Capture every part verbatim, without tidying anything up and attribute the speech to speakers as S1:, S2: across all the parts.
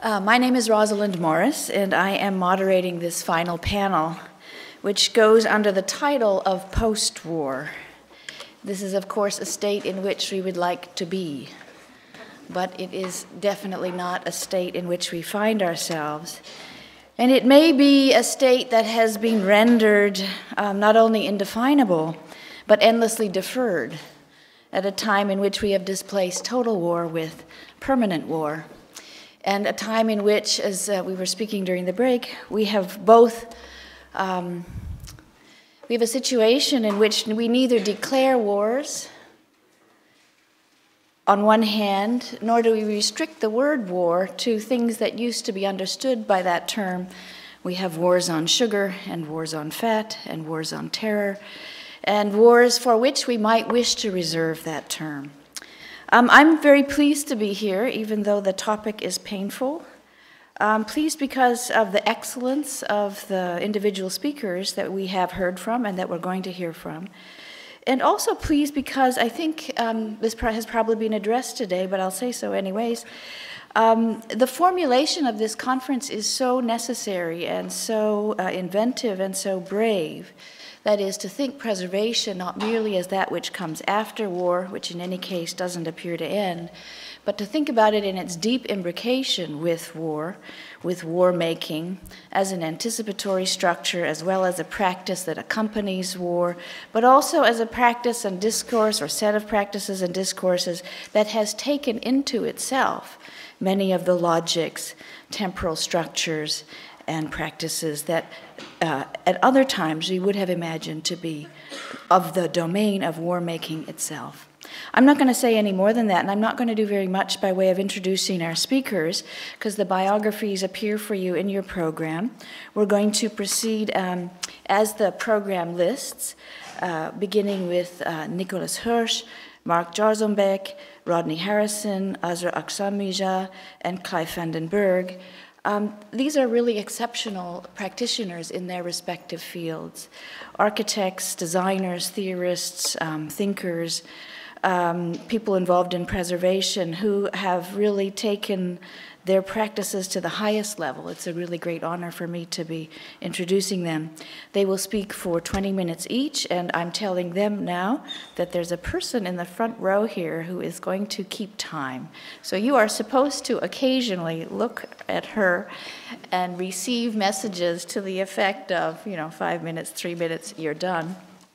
S1: Uh, my name is Rosalind Morris, and I am moderating this final panel, which goes under the title of Post-War. This is, of course, a state in which we would like to be, but it is definitely not a state in which we find ourselves. And it may be a state that has been rendered um, not only indefinable, but endlessly deferred at a time in which we have displaced total war with permanent war. And a time in which, as uh, we were speaking during the break, we have both, um, we have a situation in which we neither declare wars on one hand, nor do we restrict the word war to things that used to be understood by that term. We have wars on sugar, and wars on fat, and wars on terror, and wars for which we might wish to reserve that term. Um, I'm very pleased to be here, even though the topic is painful. Um, pleased because of the excellence of the individual speakers that we have heard from and that we're going to hear from. And also pleased because I think um, this has probably been addressed today, but I'll say so anyways. Um, the formulation of this conference is so necessary and so uh, inventive and so brave. That is, to think preservation not merely as that which comes after war, which in any case doesn't appear to end, but to think about it in its deep imbrication with war, with war making, as an anticipatory structure, as well as a practice that accompanies war, but also as a practice and discourse or set of practices and discourses that has taken into itself many of the logics, temporal structures, and practices that uh, at other times we would have imagined to be of the domain of war making itself. I'm not going to say any more than that, and I'm not going to do very much by way of introducing our speakers, because the biographies appear for you in your program. We're going to proceed um, as the program lists, uh, beginning with uh, Nikolaus Hirsch, Mark Jarzombek, Rodney Harrison, Azra Akšamija, and Clive Berg. Um, these are really exceptional practitioners in their respective fields. Architects, designers, theorists, um, thinkers, um, people involved in preservation who have really taken their practices to the highest level. It's a really great honor for me to be introducing them. They will speak for twenty minutes each, and I'm telling them now that there's a person in the front row here who is going to keep time. So you are supposed to occasionally look at her and receive messages to the effect of, you know, five minutes, three minutes, you're done.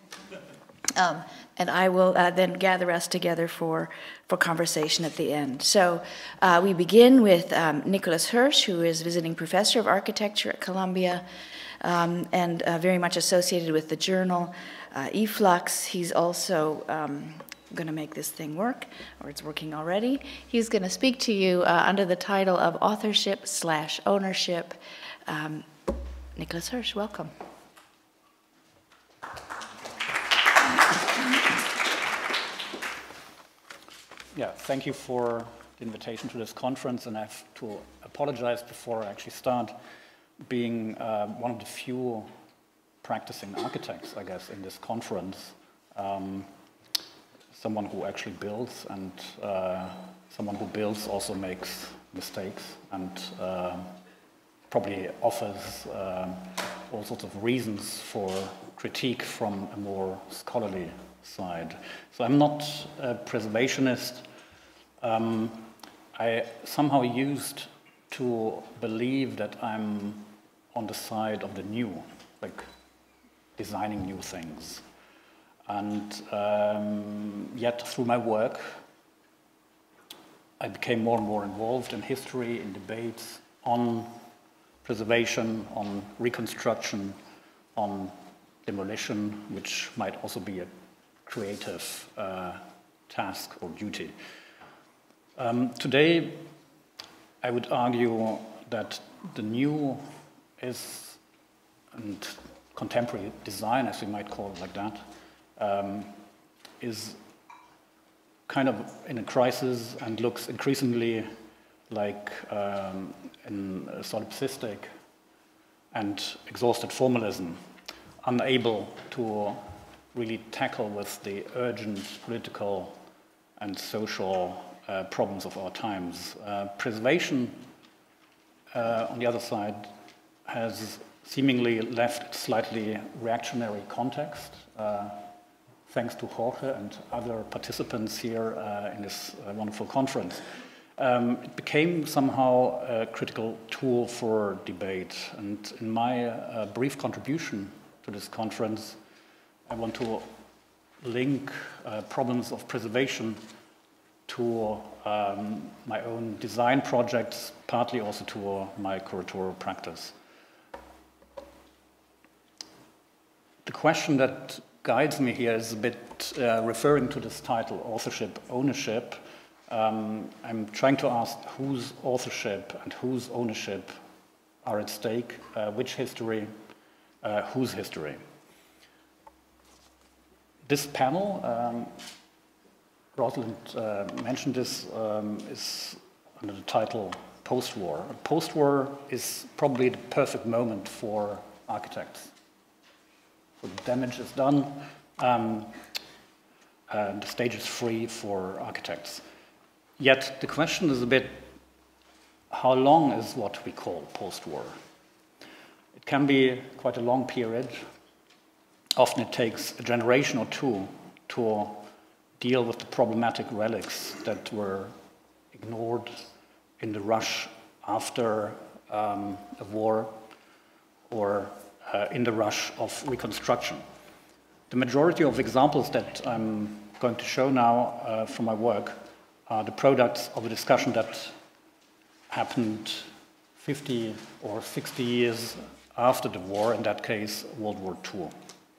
S1: Um, and I will uh, then gather us together for, for conversation at the end. So uh, we begin with um, Nikolaus Hirsch, who is visiting professor of architecture at Columbia um, and uh, very much associated with the journal uh, eFlux. He's also um, going to make this thing work, or it's working already. He's going to speak to you uh, under the title of authorship slash ownership. Um, Nikolaus Hirsch, welcome.
S2: Yeah, thank you for the invitation to this conference, and I have to apologize before I actually start. Being uh, one of the few practicing architects, I guess, in this conference, um, someone who actually builds, and uh, someone who builds also makes mistakes, and uh, probably offers uh, all sorts of reasons for critique from a more scholarly side. So I'm not a preservationist. Um, I somehow used to believe that I'm on the side of the new, like designing new things. And um, yet through my work, I became more and more involved in history, in debates on preservation, on reconstruction, on demolition, which might also be a creative uh, task or duty. Um, today, I would argue that the new is, and contemporary design, as we might call it like that, um, is kind of in a crisis and looks increasingly like um, in a solipsistic and exhausted formalism, unable to really tackle with the urgent political and social uh, problems of our times. Uh, preservation uh, on the other side, has seemingly left slightly reactionary context, uh, thanks to Jorge and other participants here uh, in this uh, wonderful conference. Um, it became somehow a critical tool for debate, and in my uh, brief contribution to this conference, I want to link uh, problems of preservation to um, my own design projects, partly also to uh, my curatorial practice. The question that guides me here is a bit uh, referring to this title, authorship, ownership. Um, I'm trying to ask whose authorship and whose ownership are at stake, uh, which history, uh, whose history. This panel, um, Rosalind uh, mentioned this, um, is under the title Post-War. Post-war is probably the perfect moment for architects. So the damage is done, um, and the stage is free for architects. Yet the question is a bit, how long is what we call post-war? It can be quite a long period. Often it takes a generation or two to deal with the problematic relics that were ignored in the rush after um, a war or uh, in the rush of reconstruction. The majority of examples that I'm going to show now uh, from my work are the products of a discussion that happened fifty or sixty years after the war, in that case, World War Two.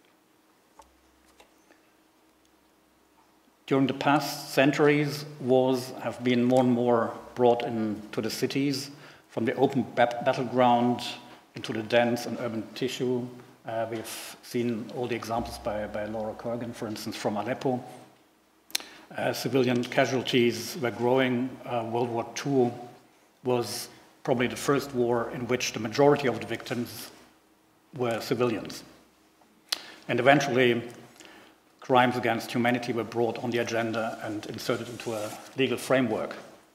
S2: During the past centuries, wars have been more and more brought into the cities, from the open bat battleground into the dense and urban tissue. Uh, we've seen all the examples by, by Laura Kurgan, for instance, from Aleppo. Uh, civilian casualties were growing. Uh, World War Two was probably the first war in which the majority of the victims were civilians. And eventually, crimes against humanity were brought on the agenda and inserted into a legal framework.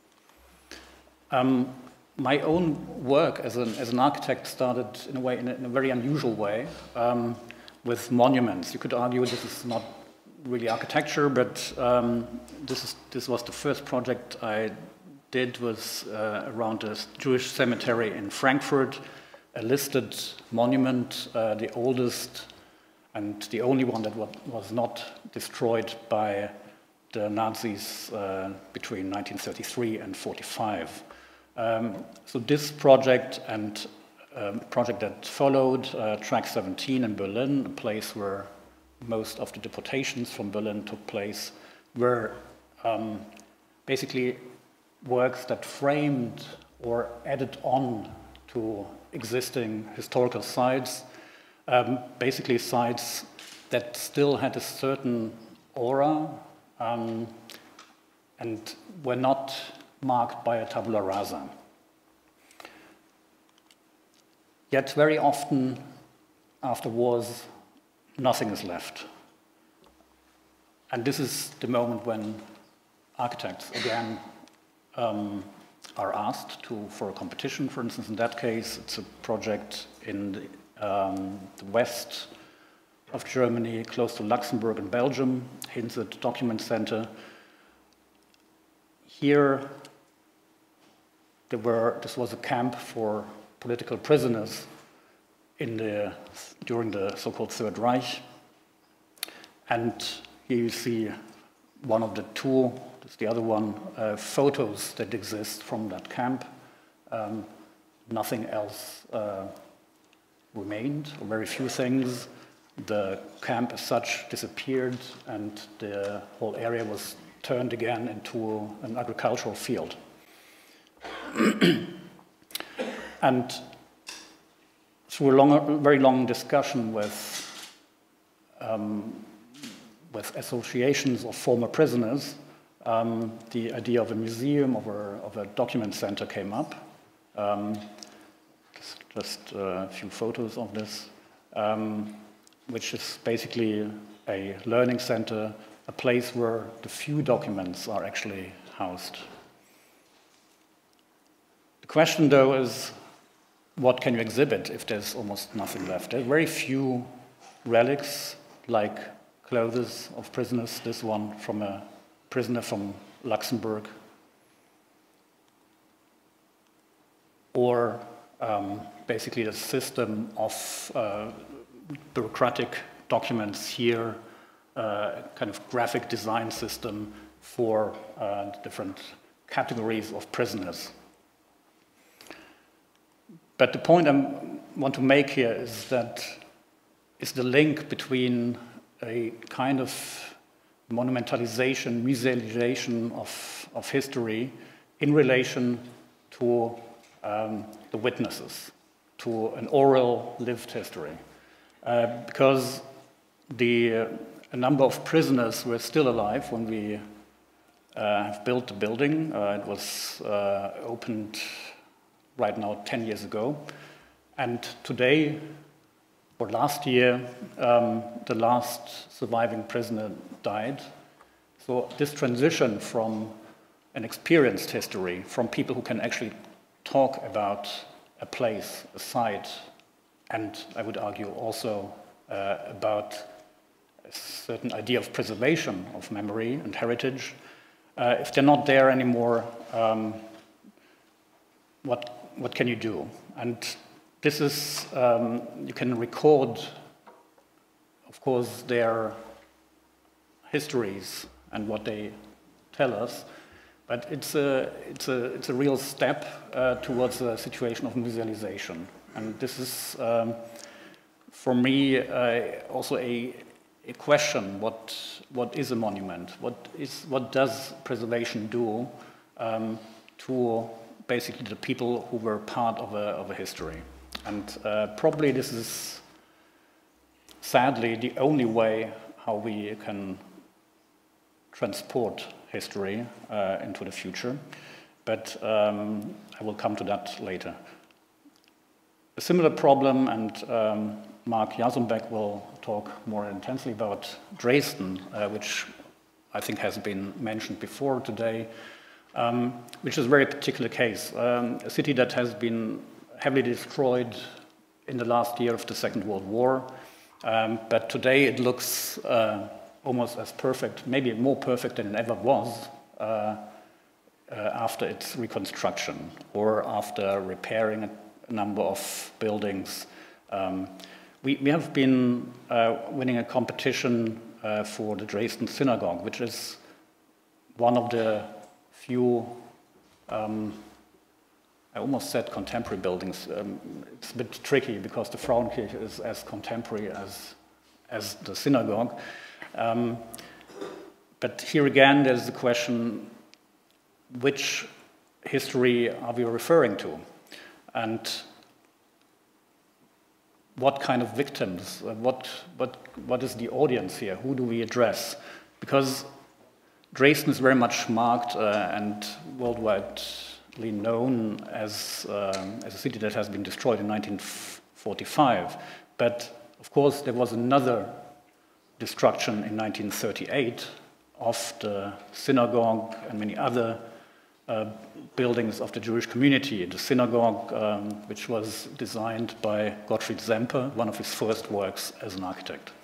S2: Um, my own work as an, as an architect started in a way, in a, in a very unusual way, um, with monuments. You could argue this is not really architecture, but um, this, is, this was the first project I did, was uh, around a Jewish cemetery in Frankfurt, a listed monument, uh, the oldest and the only one that was not destroyed by the Nazis uh, between nineteen thirty-three and forty-five. Um, so this project and a um, project that followed, uh, Track seventeen in Berlin, a place where most of the deportations from Berlin took place, were um, basically works that framed or added on to existing historical sites, um, basically sites that still had a certain aura um, and were not marked by a tabula rasa. Yet very often after wars, nothing is left. And this is the moment when architects, again, um, are asked to, for a competition. For instance, in that case, it's a project in the, um, the west of Germany, close to Luxembourg and Belgium, Hinset Document Center. Here, there were, this was a camp for political prisoners in the, during the so-called Third Reich. And here you see one of the two, that's the other one, uh, photos that exist from that camp. Um, nothing else uh, remained, or very few things. The camp as such disappeared, and the whole area was turned again into an agricultural field. And through a long, very long discussion with, um, with associations of former prisoners, um, the idea of a museum, of a, of a document center came up. Um, just just a few photos of this, um, which is basically a learning center, a place where the few documents are actually housed. The question, though, is what can you exhibit if there's almost nothing left? There are very few relics, like clothes of prisoners, this one from a prisoner from Luxembourg, or um, basically the system of uh, bureaucratic documents here, uh, kind of graphic design system for uh, different categories of prisoners. But the point I want to make here is that is the link between a kind of monumentalization, musealization of, of history in relation to um, the witnesses, to an oral lived history. Uh, because the, uh, a number of prisoners were still alive when we uh, have built the building. Uh, it was uh, opened right now ten years ago. And today, or last year, um, the last surviving prisoner died. So this transition from an experienced history, from people who can actually talk about a place, a site, and I would argue also uh, about a certain idea of preservation of memory and heritage, uh, if they're not there anymore, um, what, what can you do? And this is, um, you can record, of course, their histories and what they tell us, but it's a, it's a, it's a real step uh, towards a situation of musealization. And this is, um, for me, uh, also a, a question, what, what is a monument? What, is, what does preservation do um, to basically the people who were part of a, of a history? And uh, probably this is, sadly, the only way how we can transport history uh, into the future. But um, I will come to that later. A similar problem, and um, Mark Jarzombek will talk more intensely about Dresden, uh, which I think has been mentioned before today, um, which is a very particular case. Um, a city that has been heavily destroyed in the last year of the Second World War, um, but today it looks uh, almost as perfect, maybe more perfect than it ever was uh, uh, after its reconstruction or after repairing a number of buildings. Um, we, we have been uh, winning a competition uh, for the Dresden Synagogue, which is one of the few, um, I almost said contemporary buildings. Um, it's a bit tricky because the Frauenkirche is as contemporary as, as the synagogue. Um, but here again, there's the question, which history are we referring to? And what kind of victims, uh, what, what, what is the audience here? Who do we address? Because Dresden is very much marked uh, and worldwidely known as, uh, as a city that has been destroyed in nineteen forty-five. But of course, there was another destruction in nineteen thirty-eight of the synagogue and many other uh, buildings of the Jewish community. The synagogue, um, which was designed by Gottfried Semper, one of his first works as an architect.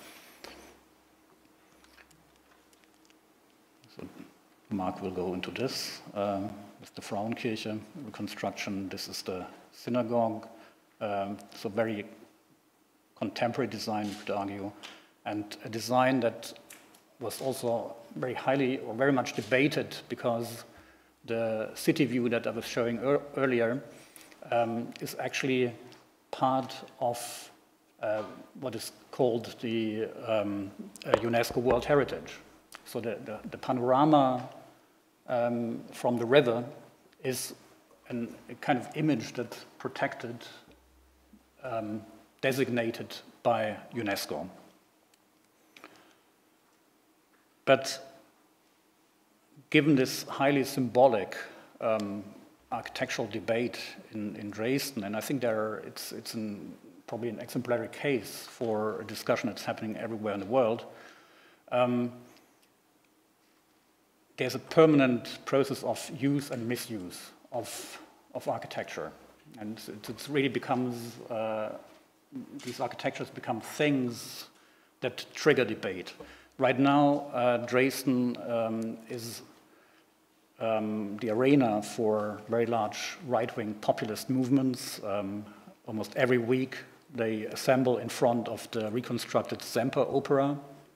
S2: So Mark will go into this um, with the Frauenkirche reconstruction. This is the synagogue, um, so very contemporary design, you could argue, and a design that was also very highly or very much debated because the city view that I was showing er earlier um, is actually part of uh, what is called the um, uh, UNESCO World Heritage. So the, the, the panorama um, from the river is an, a kind of image that's protected, um, designated by UNESCO. But given this highly symbolic um, architectural debate in, in Dresden, and I think there are, it's, it's an, probably an exemplary case for a discussion that's happening everywhere in the world, um, there's a permanent process of use and misuse of, of architecture. And it, it really becomes, uh, these architectures become things that trigger debate. Right now, uh, Dresden um, is um, the arena for very large right-wing populist movements. Um, almost every week, they assemble in front of the reconstructed Semper Opera.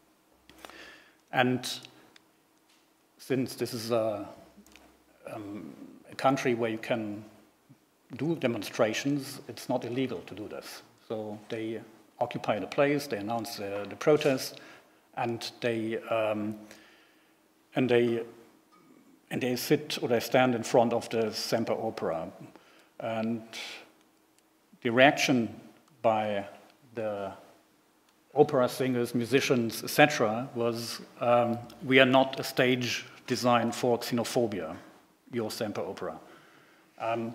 S2: And since this is a, um, a country where you can do demonstrations, it's not illegal to do this. So they occupy the place, they announce uh, the protest, and they um, and they and they sit or they stand in front of the Semper Opera, and the reaction by the opera singers, musicians, et cetera, was um, we are not a stage designed for xenophobia, your Semper Opera. Um,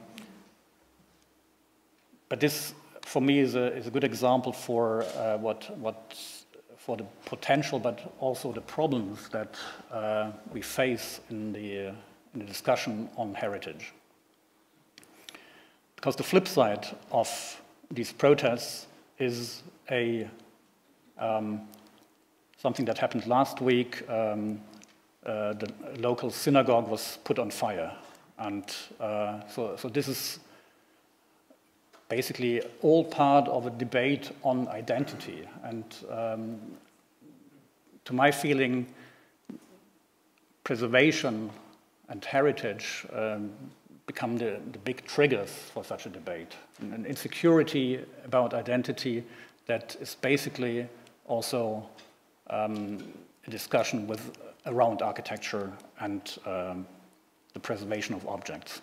S2: but this, for me, is a, is a good example for uh, what, what, for the potential, but also the problems that uh, we face in the, uh, in the discussion on heritage. Because the flip side of these protests is a um, something that happened last week. Um, uh, the local synagogue was put on fire, and uh, so, so this is basically all part of a debate on identity. And um, to my feeling, preservation and heritage um, become the, the big triggers for such a debate. And an insecurity about identity that is basically also um, a discussion with around architecture and um, the preservation of objects.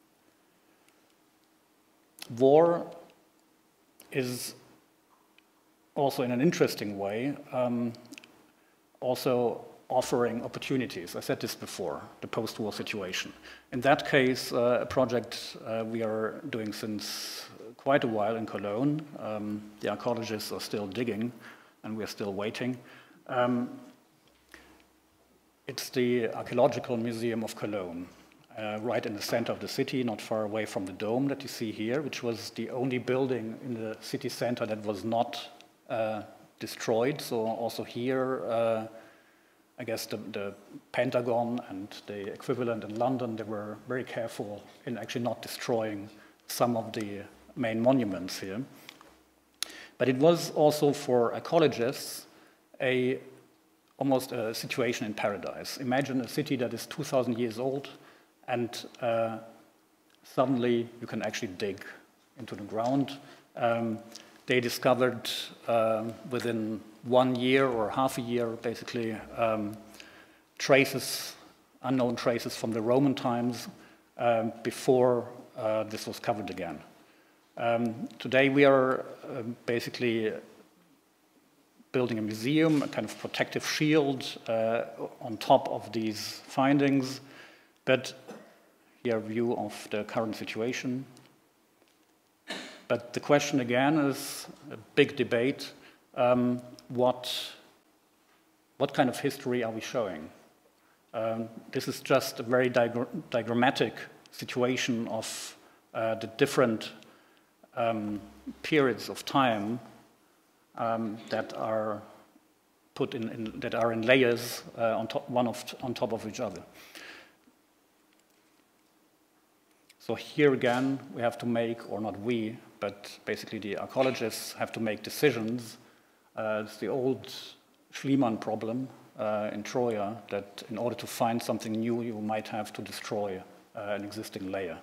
S2: War is also, in an interesting way, um, also offering opportunities. I said this before, the post-war situation. In that case, uh, a project uh, we are doing since quite a while in Cologne. Um, the archaeologists are still digging, and we're still waiting. Um, it's the Archaeological Museum of Cologne, uh, right in the center of the city, not far away from the dome that you see here, which was the only building in the city center that was not uh, destroyed. So also here, uh, I guess the, the Pentagon and the equivalent in London, they were very careful in actually not destroying some of the main monuments here. But it was also for archaeologists a almost a situation in paradise. Imagine a city that is two thousand years old, and uh, suddenly you can actually dig into the ground. Um, they discovered uh, within one year or half a year, basically, um, traces, unknown traces from the Roman times um, before uh, this was covered again. Um, today we are uh, basically building a museum, a kind of protective shield uh, on top of these findings, but here a view of the current situation. But the question again is a big debate. Um, what, what kind of history are we showing? Um, this is just a very diagr diagrammatic situation of uh, the different um, periods of time um, that are put in, in that are in layers uh, on top, one of, on top of each other. So here again, we have to make, or not we, but basically the archaeologists have to make decisions. Uh, it's the old Schliemann problem uh, in Troya, that in order to find something new, you might have to destroy uh, an existing layer.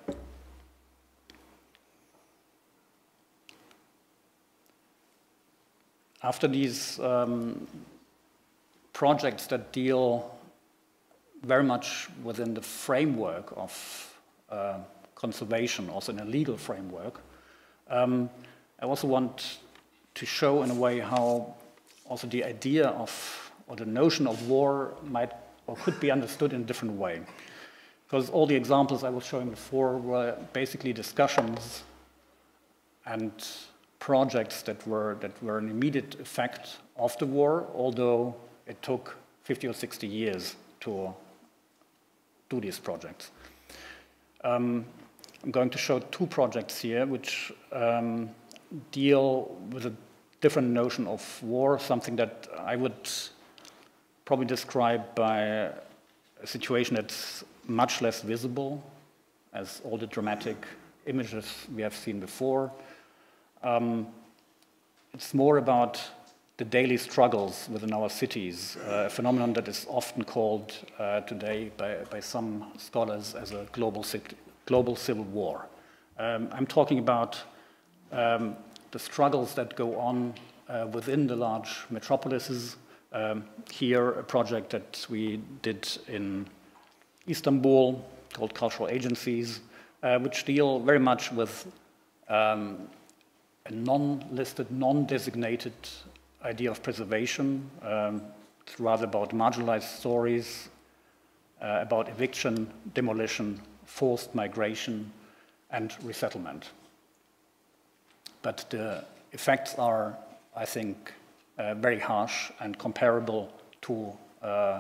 S2: After these um, projects that deal very much within the framework of uh, conservation, also in a legal framework, um, I also want to show in a way how also the idea of, or the notion of war might or could be understood in a different way. Because all the examples I was showing before were basically discussions and projects that were, that were an immediate effect of the war, although it took fifty or sixty years to do these projects. Um, I'm going to show two projects here which um, deal with a different notion of war, something that I would probably describe by a situation that's much less visible as all the dramatic images we have seen before. Um, it's more about the daily struggles within our cities, uh, a phenomenon that is often called uh, today by, by some scholars as a global, global civil war. Um, I'm talking about um, the struggles that go on uh, within the large metropolises. Um, here, a project that we did in Istanbul called Cultural Agencies, uh, which deal very much with um, a non-listed, non-designated idea of preservation. Um, it's rather about marginalized stories, uh, about eviction, demolition, forced migration, and resettlement. But the effects are, I think, uh, very harsh and comparable to, uh,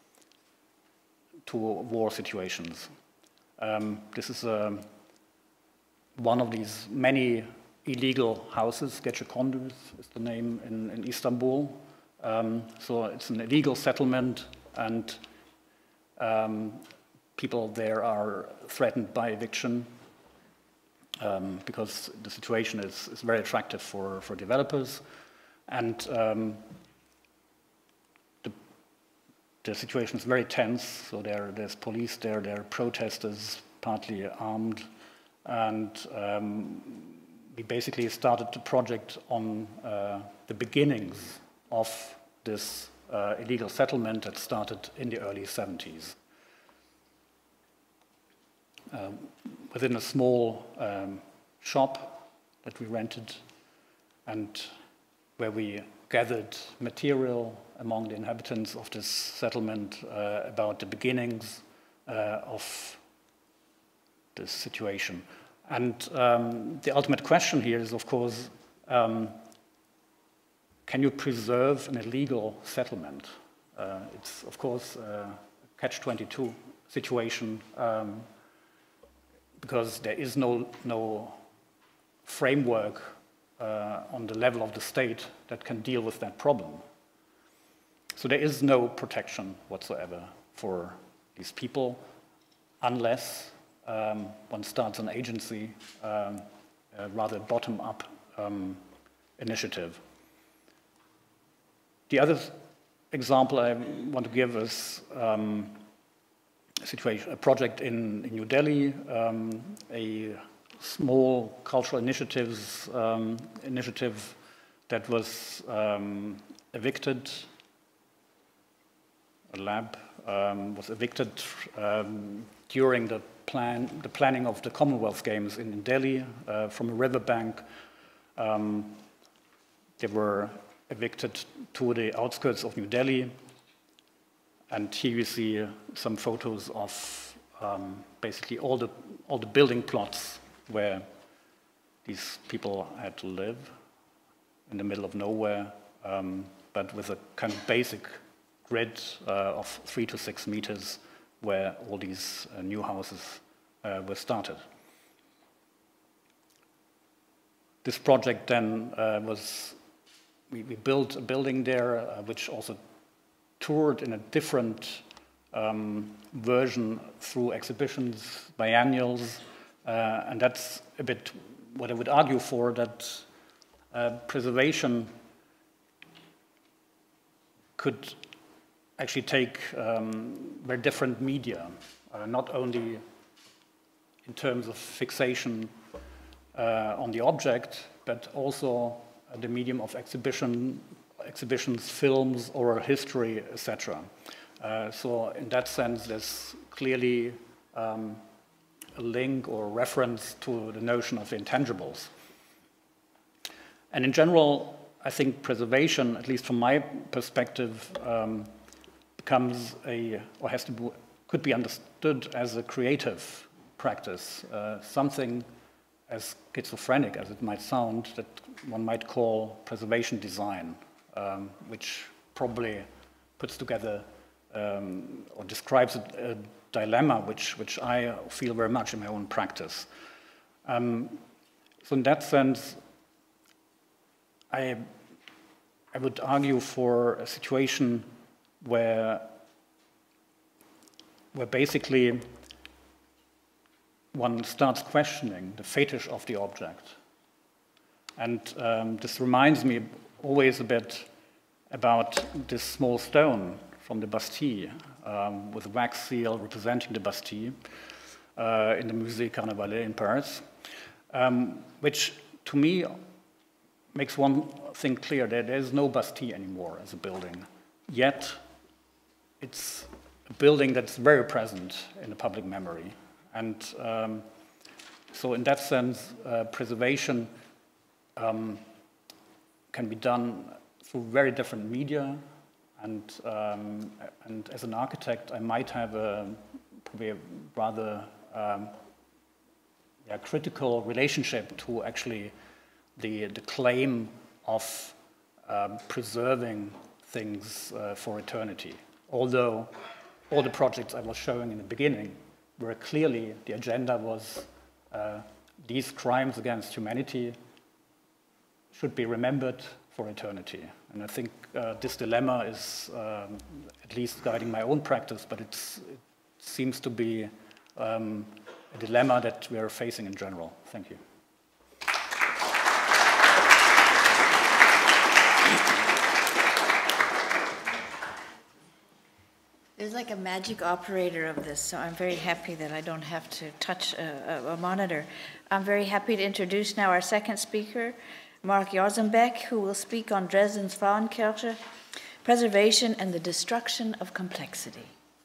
S2: to war situations. Um, this is um, one of these many illegal houses. Gecekondu is the name in, in Istanbul. Um, so it's an illegal settlement, and um, people there are threatened by eviction um, because the situation is, is very attractive for, for developers. And um, the, the situation is very tense. So there, there's police there, there are protesters, partly armed, and um, we basically started the project on uh, the beginnings of this uh, illegal settlement that started in the early seventies. Um, within a small um, shop that we rented, and where we gathered material among the inhabitants of this settlement uh, about the beginnings uh, of this situation. And um, the ultimate question here is, of course, um, can you preserve an illegal settlement? Uh, it's, of course, a catch twenty-two situation um, because there is no, no framework uh, on the level of the state that can deal with that problem. So there is no protection whatsoever for these people unless Um, one starts an agency, um, a rather bottom-up um, initiative. The other example I want to give is um, a situation, a project in, in New Delhi, um, a small cultural initiatives um, initiative that was um, evicted. A lab um, was evicted um, during the Plan, the planning of the Commonwealth Games in Delhi uh, from a riverbank. Um, they were evicted to the outskirts of New Delhi. And here you see uh, some photos of um, basically all the, all the building plots where these people had to live in the middle of nowhere, um, but with a kind of basic grid uh, of three to six meters where all these uh, new houses uh, were started. This project then uh, was, we, we built a building there uh, which also toured in a different um, version through exhibitions, biennials, uh, and that's a bit what I would argue for, that uh, preservation could actually take um, very different media, uh, not only in terms of fixation uh, on the object, but also uh, the medium of exhibition, exhibitions, films, oral history, et cetera. Uh, so in that sense, there's clearly um, a link or reference to the notion of intangibles. And in general, I think preservation, at least from my perspective, um, becomes a, or has to be, could be understood as a creative practice, uh, something as schizophrenic as it might sound, that one might call preservation design, um, which probably puts together um, or describes a, a dilemma which, which I feel very much in my own practice. Um, so in that sense, I, I would argue for a situation where, where basically one starts questioning the fetish of the object. And um, this reminds me always a bit about this small stone from the Bastille, um, with a wax seal representing the Bastille uh, in the Musée Carnavalet in Paris, um, which to me makes one thing clear, that there is no Bastille anymore as a building, yet it's a building that's very present in the public memory. And um, so in that sense, uh, preservation um, can be done through very different media, and, um, and as an architect, I might have a, probably a rather um, yeah, critical relationship to actually the, the claim of um, preserving things uh, for eternity. Although all the projects I was showing in the beginning, where clearly the agenda was uh, these crimes against humanity should be remembered for eternity. And I think uh, this dilemma is um, at least guiding my own practice, but it's, it seems to be um, a dilemma that we are facing in general. Thank you.
S1: There's like a magic operator of this, so I'm very happy that I don't have to touch a, a, a monitor. I'm very happy to introduce now our second speaker, Mark Jarzombek, who will speak on Dresden's Frauenkirche, preservation and the destruction of complexity.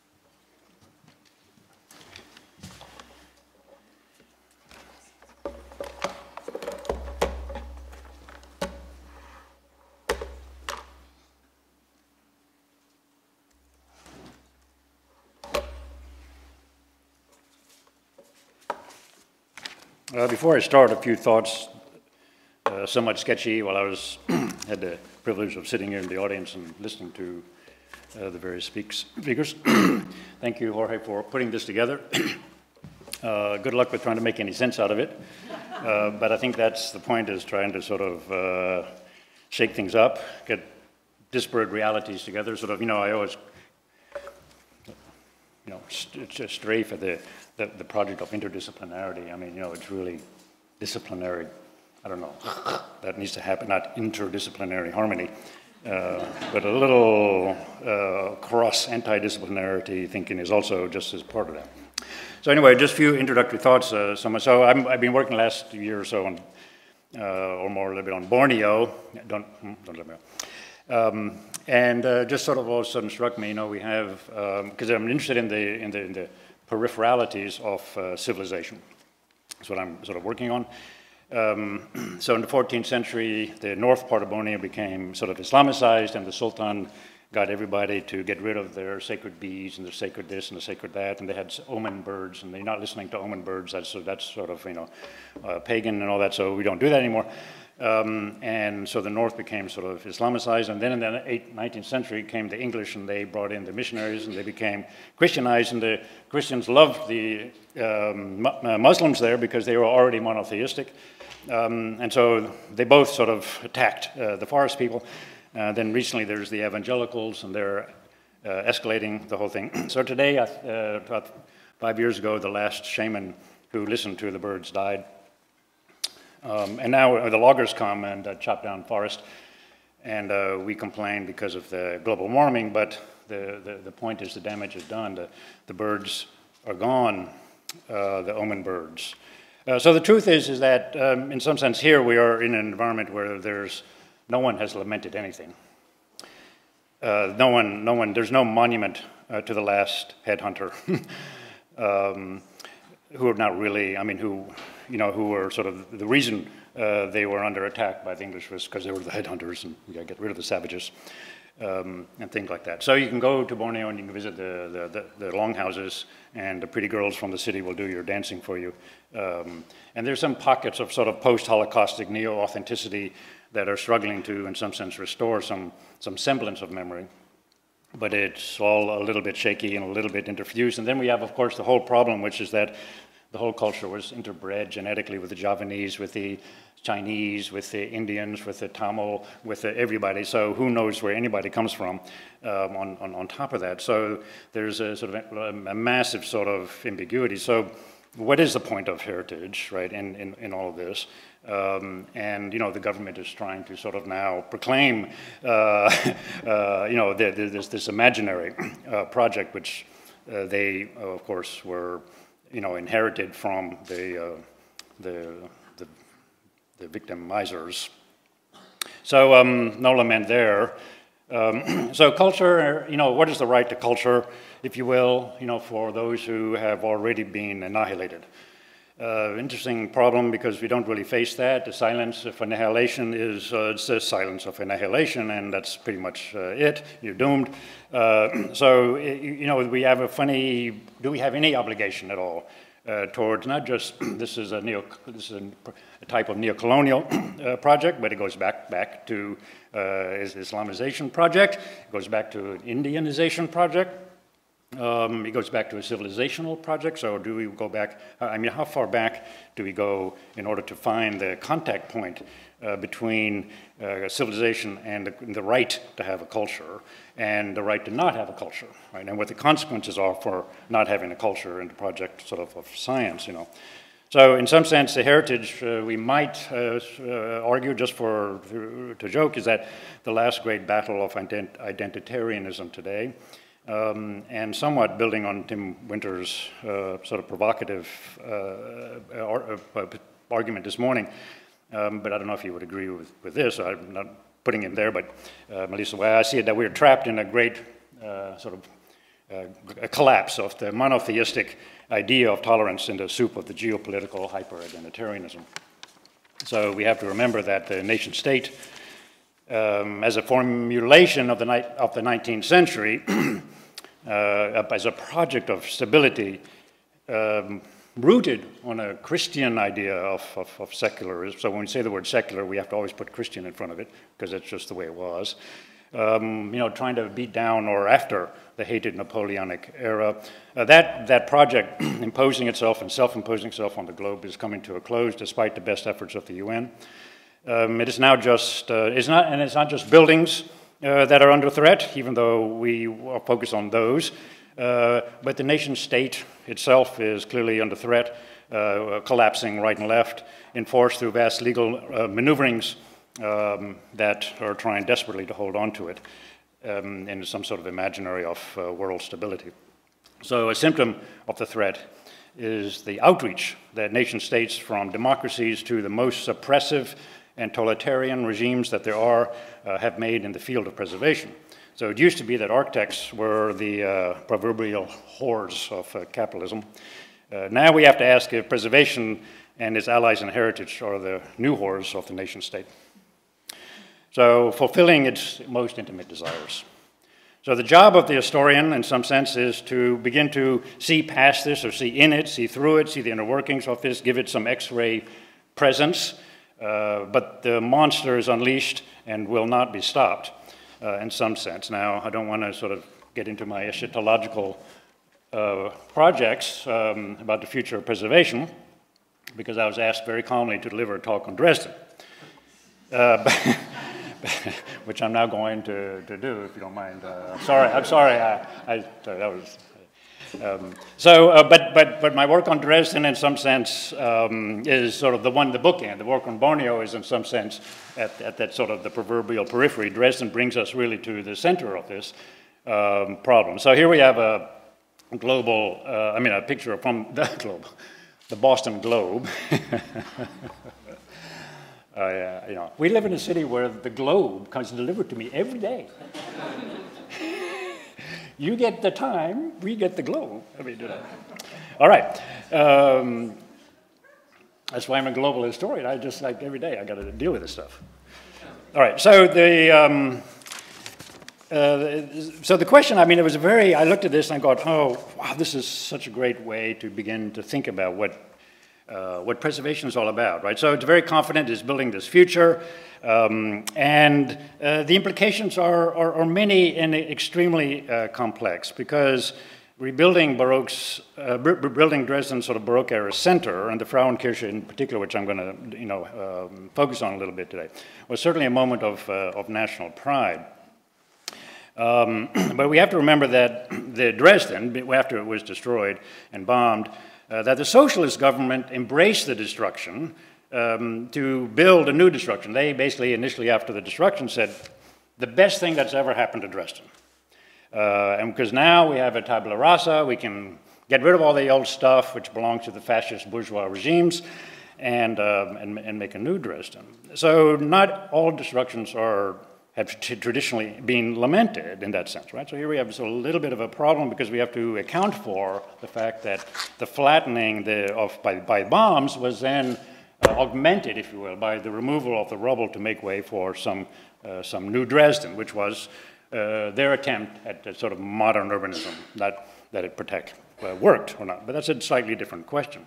S3: Uh, before I start, a few thoughts, uh, somewhat sketchy, while I was had the privilege of sitting here in the audience and listening to uh, the various speaks, speakers. Thank you, Jorge, for putting this together. uh, good luck with trying to make any sense out of it. Uh, but I think that's the point, is trying to sort of uh, shake things up, get disparate realities together. Sort of, you know, I always, you know, st st strafe at the The, the project of interdisciplinarity. I mean, you know, it's really disciplinary. I don't know, that needs to happen, not interdisciplinary harmony, uh, but a little uh, cross anti-disciplinarity thinking is also just as part of that. So anyway, just a few introductory thoughts. Uh, so so I'm, I've been working the last year or so on, uh, or more a little bit on Borneo. Don't, don't let me know. Um, and uh, just sort of all of a sudden struck me, you know, we have, because um, I'm interested in the, in the, in the peripheralities of uh, civilization. That's what I'm sort of working on. Um, so in the fourteenth century, the north part of Borneo became sort of Islamicized, and the Sultan got everybody to get rid of their sacred bees and their sacred this and the sacred that, and they had omen birds, and they're not listening to omen birds. That's, so that's sort of, you know, uh, pagan and all that, so we don't do that anymore. Um, and so the north became sort of Islamicized, and then in the nineteenth century came the English, and they brought in the missionaries, and they became Christianized, and the Christians loved the um, mu Muslims there because they were already monotheistic. Um, and so they both sort of attacked uh, the forest people. Uh, then recently there's the evangelicals, and they're uh, escalating the whole thing. So today, uh, about five years ago, the last shaman who listened to the birds died. Um, and now uh, the loggers come and uh, chop down forest, and uh, we complain because of the global warming, but the, the, the point is the damage is done. The, the birds are gone, uh, the omen birds. Uh, so the truth is, is that um, in some sense here we are in an environment where there's, no one has lamented anything. Uh, no one, no one, there's no monument uh, to the last headhunter. um, who are not really, I mean, who, you know, who were sort of, the reason uh, they were under attack by the English was because they were the headhunters, and you gotta get rid of the savages, um, and things like that. So you can go to Borneo and you can visit the, the, the, the longhouses, and the pretty girls from the city will do your dancing for you. Um, and there's some pockets of sort of post-Holocaustic neo-authenticity that are struggling to, in some sense, restore some, some semblance of memory. But it's all a little bit shaky and a little bit interfused. And then we have, of course, the whole problem, which is that the whole culture was interbred genetically with the Javanese, with the Chinese, with the Indians, with the Tamil, with the everybody. So who knows where anybody comes from um, on, on, on top of that. So there's a sort of a, a massive sort of ambiguity. So what is the point of heritage, right, in, in, in all of this? Um, and, you know, the government is trying to sort of now proclaim, uh, uh, you know, there, there's this imaginary uh, project which uh, they, uh, of course, were, you know, inherited from the, uh, the, the, the victimizers. So, um, no lament there. Um, so culture, you know, what is the right to culture, if you will, you know, for those who have already been annihilated? Uh, interesting problem because we don't really face that. The silence of annihilation is uh, it's the silence of annihilation, and that's pretty much uh, it. You're doomed. Uh, so, you know, we have a funny, do we have any obligation at all uh, towards not just, this is a, neo, this is a, a type of neocolonial uh, project, but it goes back, back to uh, Islamization project. It goes back to an Indianization project. Um, it goes back to a civilizational project, so do we go back, I mean, how far back do we go in order to find the contact point uh, between uh, civilization and the, the right to have a culture and the right to not have a culture, right? And what the consequences are for not having a culture in the project sort of of science, you know. So in some sense, the heritage, uh, we might uh, uh, argue, just for to, to joke, is that the last great battle of ident identitarianism today. Um, and somewhat building on Tim Winter's uh, sort of provocative uh, ar uh, argument this morning, um, but I don't know if you would agree with, with this. I'm not putting him there, but uh, Melissa, the way I see it, that we're trapped in a great uh, sort of uh, a collapse of the monotheistic idea of tolerance in the soup of the geopolitical hyper-identitarianism. So we have to remember that the nation state, um, as a formulation of the, ni of the nineteenth century, Uh, as a project of stability um, rooted on a Christian idea of, of, of secularism. So when we say the word secular, we have to always put Christian in front of it, because that's just the way it was. Um, you know, trying to beat down, or after the hated Napoleonic era. Uh, that, that project, imposing itself and self-imposing itself on the globe, is coming to a close despite the best efforts of the U N. Um, it is now just, uh, it's not, and it's not just buildings Uh, that are under threat, even though we are focused on those. Uh, but the nation state itself is clearly under threat, uh, collapsing right and left, enforced through vast legal uh, maneuverings um, that are trying desperately to hold on to it um, in some sort of imaginary of uh, world stability. So a symptom of the threat is the outreach that nation states, from democracies to the most suppressive and totalitarian regimes that there are, uh, have made in the field of preservation. So it used to be that architects were the uh, proverbial whores of uh, capitalism. Uh, now we have to ask if preservation and its allies and heritage are the new whores of the nation state. So fulfilling its most intimate desires. So the job of the historian, in some sense, is to begin to see past this, or see in it, see through it, see the inner workings of this, give it some X-ray presence. Uh, but the monster is unleashed and will not be stopped uh, in some sense. Now, I don't want to sort of get into my eschatological uh, projects um, about the future of preservation, because I was asked very calmly to deliver a talk on Dresden, uh, which I'm now going to, to do, if you don't mind. Uh, sorry, I'm sorry. I, I, that was... Um, so, uh, but, but, but my work on Dresden, in some sense, um, is sort of the one, the bookend. The work on Borneo is, in some sense, at, at that sort of the proverbial periphery. Dresden brings us really to the center of this um, problem. So here we have a global, uh, I mean, a picture from the globe, the Boston Globe. uh, yeah, you know, we live in a city where the globe comes delivered to me every day. You get the time, we get the globe. I mean, you know. All right. Um, that's why I'm a global historian. I just, like, every day I got to deal with this stuff. All right. So the um, uh, so the question. I mean, it was a very. I looked at this and I thought, oh, wow, this is such a great way to begin to think about what uh, what preservation is all about, right? So it's very confident. It's building this future. Um, and uh, the implications are, are, are many and extremely uh, complex, because rebuilding Baroque's, uh, rebuilding Dresden's sort of Baroque era center, and the Frauenkirche in particular, which I'm going to, you know, um, focus on a little bit today, was certainly a moment of, uh, of national pride. Um, but we have to remember that the Dresden, after it was destroyed and bombed, uh, that the socialist government embraced the destruction um, to build a new destruction. They basically, initially after the destruction, said, the best thing that's ever happened to Dresden. Uh, and because now we have a tabula rasa, we can get rid of all the old stuff which belongs to the fascist bourgeois regimes and, uh, and, and make a new Dresden. So not all destructions are, have traditionally been lamented in that sense, right? So here we have a little bit of a problem because we have to account for the fact that the flattening the, of, by, by bombs was then uh, augmented, if you will, by the removal of the rubble to make way for some, uh, some new Dresden, which was Uh, their attempt at uh, sort of modern urbanism, that, that it protect, uh, worked or not. But that's a slightly different question.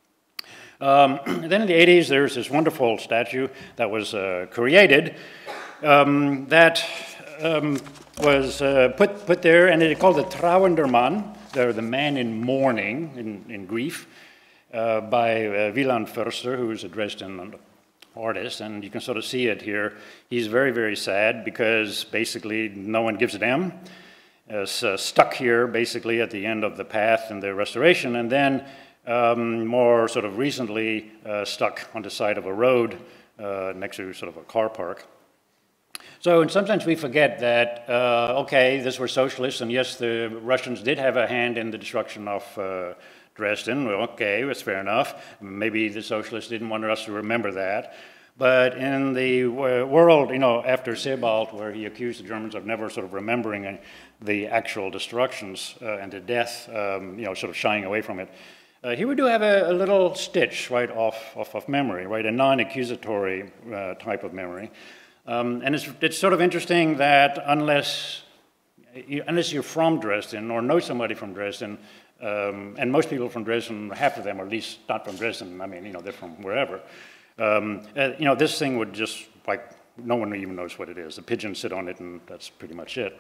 S3: Um, then in the eighties, there's this wonderful statue that was uh, created um, that um, was uh, put, put there, and it's called the Trauender Mann, the, the man in mourning, in, in grief, uh, by uh, Wieland Förster, who is a Dresden artist, and you can sort of see it here. He's very, very sad because basically no one gives a damn. It's uh, stuck here basically at the end of the path in the restoration, and then um, more sort of recently uh, stuck on the side of a road uh, next to sort of a car park. So in some sense we forget that, uh, okay, these were socialists, and yes, the Russians did have a hand in the destruction of uh, Dresden. Well, okay, that's fair enough. Maybe the socialists didn't want us to remember that. But in the world, you know, after Sebald, where he accused the Germans of never sort of remembering the actual destructions uh, and the death, um, you know, sort of shying away from it, uh, here we do have a, a little stitch right off, off of memory, right, a non-accusatory uh, type of memory. Um, and it's, it's sort of interesting that unless, unless you're from Dresden or know somebody from Dresden, Um, and most people from Dresden, half of them are at least not from Dresden, I mean, you know, they're from wherever. Um, uh, you know, this thing would just, like, no one even knows what it is. The pigeons sit on it and that's pretty much it.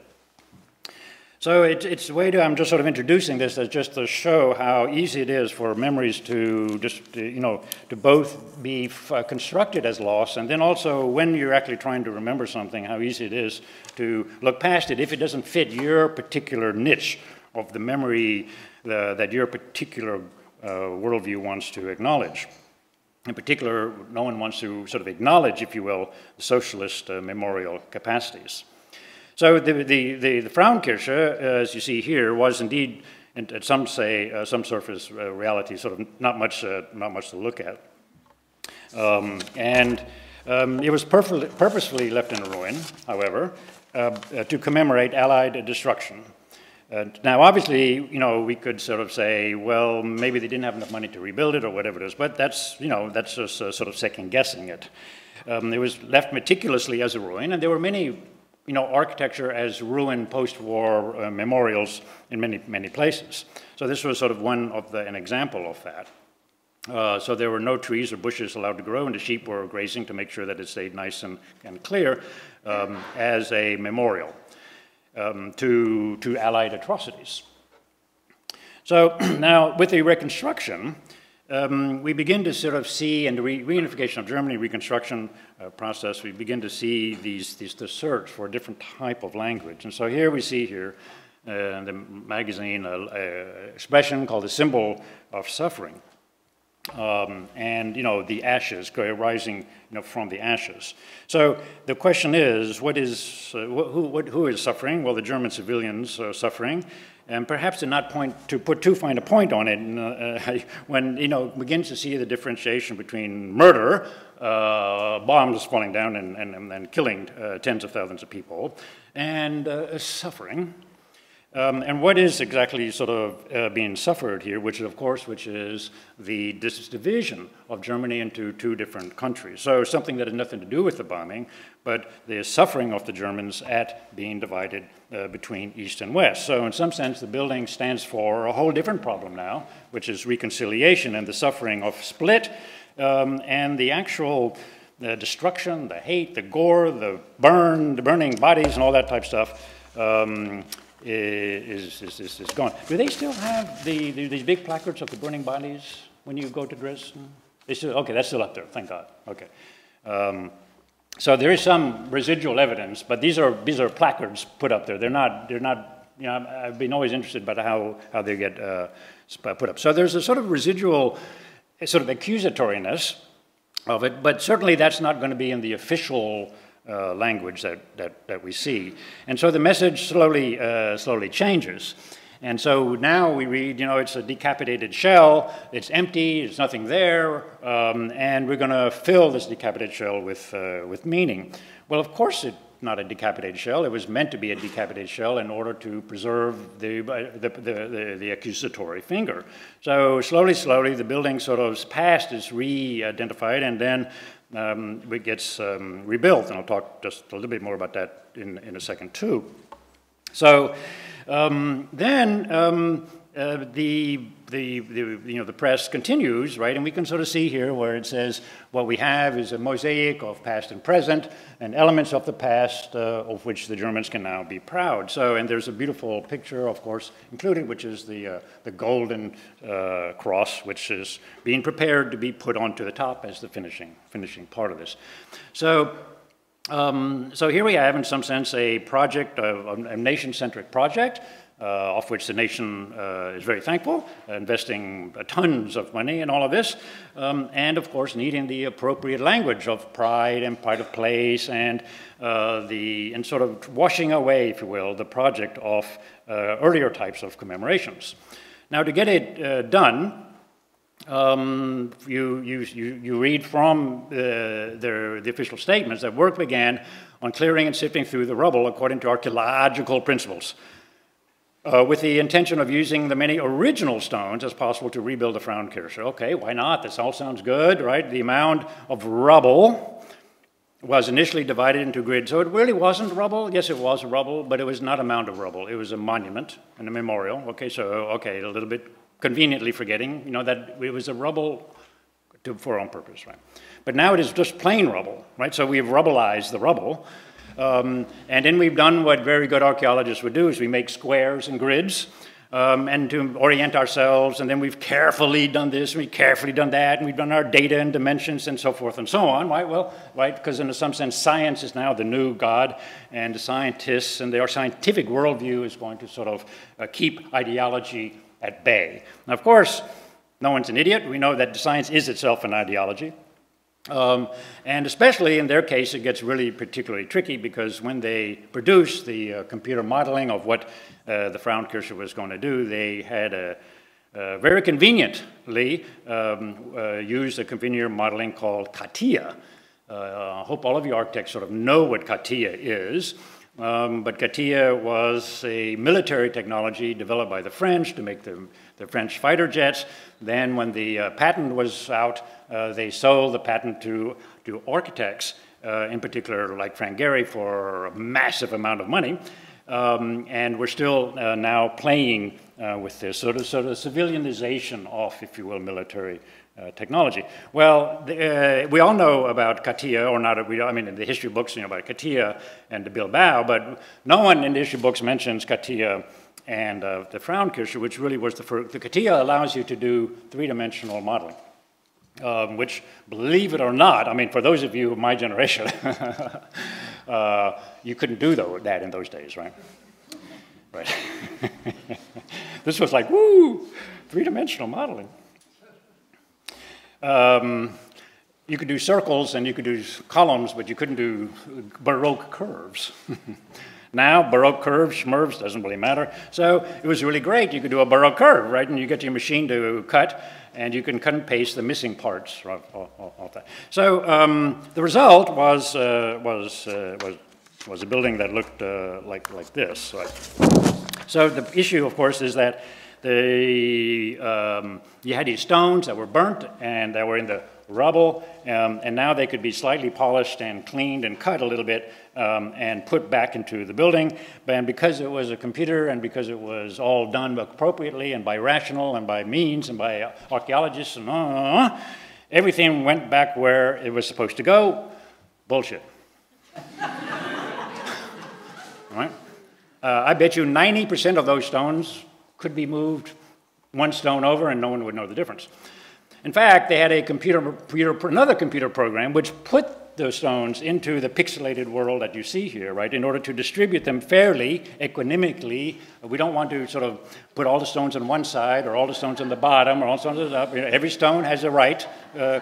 S3: So it, it's a way to, I'm just sort of introducing this as just to show how easy it is for memories to just, you know, to both be uh, constructed as loss, and then also when you're actually trying to remember something, how easy it is to look past it if it doesn't fit your particular niche of the memory the, that your particular uh, worldview wants to acknowledge. In particular, no one wants to sort of acknowledge, if you will, the socialist uh, memorial capacities. So the, the, the, the Frauenkirche, uh, as you see here, was indeed, and some say, uh, some surface uh, reality, sort of not much, uh, not much to look at. Um, and um, it was purposefully left in ruin, however, uh, uh, to commemorate Allied destruction. Uh, now, obviously, you know, we could sort of say, well, maybe they didn't have enough money to rebuild it or whatever it is, but that's, you know, that's just uh, sort of second-guessing it. Um, it was left meticulously as a ruin, and there were many, you know, architecture as ruin post-war uh, memorials in many, many places. So this was sort of one of the, an example of that. Uh, so there were no trees or bushes allowed to grow, and the sheep were grazing to make sure that it stayed nice and, and clear um, as a memorial. Um, to, to Allied atrocities. So now with the reconstruction, um, we begin to sort of see, in the re reunification of Germany, reconstruction uh, process, we begin to see these, these, the search for a different type of language. And so here we see here uh, in the magazine an expression called the symbol of suffering. Um, and, you know, the ashes rising, you know, from the ashes. So the question is, what is, uh, who, what, who is suffering? Well, the German civilians are suffering, and perhaps to not point, to put too fine a point on it, uh, when, you know, begins to see the differentiation between murder, uh, bombs falling down and, and, and killing uh, tens of thousands of people, and uh, suffering. Um, and what is exactly sort of uh, being suffered here, which of course, which is the this division of Germany into two different countries. So something that had nothing to do with the bombing, but the suffering of the Germans at being divided uh, between East and West. So in some sense, the building stands for a whole different problem now, which is reconciliation and the suffering of split, um, and the actual uh, destruction, the hate, the gore, the burn, the burning bodies and all that type of stuff. Um, is, is, is, is gone. Do they still have the, the, these big placards of the burning bodies when you go to Dresden? They still, okay, that's still up there, thank God. Okay. Um, so there is some residual evidence, but these are, these are placards put up there. They're not, they're not, you know, I've been always interested about how, how they get uh, put up. So there's a sort of residual sort of accusatoriness of it, but certainly that's not going to be in the official uh, language that, that, that we see. And so the message slowly, uh, slowly changes. And so now we read, you know, it's a decapitated shell, it's empty, there's nothing there, um, and we're going to fill this decapitated shell with, uh, with meaning. Well, of course it's not a decapitated shell. It was meant to be a decapitated shell in order to preserve the, the, the, the, the accusatory finger. So slowly, slowly, the building sort of past is re-identified, and then um, it gets um, rebuilt. And I'll talk just a little bit more about that in, in a second, too. So um, then um, uh, the, the, the, you know, the press continues, right? And we can sort of see here where it says what we have is a mosaic of past and present and elements of the past uh, of which the Germans can now be proud. So, and there's a beautiful picture, of course, included, which is the, uh, the golden uh, cross, which is being prepared to be put onto the top as the finishing, finishing part of this. So, Um, so here we have, in some sense, a project, a, a nation-centric project, uh, of which the nation uh, is very thankful, investing tons of money in all of this, um, and of course needing the appropriate language of pride and pride of place, and uh, the and sort of washing away, if you will, the project of uh, earlier types of commemorations. Now, to get it uh, done, Um, you, you, you, you read from uh, their, the official statements that work began on clearing and sifting through the rubble according to archaeological principles, uh, with the intention of using the many original stones as possible to rebuild the Frauenkirche. Okay, why not? This all sounds good, right? The amount of rubble was initially divided into grids. So it really wasn't rubble. Yes, it was rubble, but it was not a mound of rubble. It was a monument and a memorial. Okay, so, okay, a little bit conveniently forgetting, you know, that it was a rubble to, for our own purpose, right? But now it is just plain rubble, right? So we've rubbleized the rubble. Um, and then we've done what very good archaeologists would do, is we make squares and grids um, and to orient ourselves, and then we've carefully done this, and we've carefully done that, and we've done our data and dimensions and so forth and so on, right? Well, right, because in some sense, science is now the new God, and the scientists and their scientific worldview is going to sort of uh, keep ideology at bay. Now, of course, no one's an idiot. We know that science is itself an ideology. Um, and especially in their case, it gets really particularly tricky, because when they produced the uh, computer modeling of what uh, the Frauenkirche was going to do, they had a, uh, very conveniently um, uh, used a computer modeling called CATIA. Uh, I hope all of you architects sort of know what CATIA is. Um, but CATIA was a military technology developed by the French to make the, the French fighter jets. Then when the uh, patent was out, uh, they sold the patent to, to architects, uh, in particular like Frank Gehry, for a massive amount of money. Um, and we're still uh, now playing uh, with this sort of, sort of civilianization of, if you will, military Uh, technology. Well, the, uh, we all know about CATIA, or not, we, I mean, in the history books, you know, about CATIA and the Bilbao, but no one in the history books mentions CATIA and uh, the Frauenkirche, which really was the first. The CATIA allows you to do three-dimensional modeling, um, which, believe it or not, I mean, for those of you of my generation, uh, you couldn't do though, that in those days, right? Right. This was like, woo, three-dimensional modeling. Um, you could do circles and you could do columns, but you couldn't do Baroque curves. Now, Baroque curves, schmerves, doesn't really matter. So it was really great. You could do a Baroque curve, right? And you get your machine to cut, and you can cut and paste the missing parts of, of, of that. So um, the result was, uh, was, uh, was, was a building that looked uh, like, like this. Right? So the issue, of course, is that The, um, you had these stones that were burnt and that were in the rubble, um, and now they could be slightly polished and cleaned and cut a little bit um, and put back into the building. And because it was a computer, and because it was all done appropriately and by rational and by means and by archaeologists and uh, everything went back where it was supposed to go. Bullshit. All right? Uh, I bet you ninety percent of those stones could be moved one stone over and no one would know the difference. In fact, they had a computer, computer, another computer program which put those stones into the pixelated world that you see here, right, in order to distribute them fairly, equanimically. We don't want to sort of put all the stones on one side or all the stones on the bottom or all the stones on the top. You know, every stone has a right uh,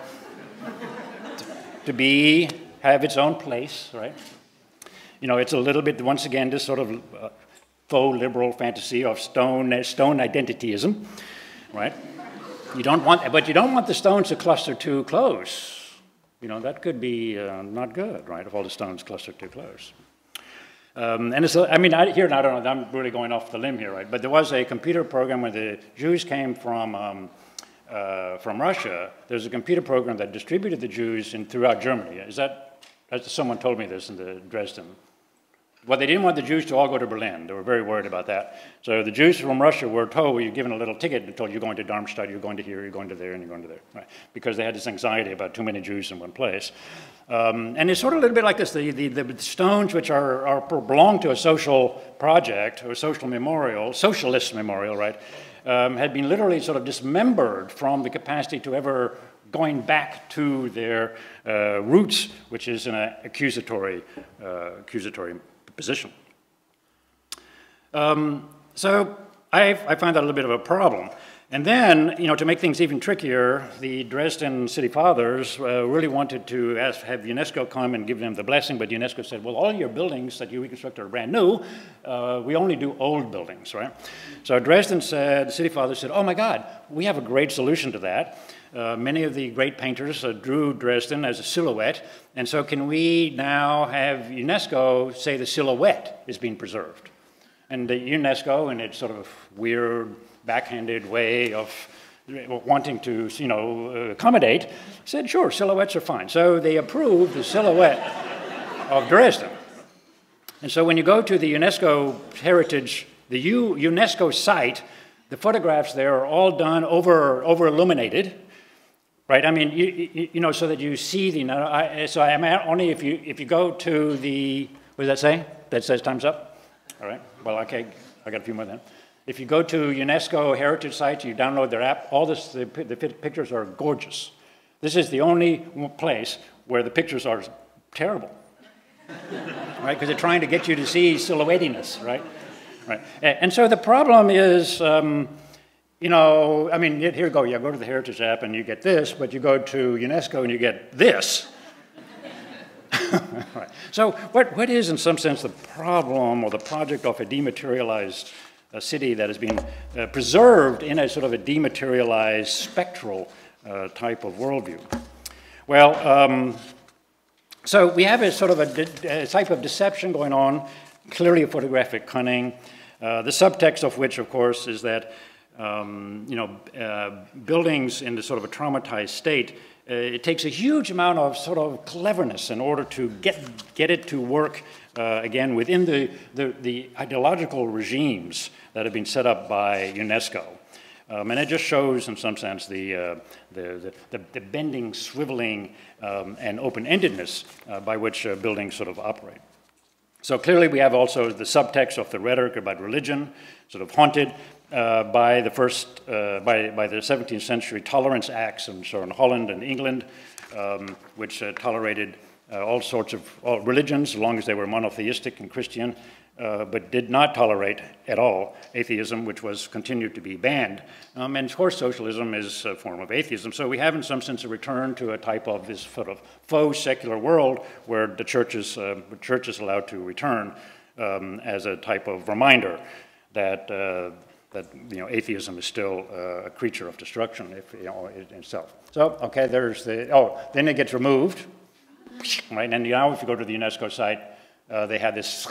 S3: to be, have its own place, right? You know, it's a little bit, once again, this sort of uh, faux liberal fantasy of stone, stone identityism, right? You don't want, but you don't want the stones to cluster too close. You know, that could be uh, not good, right, if all the stones cluster too close. Um, and it's, I mean, I, here, I don't know, I'm really going off the limb here, right, but there was a computer program when the Jews came from, um, uh, from Russia. There's a computer program that distributed the Jews in, throughout Germany. Is that, as someone told me this in the Dresden. Well, they didn't want the Jews to all go to Berlin. They were very worried about that. So the Jews from Russia were told, well, you're given a little ticket and told you're going to Darmstadt, you're going to here, you're going to there, and you're going to there, right? Because they had this anxiety about too many Jews in one place. Um, and it's sort of a little bit like this. The, the, the stones which are, are belong to a social project or a social memorial, socialist memorial, right, um, had been literally sort of dismembered from the capacity to ever going back to their uh, roots, which is an accusatory, uh, accusatory position. Um, so I, I find that a little bit of a problem. And then, you know, to make things even trickier, the Dresden city fathers uh, really wanted to ask, have UNESCO come and give them the blessing, but UNESCO said, well, all your buildings that you reconstruct are brand new. Uh, we only do old buildings, right? So Dresden said, the city fathers said, oh my God, we have a great solution to that. Uh, many of the great painters uh, drew Dresden as a silhouette, and so can we now have UNESCO say the silhouette is being preserved? And the UNESCO, in its sort of weird, backhanded way of wanting to, you know, accommodate, said, sure, silhouettes are fine. So they approved the silhouette of Dresden. And so when you go to the UNESCO heritage, the U UNESCO site, the photographs there are all done over, over illuminated. Right, I mean, you, you, you know, so that you see the, I, so I'm only if you, if you go to the, what does that say? That says time's up? All right, well, okay, I got a few more then. If you go to UNESCO heritage sites, you download their app, all this, the, the pictures are gorgeous. This is the only place where the pictures are terrible, right? Because they're trying to get you to see silhouettiness, right? Right, and so the problem is, um, you know, I mean, here you go, you go to the Heritage app and you get this, but you go to UNESCO and you get this. Right. So what, what is, in some sense, the problem or the project of a dematerialized uh, city that has been uh, preserved in a sort of a dematerialized spectral uh, type of worldview? Well, um, so we have a sort of a, a type of deception going on, clearly a photographic cunning, uh, the subtext of which, of course, is that Um, you know, uh, buildings in the sort of a traumatized state, uh, it takes a huge amount of sort of cleverness in order to get, get it to work, uh, again, within the, the, the ideological regimes that have been set up by UNESCO. Um, and it just shows, in some sense, the, uh, the, the, the bending, swiveling, um, and open-endedness uh, by which uh, buildings sort of operate. So clearly we have also the subtext of the rhetoric about religion, sort of haunted uh, by the first, uh, by, by the seventeenth century tolerance acts, and so in Holland and England, um, which uh, tolerated uh, all sorts of all religions as long as they were monotheistic and Christian, uh, but did not tolerate at all atheism, which was continued to be banned. Um, and of course, socialism is a form of atheism. So we have, in some sense, a return to a type of this sort of faux secular world where the church is, uh, the church is allowed to return um, as a type of reminder that uh, that you know atheism is still uh, a creature of destruction, if you know in itself. So okay, there's the oh, then it gets removed, right? And now if you go to the UNESCO site, uh, they have this.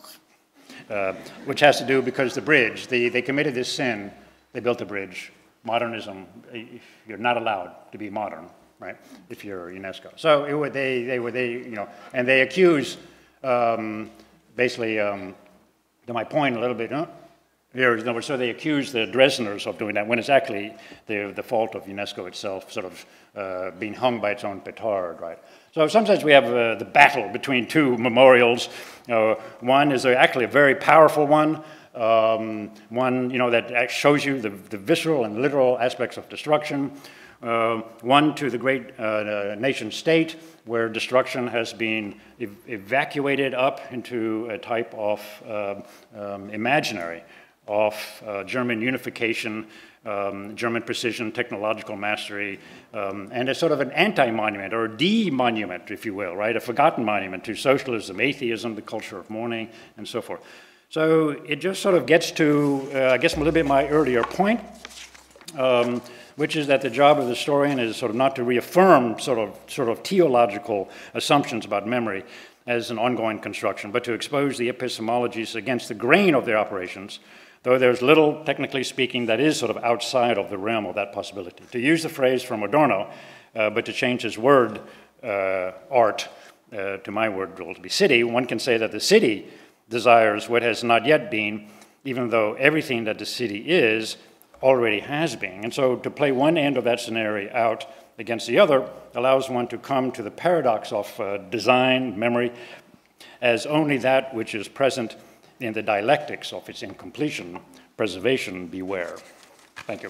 S3: Uh, which has to do because the bridge, the, they committed this sin, they built a bridge. Modernism, you're not allowed to be modern, right, if you're UNESCO. So it would, they, they were, they, you know, and they accuse, um, basically, um, to my point a little bit, huh? Here, you know, so they accuse the Dresdeners of doing that when it's actually the, the fault of UNESCO itself, sort of uh, being hung by its own petard, right? So sometimes we have uh, the battle between two memorials. Uh, one is actually a very powerful one, um, one you know that shows you the, the visceral and literal aspects of destruction. Uh, one to the great uh, nation state, where destruction has been ev evacuated up into a type of uh, um, imaginary of uh, German unification, um, German precision, technological mastery, um, and a sort of an anti-monument, or a de-monument, if you will, right? A forgotten monument to socialism, atheism, the culture of mourning, and so forth. So it just sort of gets to, uh, I guess, a little bit my earlier point, um, which is that the job of the historian is sort of not to reaffirm sort of, sort of theological assumptions about memory as an ongoing construction, but to expose the epistemologies against the grain of their operations, though there's little, technically speaking, that is sort of outside of the realm of that possibility. To use the phrase from Adorno, uh, but to change his word, uh, art, uh, to my word, to be city, one can say that the city desires what has not yet been, even though everything that the city is already has been. And so to play one end of that scenario out against the other allows one to come to the paradox of uh, design, memory, as only that which is present in the dialectics of its incompletion, preservation, beware. Thank you.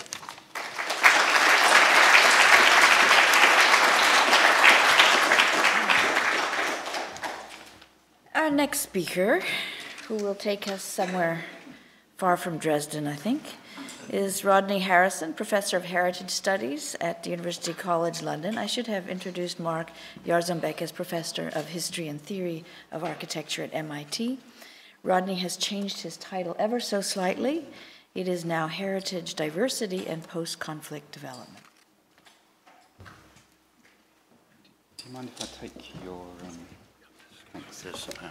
S1: Our next speaker, who will take us somewhere far from Dresden, I think, is Rodney Harrison, Professor of Heritage Studies at the University College London. I should have introduced Mark Jarzombek as Professor of History and Theory of Architecture at M I T. Rodney has changed his title ever so slightly. It is now Heritage, Diversity, and Post-Conflict Development.
S4: Do you mind if I take your... Um,
S3: This, uh,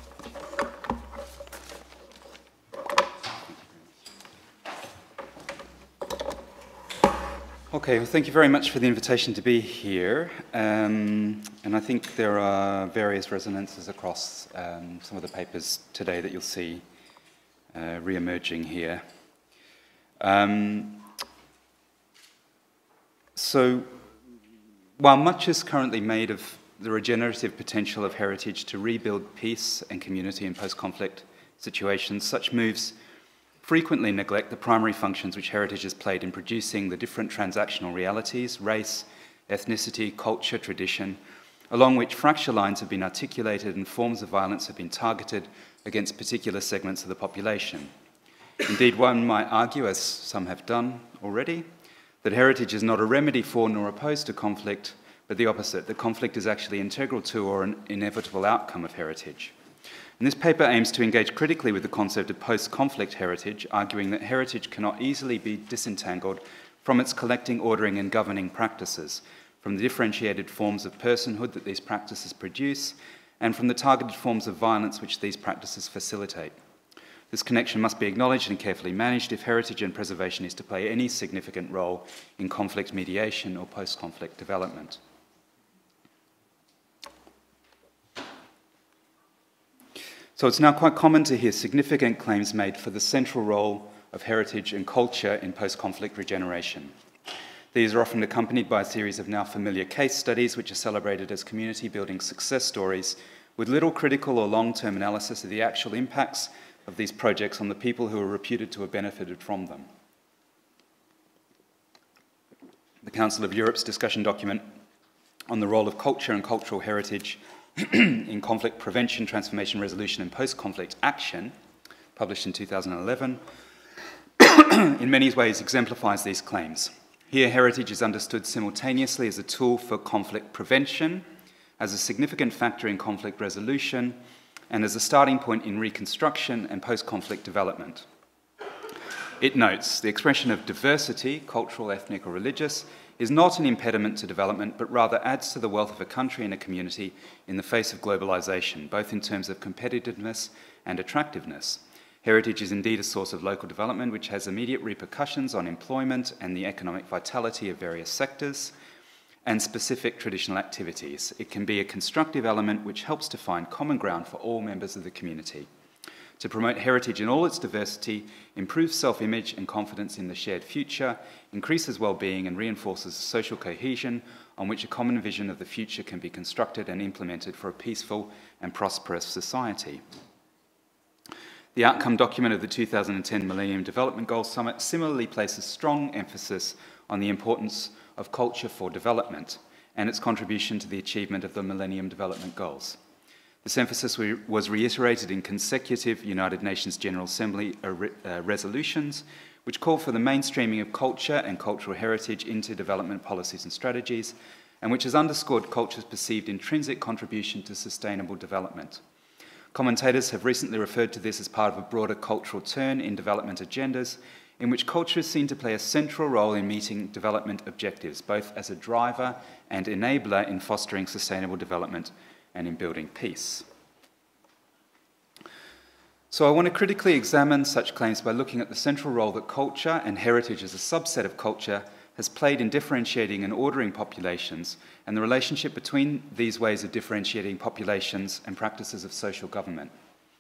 S4: Okay, well, thank you very much for the invitation to be here. Um, and I think there are various resonances across um, some of the papers today that you'll see uh, re-emerging here. Um, so, while much is currently made of the regenerative potential of heritage to rebuild peace and community in post-conflict situations, such moves frequently neglect the primary functions which heritage has played in producing the different transactional realities, race, ethnicity, culture, tradition, along which fracture lines have been articulated and forms of violence have been targeted against particular segments of the population. Indeed, one might argue, as some have done already, that heritage is not a remedy for nor opposed to conflict, but the opposite, that conflict is actually integral to or an inevitable outcome of heritage. And this paper aims to engage critically with the concept of post-conflict heritage, arguing that heritage cannot easily be disentangled from its collecting, ordering, and governing practices, from the differentiated forms of personhood that these practices produce, and from the targeted forms of violence which these practices facilitate. This connection must be acknowledged and carefully managed if heritage and preservation is to play any significant role in conflict mediation or post-conflict development. So it's now quite common to hear significant claims made for the central role of heritage and culture in post-conflict regeneration. These are often accompanied by a series of now familiar case studies which are celebrated as community-building success stories with little critical or long-term analysis of the actual impacts of these projects on the people who are reputed to have benefited from them. The Council of Europe's discussion document on the role of culture and cultural heritage in conflict prevention, transformation, resolution, and post-conflict action, published in two thousand eleven, in many ways exemplifies these claims. Here, heritage is understood simultaneously as a tool for conflict prevention, as a significant factor in conflict resolution, and as a starting point in reconstruction and post-conflict development. It notes the expression of diversity, cultural, ethnic, or religious, is not an impediment to development, but rather adds to the wealth of a country and a community in the face of globalization, both in terms of competitiveness and attractiveness. Heritage is indeed a source of local development which has immediate repercussions on employment and the economic vitality of various sectors and specific traditional activities. It can be a constructive element which helps to find common ground for all members of the community. to promote heritage in all its diversity, improves self-image and confidence in the shared future, increases well-being and reinforces social cohesion on which a common vision of the future can be constructed and implemented for a peaceful and prosperous society. The outcome document of the two thousand ten Millennium Development Goals Summit similarly places strong emphasis on the importance of culture for development and its contribution to the achievement of the Millennium Development Goals. This emphasis was reiterated in consecutive United Nations General Assembly uh, resolutions, which call for the mainstreaming of culture and cultural heritage into development policies and strategies, and which has underscored culture's perceived intrinsic contribution to sustainable development. Commentators have recently referred to this as part of a broader cultural turn in development agendas, in which culture is seen to play a central role in meeting development objectives, both as a driver and enabler in fostering sustainable development and in building peace. So I want to critically examine such claims by looking at the central role that culture and heritage as a subset of culture has played in differentiating and ordering populations, and the relationship between these ways of differentiating populations and practices of social government.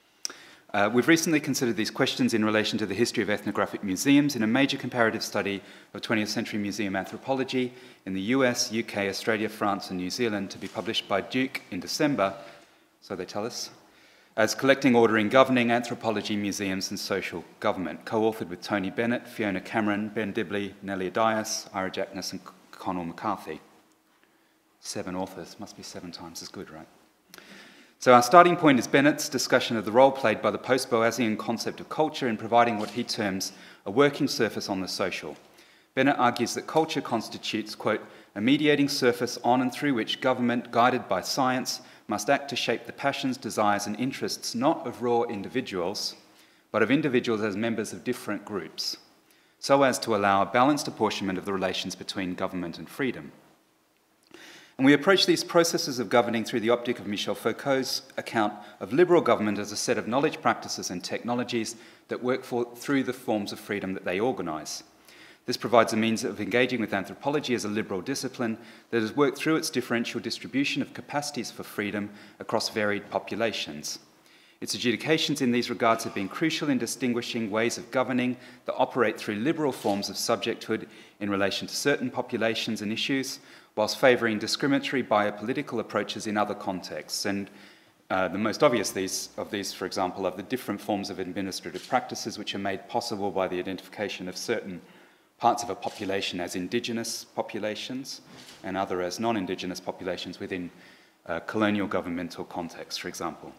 S4: Uh, we've recently considered these questions in relation to the history of ethnographic museums in a major comparative study of twentieth century museum anthropology in the U S, U K, Australia, France, and New Zealand, to be published by Duke in December, so they tell us, as Collecting, Ordering, Governing Anthropology, Museums and Social Government, co-authored with Tony Bennett, Fiona Cameron, Ben Dibley, Nellie Dias, Ira Jackness, and Connell McCarthy. Seven authors, must be seven times as good, right? So our starting point is Bennett's discussion of the role played by the post-Boasian concept of culture in providing what he terms a working surface on the social. Bennett argues that culture constitutes, quote, a mediating surface on and through which government, guided by science, must act to shape the passions, desires, and interests not of raw individuals, but of individuals as members of different groups, so as to allow a balanced apportionment of the relations between government and freedom. And we approach these processes of governing through the optic of Michel Foucault's account of liberal government as a set of knowledge practices and technologies that work for, through the forms of freedom that they organise. This provides a means of engaging with anthropology as a liberal discipline that has worked through its differential distribution of capacities for freedom across varied populations. Its adjudications in these regards have been crucial in distinguishing ways of governing that operate through liberal forms of subjecthood in relation to certain populations and issues, whilst favouring discriminatory biopolitical approaches in other contexts. And uh, the most obvious these, of these, for example, are the different forms of administrative practices which are made possible by the identification of certain parts of a population as indigenous populations and other as non-indigenous populations within uh, colonial governmental contexts, for example.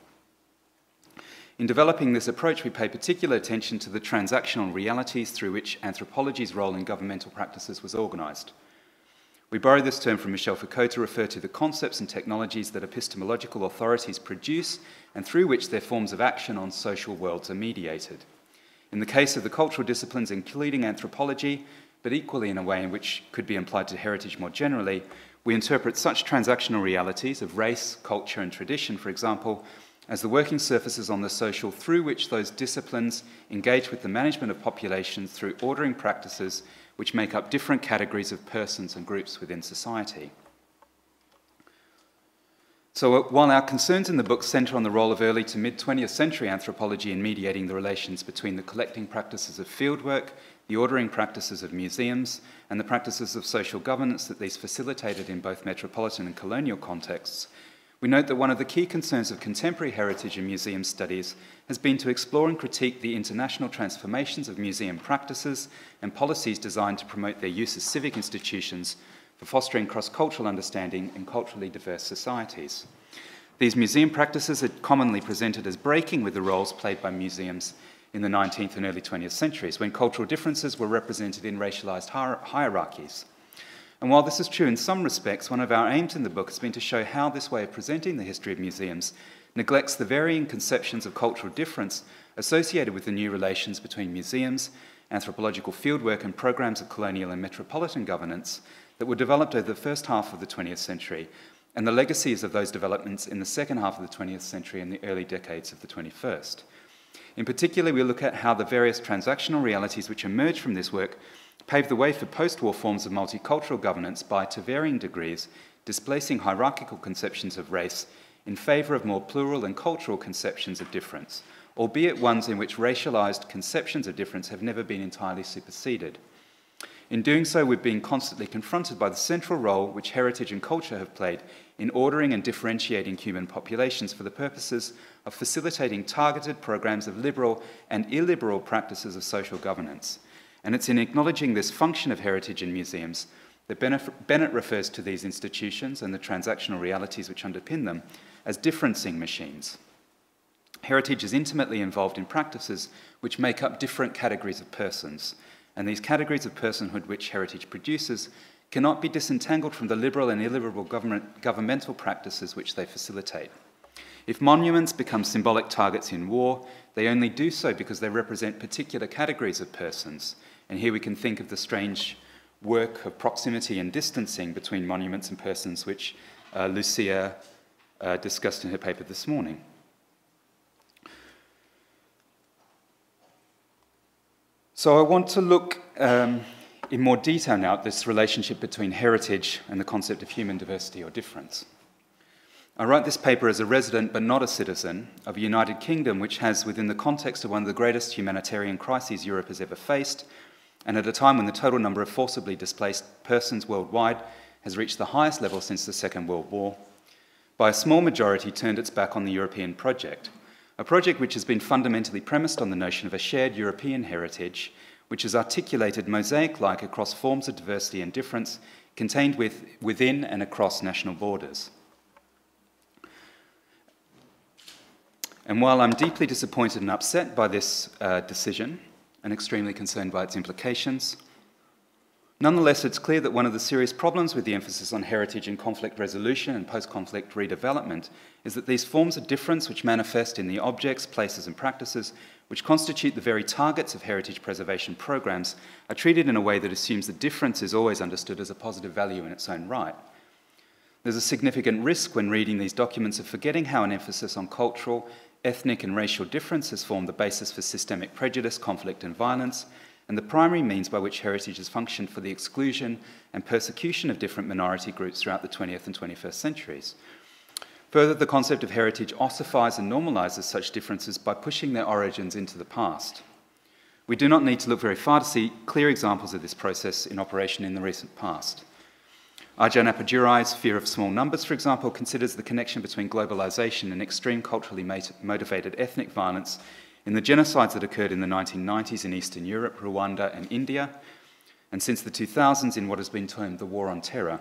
S4: In developing this approach, we pay particular attention to the transactional realities through which anthropology's role in governmental practices was organised. We borrow this term from Michel Foucault to refer to the concepts and technologies that epistemological authorities produce and through which their forms of action on social worlds are mediated. In the case of the cultural disciplines, including anthropology, but equally in a way in which could be applied to heritage more generally, we interpret such transactional realities of race, culture, and tradition, for example, as the working surfaces on the social through which those disciplines engage with the management of populations through ordering practices which make up different categories of persons and groups within society. So while our concerns in the book centre on the role of early to mid-twentieth century anthropology in mediating the relations between the collecting practices of fieldwork, the ordering practices of museums, and the practices of social governance that these facilitated in both metropolitan and colonial contexts, we note that one of the key concerns of contemporary heritage and museum studies has been to explore and critique the international transformations of museum practices and policies designed to promote their use as civic institutions for fostering cross-cultural understanding in culturally diverse societies. These museum practices are commonly presented as breaking with the roles played by museums in the nineteenth and early twentieth centuries, when cultural differences were represented in racialized hier- hierarchies. And while this is true in some respects, one of our aims in the book has been to show how this way of presenting the history of museums neglects the varying conceptions of cultural difference associated with the new relations between museums, anthropological fieldwork, and programs of colonial and metropolitan governance that were developed over the first half of the twentieth century, and the legacies of those developments in the second half of the twentieth century and the early decades of the twenty-first. In particular, we look at how the various transactional realities which emerge from this work paved the way for post-war forms of multicultural governance by, to varying degrees, displacing hierarchical conceptions of race in favour of more plural and cultural conceptions of difference, albeit ones in which racialized conceptions of difference have never been entirely superseded. In doing so, we've been constantly confronted by the central role which heritage and culture have played in ordering and differentiating human populations for the purposes of facilitating targeted programs of liberal and illiberal practices of social governance. And it's in acknowledging this function of heritage in museums that Bennett refers to these institutions and the transactional realities which underpin them as differencing machines. Heritage is intimately involved in practices which make up different categories of persons, and these categories of personhood which heritage produces cannot be disentangled from the liberal and illiberal government, governmental practices which they facilitate. If monuments become symbolic targets in war, they only do so because they represent particular categories of persons, and here we can think of the strange work of proximity and distancing between monuments and persons which uh, Lucia uh, discussed in her paper this morning. So I want to look um, in more detail now at this relationship between heritage and the concept of human diversity or difference. I write this paper as a resident but not a citizen of a United Kingdom which has, within the context of one of the greatest humanitarian crises Europe has ever faced, and at a time when the total number of forcibly displaced persons worldwide has reached the highest level since the Second World War, by a small majority turned its back on the European project. A project which has been fundamentally premised on the notion of a shared European heritage, which is articulated mosaic-like across forms of diversity and difference, contained with, within and across national borders. And while I'm deeply disappointed and upset by this uh, decision, and extremely concerned by its implications, nonetheless, it's clear that one of the serious problems with the emphasis on heritage in conflict resolution and post-conflict redevelopment is that these forms of difference which manifest in the objects, places and practices which constitute the very targets of heritage preservation programs are treated in a way that assumes that difference is always understood as a positive value in its own right. There's a significant risk when reading these documents of forgetting how an emphasis on cultural, ethnic and racial difference has formed the basis for systemic prejudice, conflict and violence, and the primary means by which heritage has functioned for the exclusion and persecution of different minority groups throughout the twentieth and twenty-first centuries. Further, the concept of heritage ossifies and normalizes such differences by pushing their origins into the past. We do not need to look very far to see clear examples of this process in operation in the recent past. Ajahn Appadurai's Fear of Small Numbers, for example, considers the connection between globalization and extreme culturally motivated ethnic violence in the genocides that occurred in the nineteen nineties in Eastern Europe, Rwanda and India, and since the two thousands in what has been termed the War on Terror.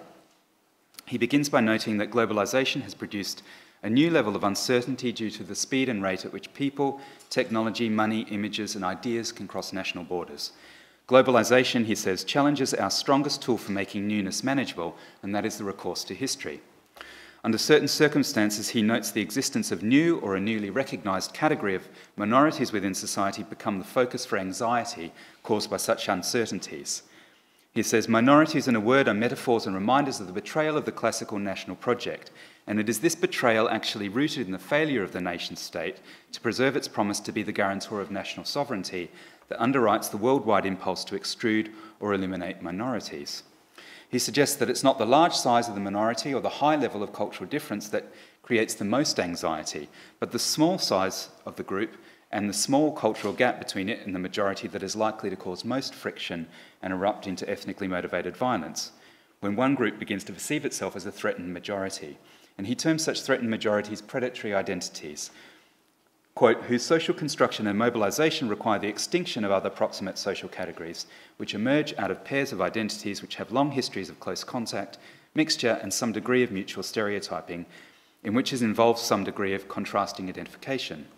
S4: He begins by noting that globalization has produced a new level of uncertainty due to the speed and rate at which people, technology, money, images and ideas can cross national borders. Globalization, he says, challenges our strongest tool for making newness manageable, and that is the recourse to history. Under certain circumstances, he notes the existence of new or a newly recognized category of minorities within society become the focus for anxiety caused by such uncertainties. He says, minorities in a word are metaphors and reminders of the betrayal of the classical national project, and it is this betrayal actually rooted in the failure of the nation-state to preserve its promise to be the guarantor of national sovereignty that underwrites the worldwide impulse to extrude or eliminate minorities. He suggests that it's not the large size of the minority or the high level of cultural difference that creates the most anxiety, but the small size of the group and the small cultural gap between it and the majority that is likely to cause most friction and erupt into ethnically motivated violence, when one group begins to perceive itself as a threatened majority. And he terms such threatened majorities predatory identities, quote, whose social construction and mobilization require the extinction of other proximate social categories, which emerge out of pairs of identities which have long histories of close contact, mixture, and some degree of mutual stereotyping, in which is involved some degree of contrasting identification.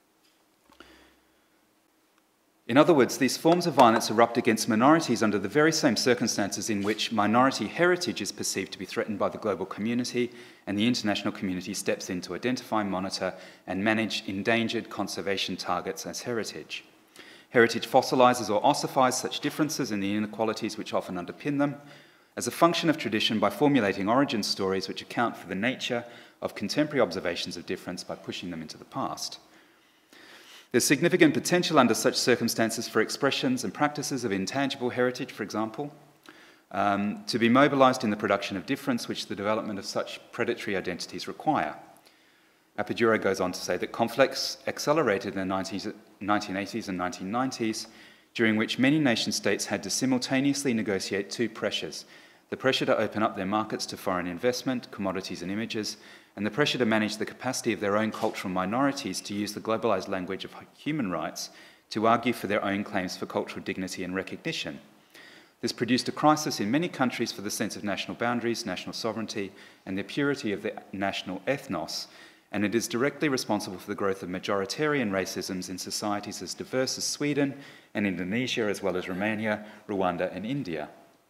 S4: In other words, these forms of violence erupt against minorities under the very same circumstances in which minority heritage is perceived to be threatened by the global community, and the international community steps in to identify, monitor, and manage endangered conservation targets as heritage. Heritage fossilizes or ossifies such differences and the inequalities which often underpin them as a function of tradition by formulating origin stories which account for the nature of contemporary observations of difference by pushing them into the past. There's significant potential under such circumstances for expressions and practices of intangible heritage, for example, um, to be mobilized in the production of difference which the development of such predatory identities require. Appigiuro goes on to say that conflicts accelerated in the nineteen eighties and nineteen nineties, during which many nation-states had to simultaneously negotiate two pressures: the pressure to open up their markets to foreign investment, commodities and images, and the pressure to manage the capacity of their own cultural minorities to use the globalized language of human rights to argue for their own claims for cultural dignity and recognition. This produced a crisis in many countries for the sense of national boundaries, national sovereignty, and the purity of the national ethnos, and it is directly responsible for the growth of majoritarian racisms in societies as diverse as Sweden and Indonesia, as well as Romania, Rwanda, and India.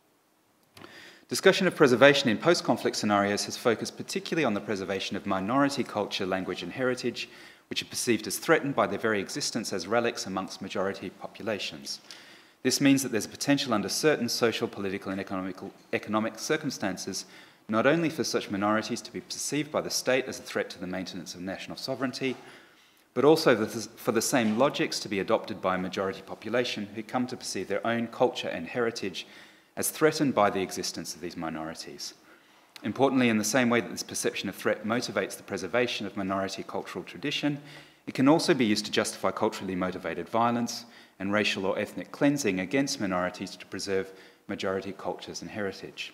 S4: Discussion of preservation in post-conflict scenarios has focused particularly on the preservation of minority culture, language, and heritage, which are perceived as threatened by their very existence as relics amongst majority populations. This means that there's a potential under certain social, political, and economical, economic circumstances not only for such minorities to be perceived by the state as a threat to the maintenance of national sovereignty, but also for the same logics to be adopted by a majority population who come to perceive their own culture and heritage as threatened by the existence of these minorities. Importantly, in the same way that this perception of threat motivates the preservation of minority cultural tradition, it can also be used to justify culturally motivated violence and racial or ethnic cleansing against minorities to preserve majority cultures and heritage.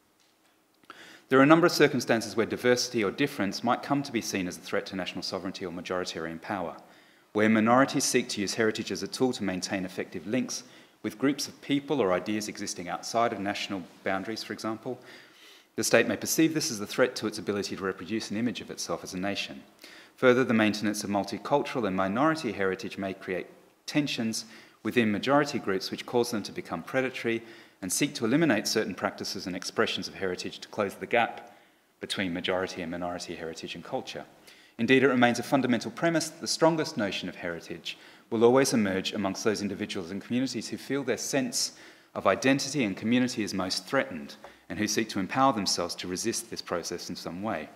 S4: There are a number of circumstances where diversity or difference might come to be seen as a threat to national sovereignty or majoritarian power, where minorities seek to use heritage as a tool to maintain effective links with groups of people or ideas existing outside of national boundaries, for example. The state may perceive this as a threat to its ability to reproduce an image of itself as a nation. Further, the maintenance of multicultural and minority heritage may create tensions within majority groups which cause them to become predatory and seek to eliminate certain practices and expressions of heritage to close the gap between majority and minority heritage and culture. Indeed, it remains a fundamental premise that the strongest notion of heritage will always emerge amongst those individuals and communities who feel their sense of identity and community is most threatened and who seek to empower themselves to resist this process in some way.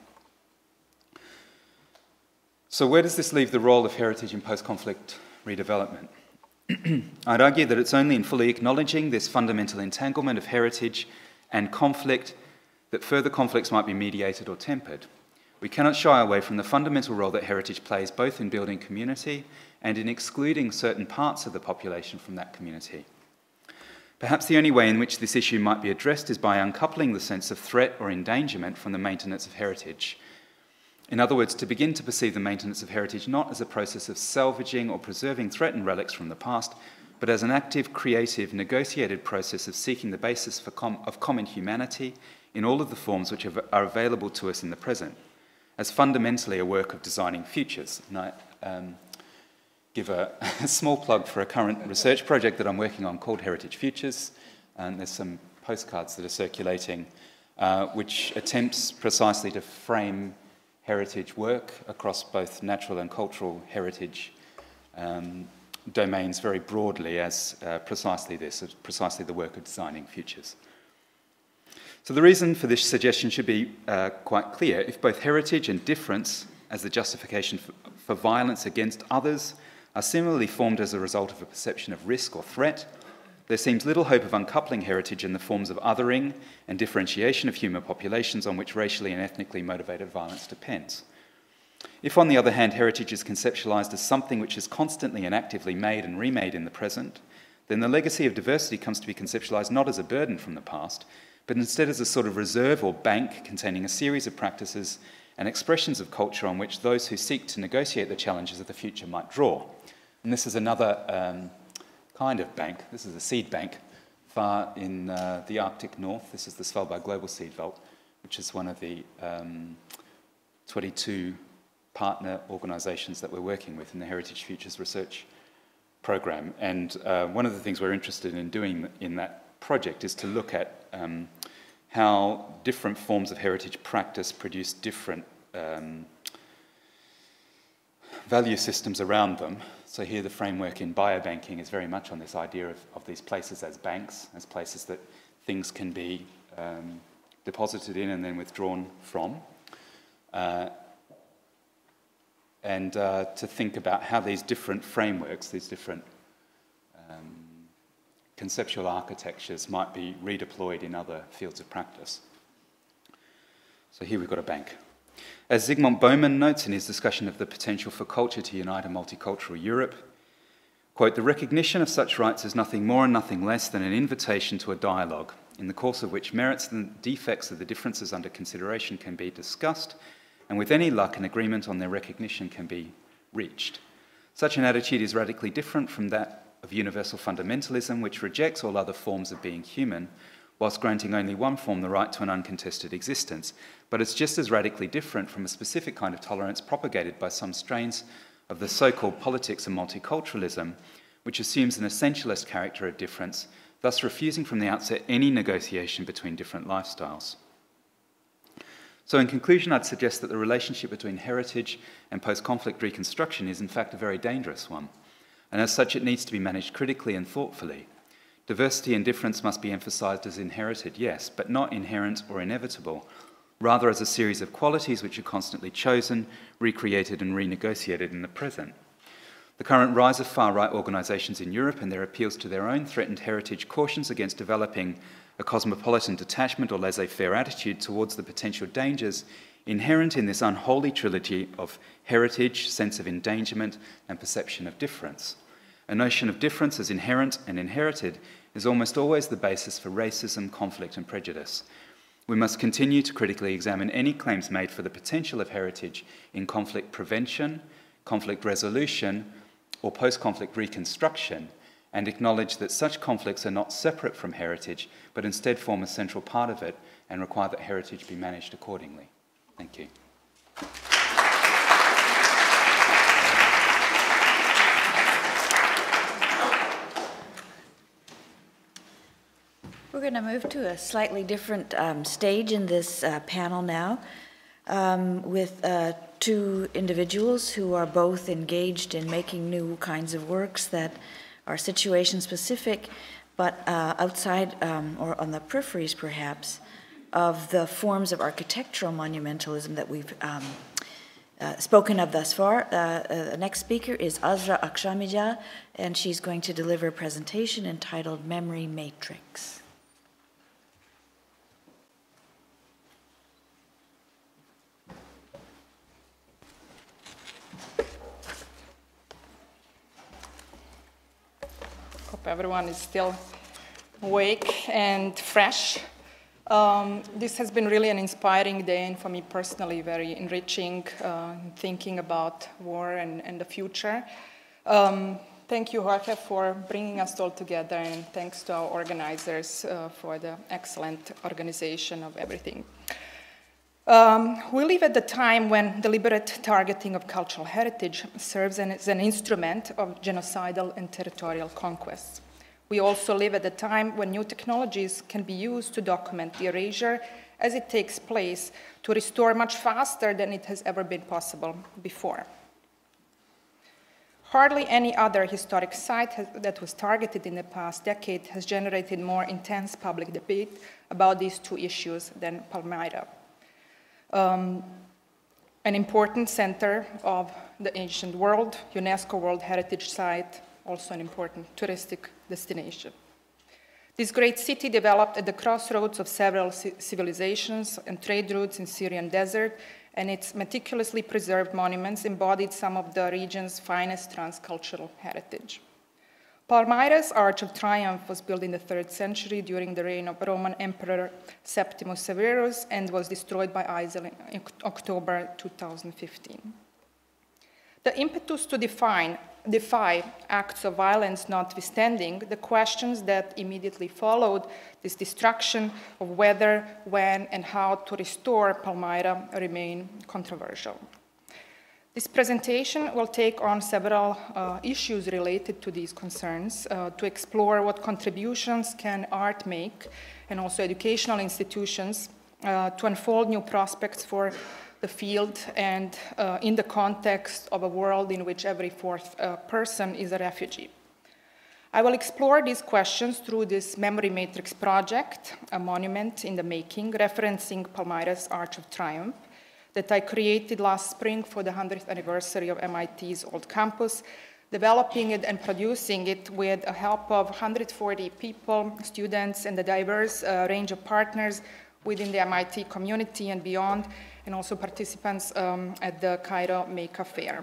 S4: So where does this leave the role of heritage in post-conflict redevelopment? I'd argue that it's only in fully acknowledging this fundamental entanglement of heritage and conflict that further conflicts might be mediated or tempered. We cannot shy away from the fundamental role that heritage plays both in building community and in excluding certain parts of the population from that community. Perhaps the only way in which this issue might be addressed is by uncoupling the sense of threat or endangerment from the maintenance of heritage. In other words, to begin to perceive the maintenance of heritage not as a process of salvaging or preserving threatened relics from the past, but as an active, creative, negotiated process of seeking the basis for com of common humanity in all of the forms which are, are available to us in the present, as fundamentally a work of designing futures. And I um, give a, a small plug for a current research project that I'm working on called Heritage Futures, and there's some postcards that are circulating uh, which attempts precisely to frame heritage work across both natural and cultural heritage um, domains very broadly as uh, precisely this, as precisely the work of designing futures. So the reason for this suggestion should be uh, quite clear. If both heritage and difference as the justification for, for violence against others are similarly formed as a result of a perception of risk or threat, there seems little hope of uncoupling heritage in the forms of othering and differentiation of human populations on which racially and ethnically motivated violence depends. If, on the other hand, heritage is conceptualized as something which is constantly and actively made and remade in the present, then the legacy of diversity comes to be conceptualized not as a burden from the past, but instead as a sort of reserve or bank containing a series of practices and expressions of culture on which those who seek to negotiate the challenges of the future might draw. And this is another um, kind of bank. This is a seed bank far in uh, the Arctic North. This is the Svalbard Global Seed Vault, which is one of the um, twenty-two partner organisations that we're working with in the Heritage Futures Research Programme. And uh, one of the things we're interested in doing in that project is to look at um, how different forms of heritage practice produce different um, value systems around them. So here the framework in biobanking is very much on this idea of, of these places as banks, as places that things can be um, deposited in and then withdrawn from. Uh, and uh, to think about how these different frameworks, these different um, conceptual architectures might be redeployed in other fields of practice. So here we've got a bank. As Zygmunt Bauman notes in his discussion of the potential for culture to unite a multicultural Europe, quote, "The recognition of such rights is nothing more and nothing less than an invitation to a dialogue, in the course of which merits and defects of the differences under consideration can be discussed, and with any luck, an agreement on their recognition can be reached. Such an attitude is radically different from that of universal fundamentalism, which rejects all other forms of being human, whilst granting only one form, the right to an uncontested existence. But it's just as radically different from a specific kind of tolerance propagated by some strains of the so-called politics of multiculturalism, which assumes an essentialist character of difference, thus refusing from the outset any negotiation between different lifestyles." So in conclusion, I'd suggest that the relationship between heritage and post-conflict reconstruction is in fact a very dangerous one, and as such it needs to be managed critically and thoughtfully. Diversity and difference must be emphasised as inherited, yes, but not inherent or inevitable, rather as a series of qualities which are constantly chosen, recreated and renegotiated in the present. The current rise of far-right organisations in Europe and their appeals to their own threatened heritage cautions against developing a cosmopolitan detachment or laissez-faire attitude towards the potential dangers inherent in this unholy trilogy of heritage, sense of endangerment and perception of difference. A notion of difference as inherent and inherited is almost always the basis for racism, conflict and prejudice. We must continue to critically examine any claims made for the potential of heritage in conflict prevention, conflict resolution, or post-conflict reconstruction, and acknowledge that such conflicts are not separate from heritage, but instead form a central part of it and require that heritage be managed accordingly. Thank you.
S1: We're going to move to a slightly different um, stage in this uh, panel now, um, with uh, two individuals who are both engaged in making new kinds of works that are situation-specific, but uh, outside um, or on the peripheries, perhaps, of the forms of architectural monumentalism that we've um, uh, spoken of thus far. Uh, uh, the next speaker is Azra Akšamija, and she's going to deliver a presentation entitled Memory Matrix.
S5: Hope everyone is still awake and fresh. Um, this has been really an inspiring day, and for me personally, very enriching, uh, thinking about war and, and the future. Um, thank you, Jorge, for bringing us all together, and thanks to our organizers uh, for the excellent organization of everything. Um, we live at the time when deliberate targeting of cultural heritage serves as an instrument of genocidal and territorial conquests. We also live at a time when new technologies can be used to document the erasure as it takes place, to restore much faster than it has ever been possible before. Hardly any other historic site has, that was targeted in the past decade has generated more intense public debate about these two issues than Palmyra. Um, an important center of the ancient world, UNESCO World Heritage Site, also an important touristic destination. This great city developed at the crossroads of several civilizations and trade routes in Syrian desert, and its meticulously preserved monuments embodied some of the region's finest transcultural heritage. Palmyra's Arch of Triumph was built in the third century during the reign of Roman Emperor Septimus Severus and was destroyed by I S I L in October two thousand fifteen. The impetus to define, defy acts of violence notwithstanding, the questions that immediately followed this destruction of whether, when, and how to restore Palmyra remain controversial. This presentation will take on several uh, issues related to these concerns uh, to explore what contributions can art make, and also educational institutions, uh, to unfold new prospects for the field and uh, in the context of a world in which every fourth uh, person is a refugee. I will explore these questions through this Memory Matrix project, a monument in the making, referencing Palmyra's Arch of Triumph, that I created last spring for the hundredth anniversary of M I T's old campus, developing it and producing it with the help of one hundred forty people, students, and a diverse uh, range of partners within the M I T community and beyond, and also participants um, at the Cairo Make Fair.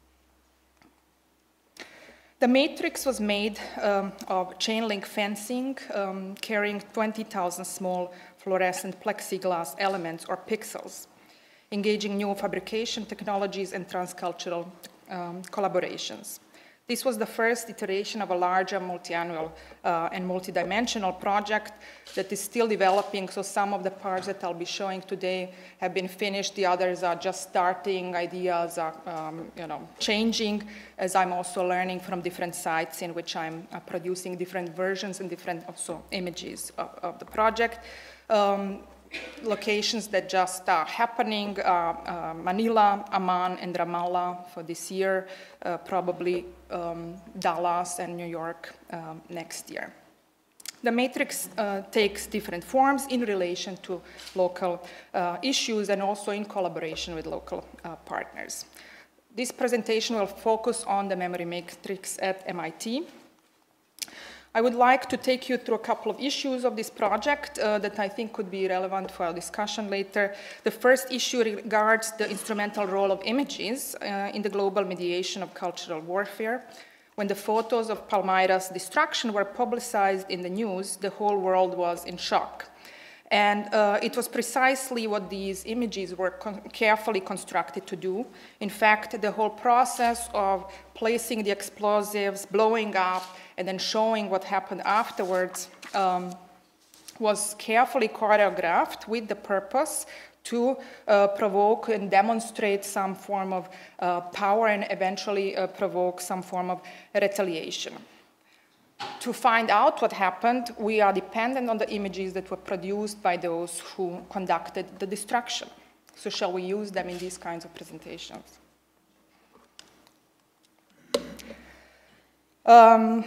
S5: The matrix was made um, of chain link fencing um, carrying twenty thousand small fluorescent plexiglass elements or pixels, engaging new fabrication technologies and transcultural um, collaborations. This was the first iteration of a larger multi-annual uh, and multi-dimensional project that is still developing, so some of the parts that I'll be showing today have been finished, the others are just starting, ideas are um, you know, changing, as I'm also learning from different sites in which I'm uh, producing different versions and different also images of, of the project. Um, Locations that just are happening, uh, uh, Manila, Amman, and Ramallah for this year, uh, probably um, Dallas and New York um, next year. The matrix uh, takes different forms in relation to local uh, issues and also in collaboration with local uh, partners. This presentation will focus on the memory matrix at M I T. I would like to take you through a couple of issues of this project uh, that I think could be relevant for our discussion later. The first issue regards the instrumental role of images uh, in the global mediation of cultural warfare. When the photos of Palmyra's destruction were publicized in the news, the whole world was in shock. And uh, it was precisely what these images were con carefully constructed to do. In fact, the whole process of placing the explosives, blowing up, and then showing what happened afterwards um, was carefully choreographed with the purpose to uh, provoke and demonstrate some form of uh, power and eventually uh, provoke some form of retaliation. To find out what happened, we are dependent on the images that were produced by those who conducted the destruction. So shall we use them in these kinds of presentations? Um,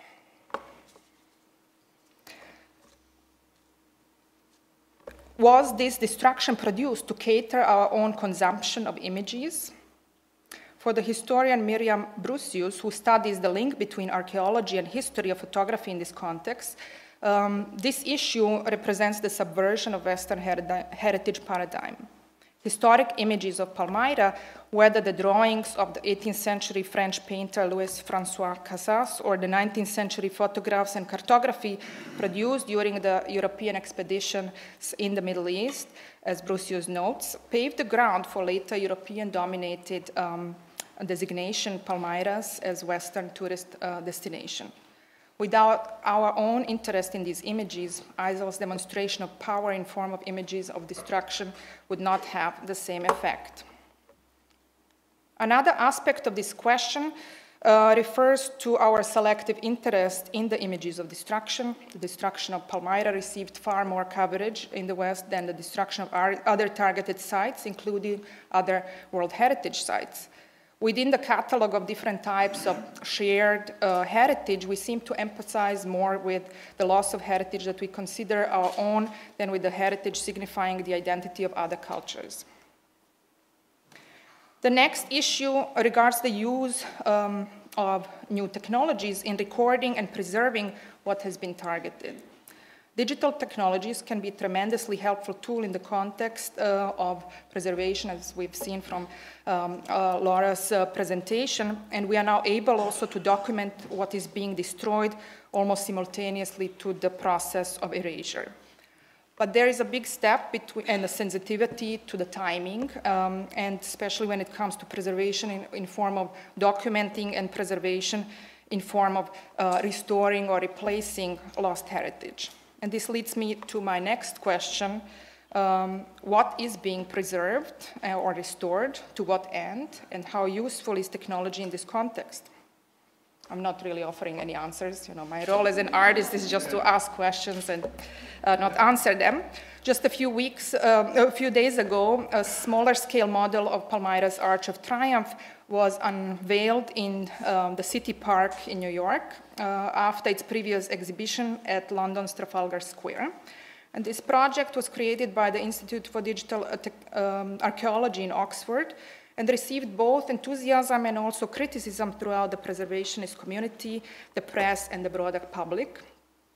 S5: was this destruction produced to cater our own consumption of images? For the historian Miriam Brucius, who studies the link between archaeology and history of photography in this context, um, this issue represents the subversion of Western her heritage paradigm. Historic images of Palmyra, whether the drawings of the eighteenth century French painter Louis-François Casas or the nineteenth century photographs and cartography produced during the European expeditions in the Middle East, as Brucius notes, paved the ground for later European-dominated um, designation Palmyras as Western tourist uh, destination. Without our own interest in these images, Eisel's demonstration of power in form of images of destruction would not have the same effect. Another aspect of this question uh, refers to our selective interest in the images of destruction. The destruction of Palmyra received far more coverage in the West than the destruction of our other targeted sites, including other World Heritage sites. Within the catalog of different types of shared uh, heritage, we seem to emphasize more with the loss of heritage that we consider our own than with the heritage signifying the identity of other cultures. The next issue regards the use um, of new technologies in recording and preserving what has been targeted. Digital technologies can be a tremendously helpful tool in the context uh, of preservation, as we've seen from um, uh, Laura's uh, presentation, and we are now able also to document what is being destroyed almost simultaneously to the process of erasure. But there is a big step between, and a sensitivity to the timing, um, and especially when it comes to preservation in, in form of documenting and preservation in form of uh, restoring or replacing lost heritage. And this leads me to my next question. Um, what is being preserved uh, or restored, to what end, and how useful is technology in this context? I'm not really offering any answers. You know, my role as an artist is just to ask questions and uh, not answer them. Just a few weeks, uh, a few days ago, a smaller scale model of Palmyra's Arch of Triumph was unveiled in um, the City Park in New York uh, after its previous exhibition at London's Trafalgar Square. And this project was created by the Institute for Digital um, Archaeology in Oxford and received both enthusiasm and also criticism throughout the preservationist community, the press, and the broader public.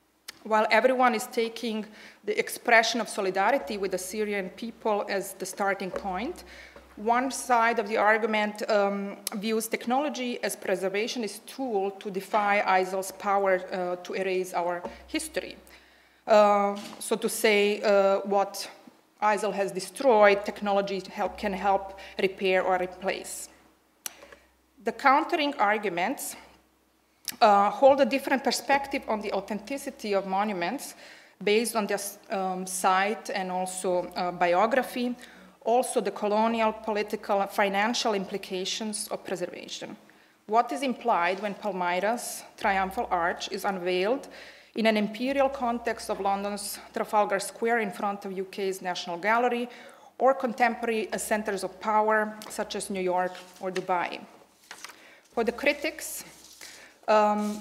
S5: while everyone is taking the expression of solidarity with the Syrian people as the starting point, one side of the argument um, views technology as preservationist tool to defy ISIL's power uh, to erase our history. Uh, so to say uh, what ISIL has destroyed, technology help, can help repair or replace. The countering arguments uh, hold a different perspective on the authenticity of monuments based on their um, site and also uh, biography, also the colonial, political, and financial implications of preservation. What is implied when Palmyra's triumphal arch is unveiled in an imperial context of London's Trafalgar Square in front of U K's National Gallery, or contemporary uh, centers of power, such as New York or Dubai? For the critics, um,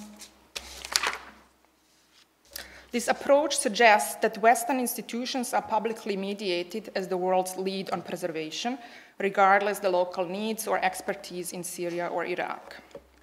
S5: this approach suggests that Western institutions are publicly mediated as the world's lead on preservation, regardless the local needs or expertise in Syria or Iraq.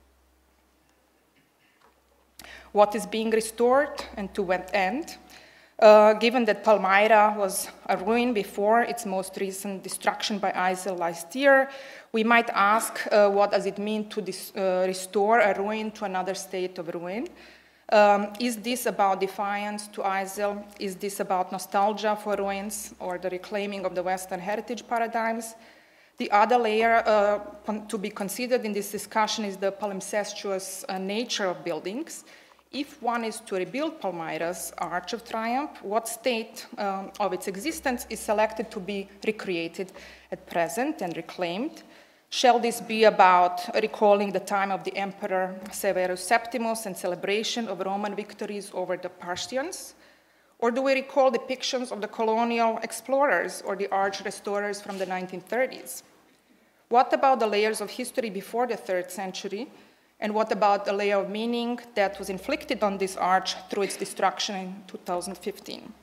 S5: What is being restored and to what end? Uh, given that Palmyra was a ruin before its most recent destruction by ISIL last year, we might ask uh, what does it mean to dis uh, restore a ruin to another state of ruin? Um, is this about defiance to ISIL? Is this about nostalgia for ruins or the reclaiming of the Western heritage paradigms? The other layer uh, to be considered in this discussion is the palimpsestuous uh, nature of buildings. If one is to rebuild Palmyra's Arch of Triumph, what state um, of its existence is selected to be recreated at present and reclaimed? Shall this be about recalling the time of the Emperor Severus Septimus and celebration of Roman victories over the Parthians? Or do we recall depictions of the colonial explorers or the arch restorers from the nineteen thirties? What about the layers of history before the third century? And what about the layer of meaning that was inflicted on this arch through its destruction in two thousand fifteen?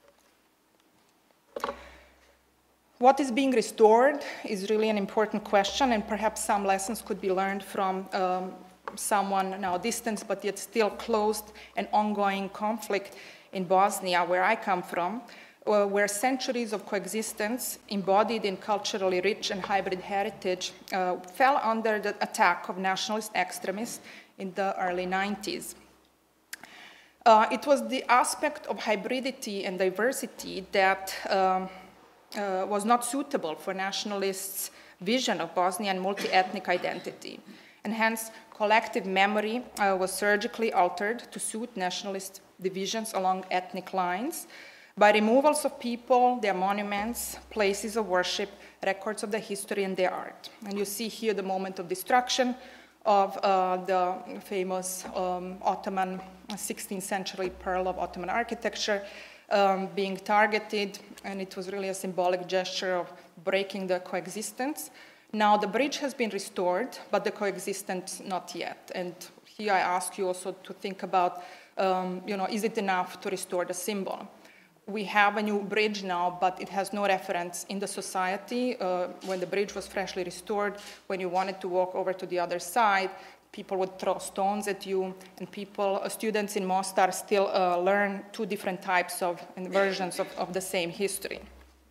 S5: What is being restored is really an important question, and perhaps some lessons could be learned from um, someone now distant, but yet still closed and ongoing conflict in Bosnia, where I come from, uh, where centuries of coexistence embodied in culturally rich and hybrid heritage uh, fell under the attack of nationalist extremists in the early nineties. Uh, it was the aspect of hybridity and diversity that um, uh, was not suitable for nationalists' vision of Bosnian multi-ethnic identity. And hence, collective memory uh, was surgically altered to suit nationalist divisions along ethnic lines by removals of people, their monuments, places of worship, records of the history and their art. And you see here the moment of destruction of uh, the famous um, Ottoman sixteenth century pearl of Ottoman architecture um, being targeted, and it was really a symbolic gesture of breaking the coexistence. Now the bridge has been restored, but the coexistence not yet. And here I ask you also to think about, um, you know, is it enough to restore the symbol? We have a new bridge now, but it has no reference in the society. Uh, when the bridge was freshly restored, when you wanted to walk over to the other side, people would throw stones at you, and people, uh, students in Mostar still uh, learn two different types of and versions of, of the same history.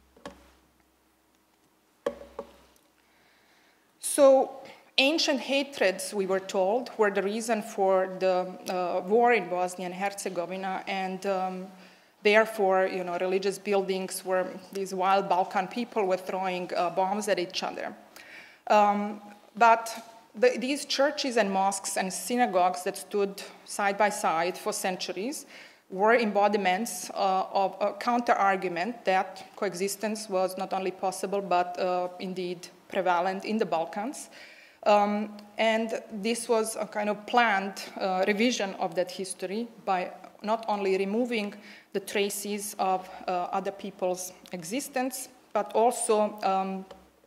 S5: So ancient hatreds, we were told, were the reason for the uh, war in Bosnia and Herzegovina, and um, therefore, you know, religious buildings where these wild Balkan people were throwing uh, bombs at each other. Um, but the, these churches and mosques and synagogues that stood side by side for centuries were embodiments uh, of a counter-argument that coexistence was not only possible, but uh, indeed prevalent in the Balkans. Um, and this was a kind of planned uh, revision of that history by not only removing the traces of uh, other people's existence, but also um,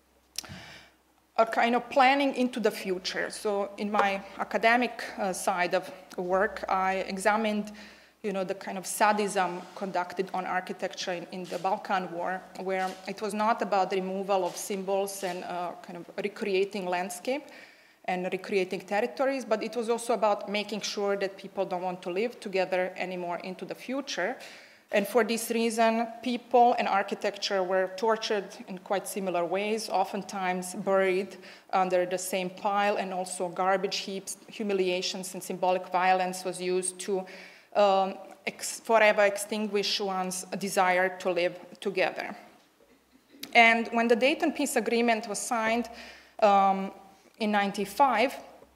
S5: a kind of planning into the future. So in my academic uh, side of work, I examined, you know, the kind of sadism conducted on architecture in, in the Balkan War, where it was not about the removal of symbols and uh, kind of recreating landscape, and recreating territories, but it was also about making sure that people don't want to live together anymore into the future. And for this reason, people and architecture were tortured in quite similar ways, oftentimes buried under the same pile, and also garbage heaps, humiliations, and symbolic violence was used to um, ex forever extinguish one's desire to live together. And when the Dayton Peace Agreement was signed um, in ninety-five,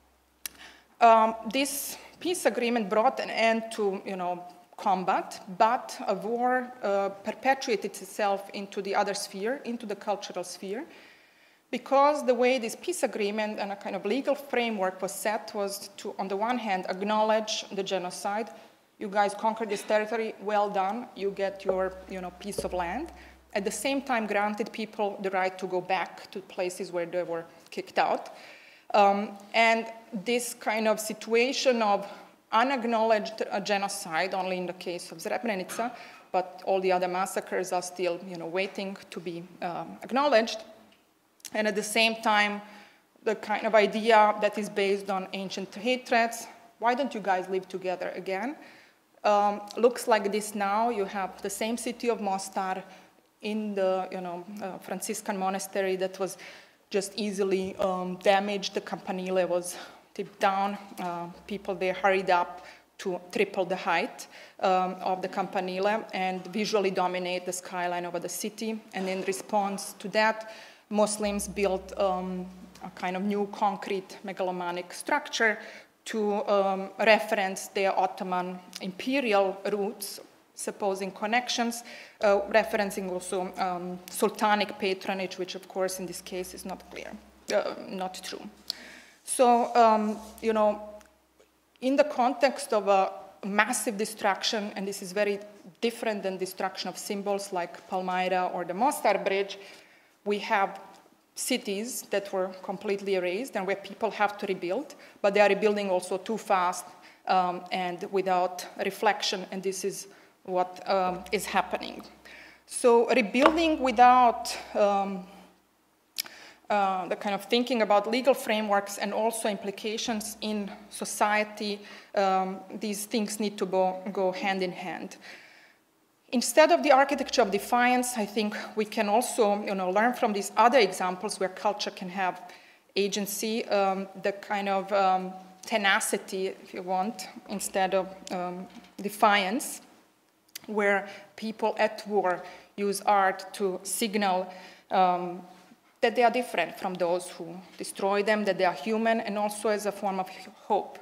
S5: um, this peace agreement brought an end to, you know, combat, but a war uh, perpetuated itself into the other sphere, into the cultural sphere, because the way this peace agreement and a kind of legal framework was set was to, on the one hand, acknowledge the genocide. You guys conquered this territory, well done, you get your, you know, piece of land. At the same time, granted people the right to go back to places where they were kicked out. Um, and this kind of situation of unacknowledged uh, genocide, only in the case of Srebrenica, but all the other massacres are still, you know, waiting to be um, acknowledged. And at the same time, the kind of idea that is based on ancient hatreds, why don't you guys live together again? Um, looks like this now. You have the same city of Mostar in the, you know, uh, Franciscan monastery that was just easily um, damaged. The campanile was tipped down. Uh, people there hurried up to triple the height um, of the campanile and visually dominate the skyline over the city. And in response to that, Muslims built um, a kind of new concrete megalomanic structure to um, reference their Ottoman imperial roots, supposing connections, uh, referencing also um, sultanic patronage, which of course in this case is not clear, uh, not true. So, um, you know, in the context of a massive destruction, and this is very different than destruction of symbols like Palmyra or the Mostar Bridge, we have cities that were completely erased and where people have to rebuild, but they are rebuilding also too fast um, and without reflection, and this is what um, is happening. So rebuilding without um, Uh, the kind of thinking about legal frameworks and also implications in society, um, these things need to go, go hand in hand. Instead of the architecture of defiance, I think we can also, you know, learn from these other examples where culture can have agency, um, the kind of um, tenacity, if you want, instead of um, defiance, where people at war use art to signal um, that they are different from those who destroy them, that they are human, and also as a form of hope.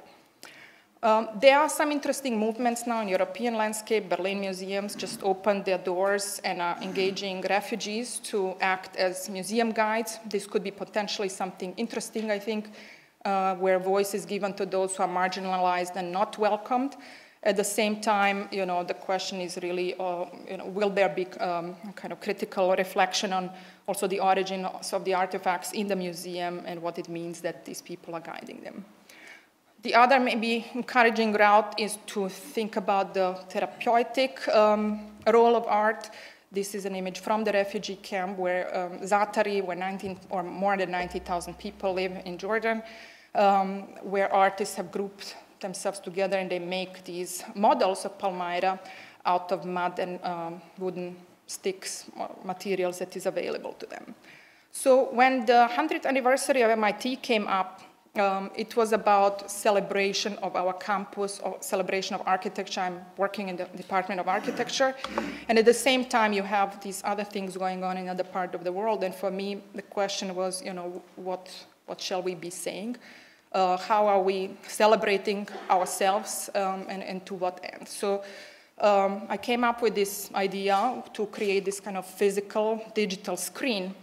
S5: Um, there are some interesting movements now in European landscape. Berlin museums just opened their doors and are engaging refugees to act as museum guides. This could be potentially something interesting, I think, uh, where voice is given to those who are marginalized and not welcomed. At the same time, you know, the question is really, uh, you know, will there be um, a kind of critical reflection on also the origin of the artifacts in the museum and what it means that these people are guiding them. The other maybe encouraging route is to think about the therapeutic um, role of art. This is an image from the refugee camp where um, Zatari, where nineteen or more than ninety thousand people live in Jordan, um, where artists have grouped themselves together and they make these models of Palmyra out of mud and um, wooden sticks, materials that is available to them. So when the hundredth anniversary of M I T came up, um, it was about celebration of our campus, or celebration of architecture. I'm working in the Department of Architecture. And at the same time, you have these other things going on in other parts of the world. And for me, the question was, you know, what, what shall we be saying? Uh, how are we celebrating ourselves um, and, and to what end? So um, I came up with this idea to create this kind of physical digital screen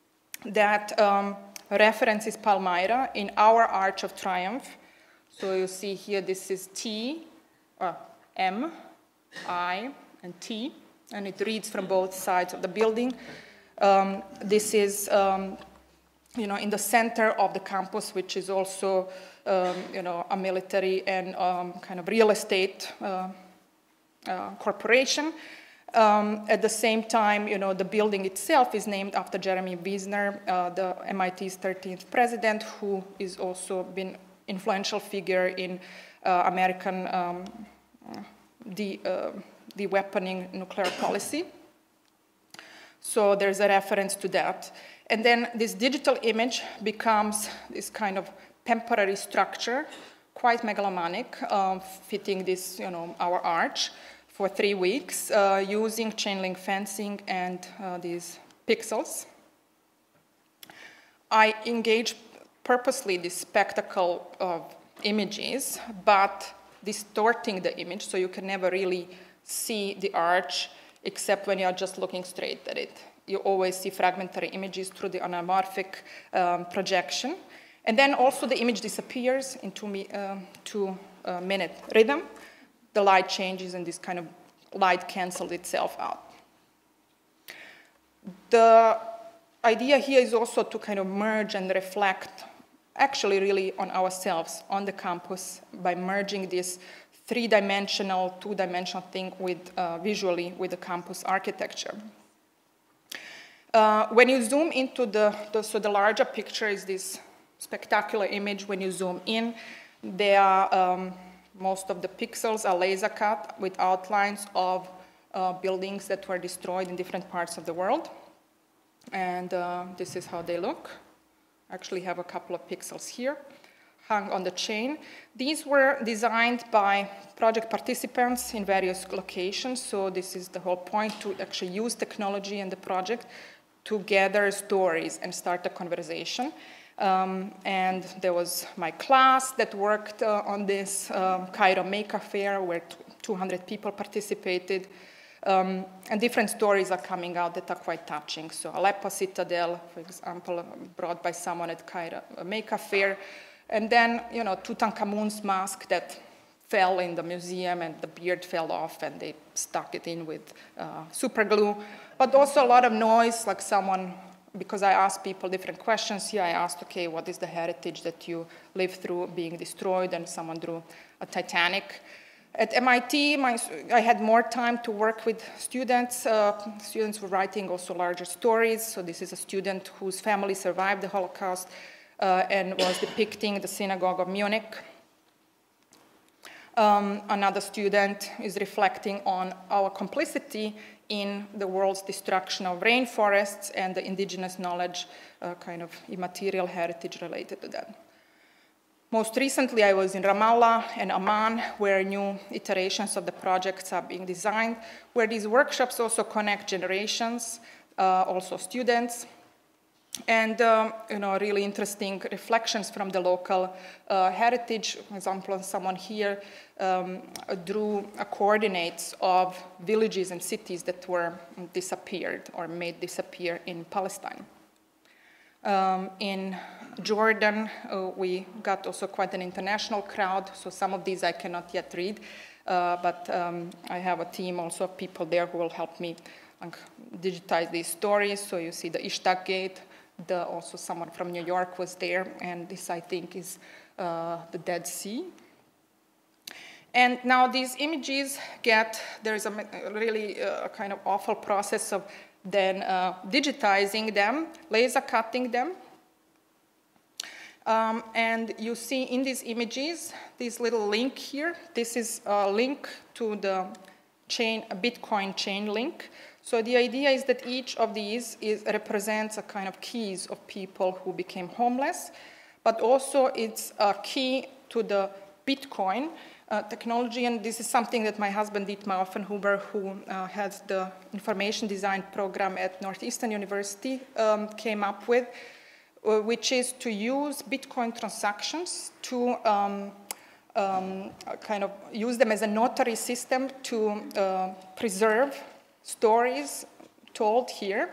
S5: that um, references Palmyra in our Arch of Triumph. So you see here, this is T, uh, M, I, and T, and it reads from both sides of the building. Um, this is um, you know, in the center of the campus, which is also, um, you know, a military and um, kind of real estate uh, uh, corporation. Um, at the same time, you know, the building itself is named after Jeremy Wiesner, uh, the M I T's thirteenth president, who is also been influential figure in uh, American um, de, uh, de-weaponing nuclear policy. So there's a reference to that. And then this digital image becomes this kind of temporary structure, quite megalomaniac, uh, fitting this, you know, our arch for three weeks, uh, using chain link fencing and uh, these pixels. I engage purposely this spectacle of images, but distorting the image, so you can never really see the arch except when you're just looking straight at it. You always see fragmentary images through the anamorphic um, projection. And then also the image disappears in two, uh, two uh, minute rhythm. The light changes and this kind of light cancels itself out. The idea here is also to kind of merge and reflect actually really on ourselves on the campus by merging this three-dimensional, two-dimensional thing with uh, visually with the campus architecture. Uh, when you zoom into the, the, so the larger picture is this spectacular image. When you zoom in, there are, um, most of the pixels are laser cut with outlines of uh, buildings that were destroyed in different parts of the world. And uh, this is how they look. I actually have a couple of pixels here hung on the chain. These were designed by project participants in various locations. So this is the whole point, to actually use technology and the project to gather stories and start a conversation. Um, and there was my class that worked uh, on this um, Cairo Maker Fair, where two hundred people participated. Um, and different stories are coming out that are quite touching. So Aleppo Citadel, for example, brought by someone at Cairo Maker Fair. And then, you know, Tutankhamun's mask that fell in the museum and the beard fell off and they stuck it in with uh, super glue. But also a lot of noise, like someone, because I asked people different questions here, I asked, okay, what is the heritage that you lived through being destroyed? And someone drew a Titanic. At M I T, my, I had more time to work with students. Uh, students were writing also larger stories. So this is a student whose family survived the Holocaust uh, and was depicting the synagogue of Munich. Um, another student is reflecting on our complicity in the world's destruction of rainforests and the indigenous knowledge, uh, kind of immaterial heritage related to that. Most recently, I was in Ramallah and Amman, where new iterations of the projects are being designed, where these workshops also connect generations, uh, also students, and um, you know, really interesting reflections from the local uh, heritage. For example, someone here um, drew a coordinates of villages and cities that were disappeared or made disappear in Palestine. Um, in Jordan, uh, we got also quite an international crowd, so some of these I cannot yet read, uh, but um, I have a team also of people there who will help me uh, digitize these stories. So you see the Ishtaq Gate, the, also someone from New York was there, and this I think is uh, the Dead Sea. And now these images get, there's a really uh, kind of awful process of then uh, digitizing them, laser cutting them. Um, and you see in these images, this little link here. This is a link to the chain, a Bitcoin chain link. So the idea is that each of these is, represents a kind of keys of people who became homeless, but also it's a key to the Bitcoin Uh, technology, and this is something that my husband Dietmar Offenhuber, who uh, has the information design program at Northeastern University, um, came up with, uh, which is to use Bitcoin transactions to um, um, kind of use them as a notary system to uh, preserve stories told here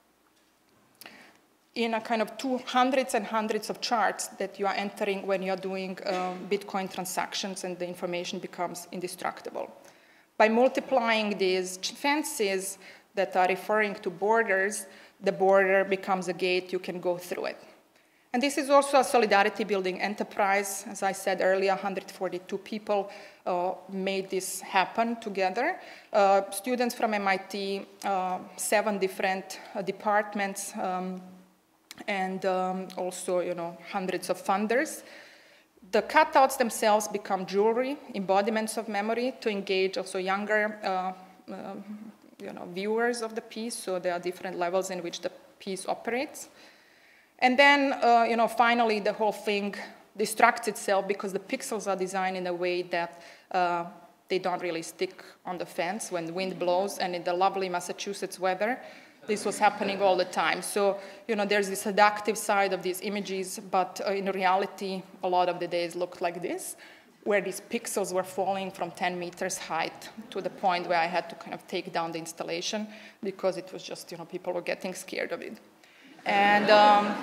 S5: in a kind of two hundreds and hundreds of charts that you are entering when you're doing um, Bitcoin transactions, and the information becomes indestructible. By multiplying these fences that are referring to borders, the border becomes a gate, you can go through it. And this is also a solidarity building enterprise. As I said earlier, one hundred forty-two people uh, made this happen together. Uh, students from M I T, uh, seven different uh, departments, um, and um, also, you know, hundreds of funders. The cutouts themselves become jewelry, embodiments of memory to engage also younger uh, uh, you know, viewers of the piece. So there are different levels in which the piece operates. And then, uh, you know, finally, the whole thing destructs itself because the pixels are designed in a way that uh, they don't really stick on the fence when the wind blows. And in the lovely Massachusetts weather, this was happening all the time. So, you know, there's this seductive side of these images, but uh, in reality, a lot of the days looked like this, where these pixels were falling from ten meters height to the point where I had to kind of take down the installation because it was just, you know, people were getting scared of it. And um,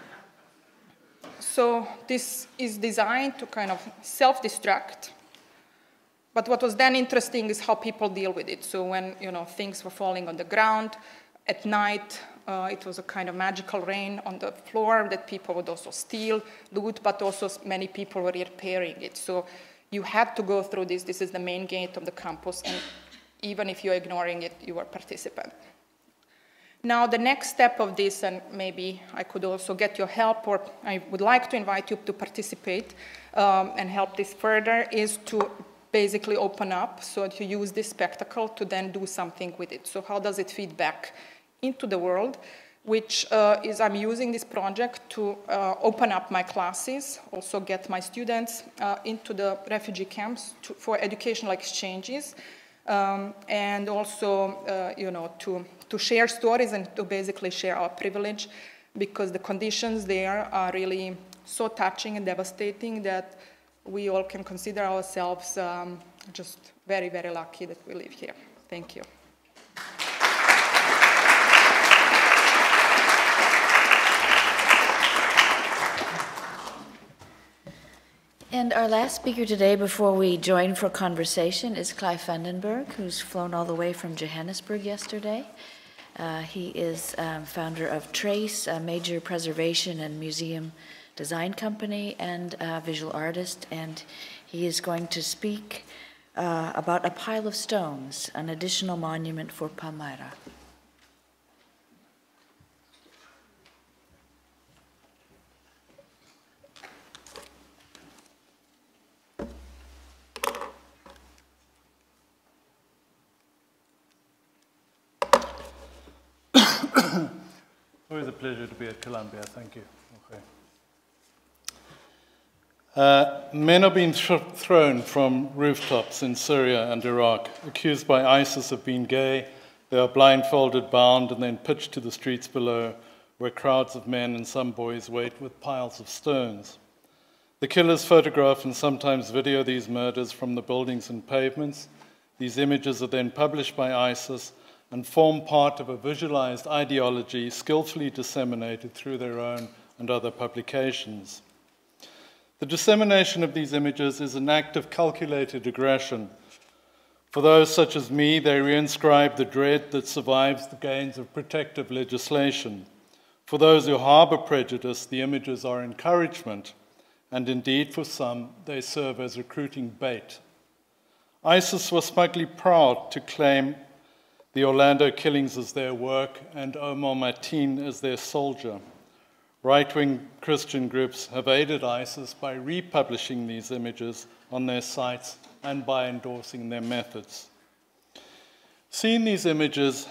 S5: so this is designed to kind of self-destruct. But what was then interesting is how people deal with it. So when, you know, things were falling on the ground, at night, uh, it was a kind of magical rain on the floor that people would also steal, loot, but also many people were repairing it. So you had to go through this. This is the main gate of the campus. And even if you're ignoring it, you were a participant. Now, the next step of this, and maybe I could also get your help, or I would like to invite you to participate um, and help this further, is to basically open up, so to use this spectacle to then do something with it. So how does it feed back into the world, which uh, is I'm using this project to uh, open up my classes, also get my students uh, into the refugee camps to, for educational exchanges, um, and also, uh, you know, to to share stories and to basically share our privilege, because the conditions there are really so touching and devastating that we all can consider ourselves um, just very, very lucky that we live here. Thank you.
S1: And our last speaker today before we join for conversation is Clive, who's flown all the way from Johannesburg yesterday. Uh, he is um, founder of Trace, a major preservation and museum design company, and a visual artist, and he is going to speak uh, about a pile of stones, an additional monument for Palmyra.
S6: Always a pleasure to be at Columbia. Thank you. Okay. Uh, men are being th thrown from rooftops in Syria and Iraq, accused by ISIS of being gay. They are blindfolded, bound, and then pitched to the streets below, where crowds of men and some boys wait with piles of stones. The killers photograph and sometimes video these murders from the buildings and pavements. These images are then published by ISIS and form part of a visualized ideology skillfully disseminated through their own and other publications. The dissemination of these images is an act of calculated aggression. For those such as me, they reinscribe the dread that survives the gains of protective legislation. For those who harbor prejudice, the images are encouragement, and indeed for some, they serve as recruiting bait. ISIS was smugly proud to claim the Orlando killings as their work and Omar Mateen as their soldier. Right-wing Christian groups have aided ISIS by republishing these images on their sites and by endorsing their methods. Seeing these images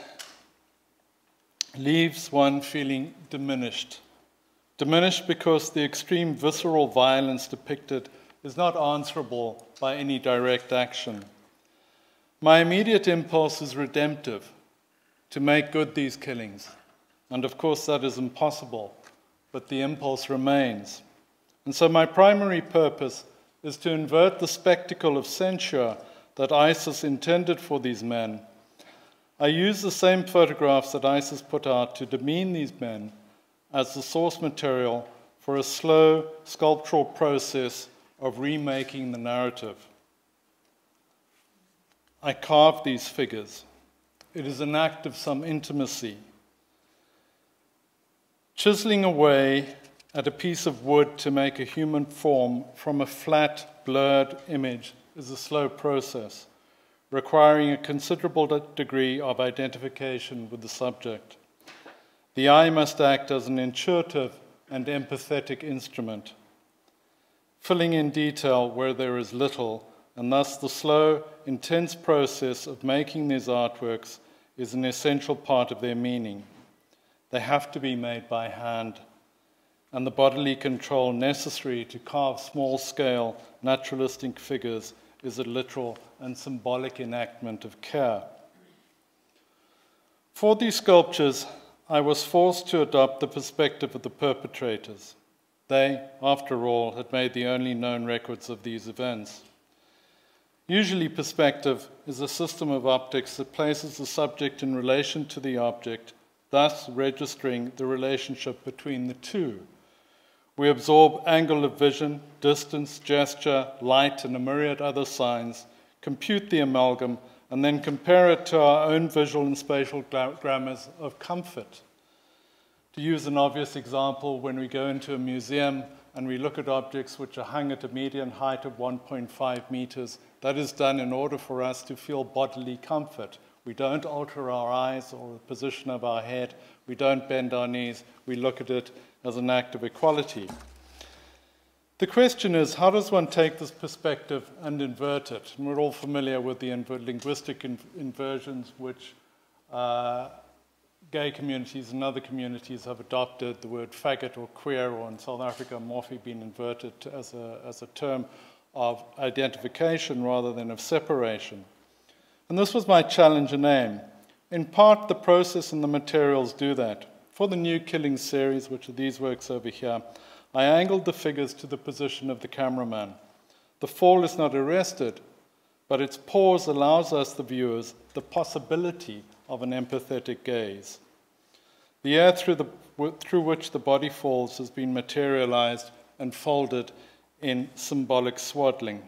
S6: leaves one feeling diminished. Diminished because the extreme visceral violence depicted is not answerable by any direct action. My immediate impulse is redemptive, to make good these killings. And of course that is impossible, but the impulse remains. And so my primary purpose is to invert the spectacle of censure that ISIS intended for these men. I use the same photographs that ISIS put out to demean these men as the source material for a slow sculptural process of remaking the narrative. I carved these figures. It is an act of some intimacy. Chiseling away at a piece of wood to make a human form from a flat, blurred image is a slow process, requiring a considerable degree of identification with the subject. The eye must act as an intuitive and empathetic instrument, filling in detail where there is little, and thus the slow, intense process of making these artworks is an essential part of their meaning. They have to be made by hand, and the bodily control necessary to carve small-scale, naturalistic figures is a literal and symbolic enactment of care. For these sculptures, I was forced to adopt the perspective of the perpetrators. They, after all, had made the only known records of these events. Usually, perspective is a system of optics that places the subject in relation to the object, thus registering the relationship between the two. We absorb angle of vision, distance, gesture, light, and a myriad other signs, compute the amalgam, and then compare it to our own visual and spatial grammars of comfort. To use an obvious example, when we go into a museum and we look at objects which are hung at a median height of one point five meters, that is done in order for us to feel bodily comfort. We don't alter our eyes or the position of our head. We don't bend our knees. We look at it as an act of equality. The question is, how does one take this perspective and invert it? And we're all familiar with the inver linguistic in inversions which uh, gay communities and other communities have adopted. The word faggot or queer, or in South Africa, morphe, been inverted as a, as a term of identification rather than of separation. And this was my challenge and aim. In part, the process and the materials do that. For the new Killing series, which are these works over here, I angled the figures to the position of the cameraman. The fall is not arrested, but its pause allows us, the viewers, the possibility of an empathetic gaze. The air through, the, through which the body falls has been materialized and folded in symbolic swaddling.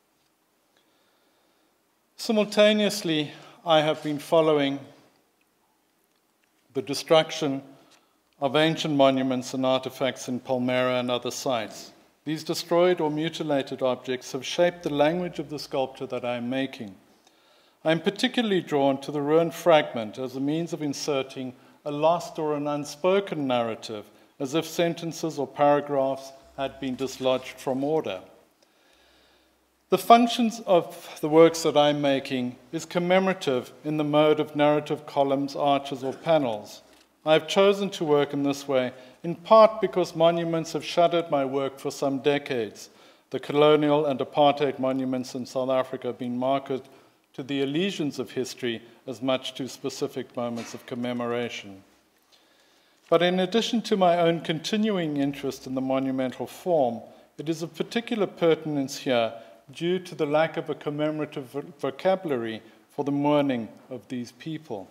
S6: Simultaneously, I have been following the destruction of ancient monuments and artifacts in Palmyra and other sites. These destroyed or mutilated objects have shaped the language of the sculpture that I am making. I am particularly drawn to the ruined fragment as a means of inserting a lost or an unspoken narrative, as if sentences or paragraphs had been dislodged from order. The functions of the works that I'm making is commemorative in the mode of narrative columns, arches, or panels. I have chosen to work in this way, in part because monuments have shadowed my work for some decades. The colonial and apartheid monuments in South Africa have been marked to the allegiance of history as much to specific moments of commemoration. But in addition to my own continuing interest in the monumental form, it is of particular pertinence here due to the lack of a commemorative vocabulary for the mourning of these people.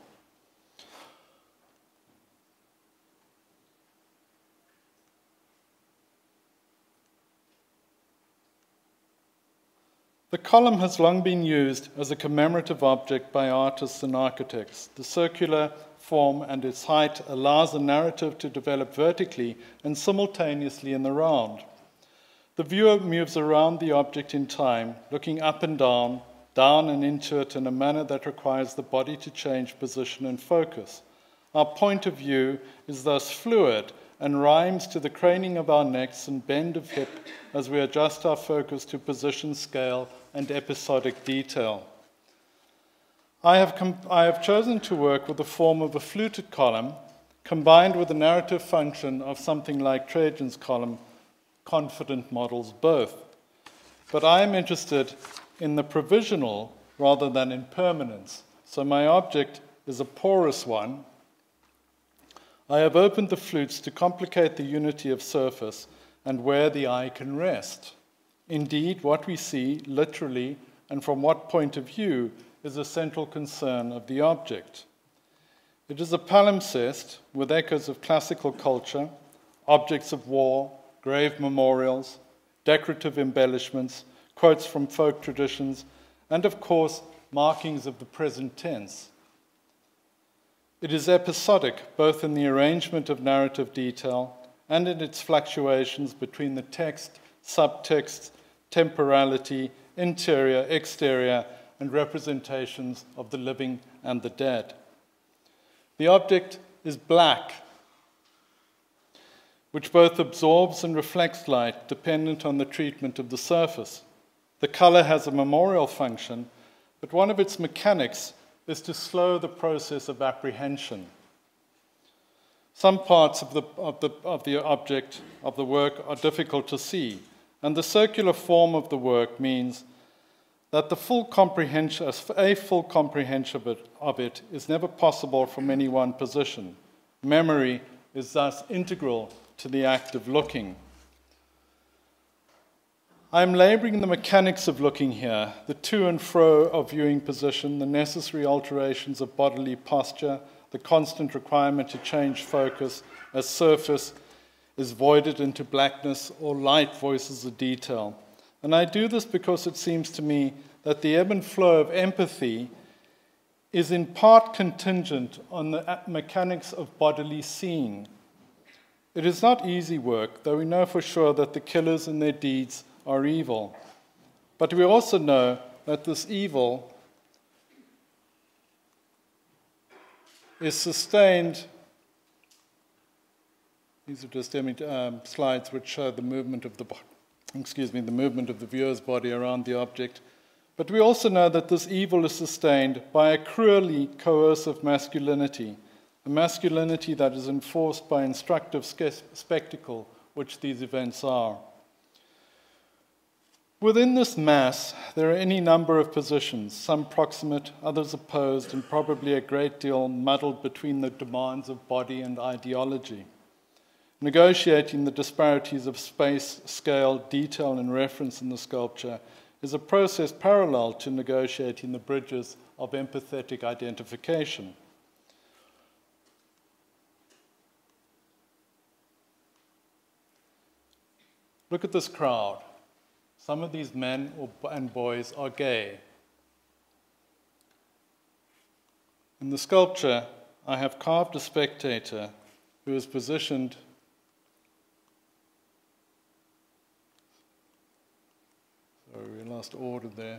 S6: The column has long been used as a commemorative object by artists and architects. The circular form and its height allows a narrative to develop vertically and simultaneously in the round. The viewer moves around the object in time, looking up and down, down and into it in a manner that requires the body to change position and focus. Our point of view is thus fluid and rhymes to the craning of our necks and bend of hip as we adjust our focus to position, scale, and episodic detail. I have, I have chosen to work with the form of a fluted column combined with the narrative function of something like Trajan's column. Confident models both. But I am interested in the provisional rather than in permanence. So my object is a porous one. I have opened the flutes to complicate the unity of surface and where the eye can rest. Indeed, what we see, literally, and from what point of view, is a central concern of the object. It is a palimpsest with echoes of classical culture, objects of war, grave memorials, decorative embellishments, quotes from folk traditions, and of course, markings of the present tense. It is episodic, both in the arrangement of narrative detail and in its fluctuations between the text, subtext, temporality, interior, exterior, and representations of the living and the dead. The object is black, which both absorbs and reflects light dependent on the treatment of the surface. The color has a memorial function, but one of its mechanics is to slow the process of apprehension. Some parts of the, of the, of the object, of the work, are difficult to see, and the circular form of the work means that the full comprehension, a full comprehension of it, of it is never possible from any one position. Memory is thus integral to the act of looking. I'm laboring the mechanics of looking here, the to and fro of viewing position, the necessary alterations of bodily posture, the constant requirement to change focus as surface is voided into blackness or light voices a detail. And I do this because it seems to me that the ebb and flow of empathy is in part contingent on the mechanics of bodily seeing. It is not easy work, though we know for sure that the killers and their deeds are evil. But we also know that this evil is sustained. These are just um, slides which show the movement of the excuse me, the movement of the viewer's body around the object. But we also know that this evil is sustained by a cruelly coercive masculinity, a masculinity that is enforced by instructive spectacle, which these events are. Within this mass, there are any number of positions, some proximate, others opposed, and probably a great deal muddled between the demands of body and ideology. Negotiating the disparities of space, scale, detail, and reference in the sculpture is a process parallel to negotiating the bridges of empathetic identification. Look at this crowd. Some of these men or, and boys are gay. In the sculpture, I have carved a spectator who is positioned sorry, we lost order there.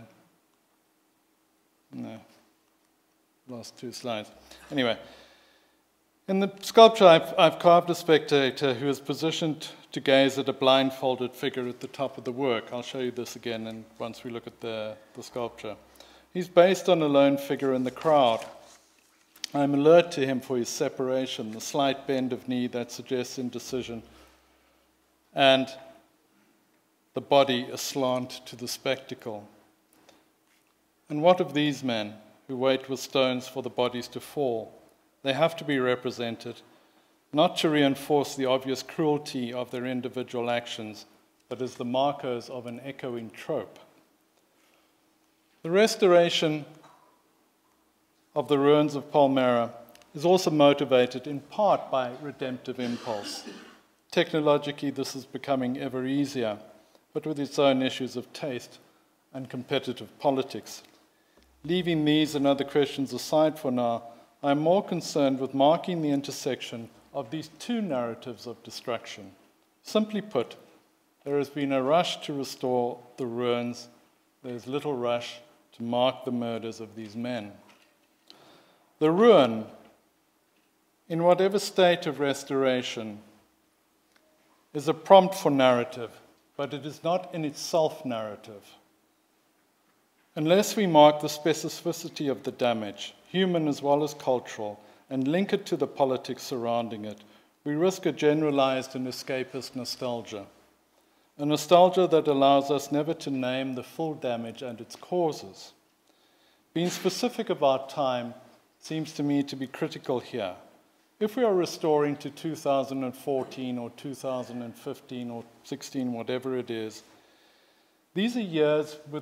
S6: No, lost two slides. Anyway, in the sculpture, I've, I've carved a spectator who is positioned to gaze at a blindfolded figure at the top of the work. I'll show you this again and once we look at the, the sculpture. He's based on a lone figure in the crowd. I'm alert to him for his separation, the slight bend of knee that suggests indecision, and the body aslant to the spectacle. And what of these men who wait with stones for the bodies to fall? They have to be represented, not to reinforce the obvious cruelty of their individual actions, but as the markers of an echoing trope. The restoration of the ruins of Palmyra is also motivated in part by redemptive impulse. Technologically, this is becoming ever easier, but with its own issues of taste and competitive politics. Leaving these and other questions aside for now, I'm more concerned with marking the intersection of these two narratives of destruction. Simply put, there has been a rush to restore the ruins. There's little rush to mark the murders of these men. The ruin, in whatever state of restoration, is a prompt for narrative, but it is not in itself narrative. Unless we mark the specificity of the damage, human as well as cultural, and link it to the politics surrounding it, we risk a generalized and escapist nostalgia. A nostalgia that allows us never to name the full damage and its causes. Being specific about time seems to me to be critical here. If we are restoring to two thousand fourteen or two thousand fifteen or sixteen, whatever it is, these are years with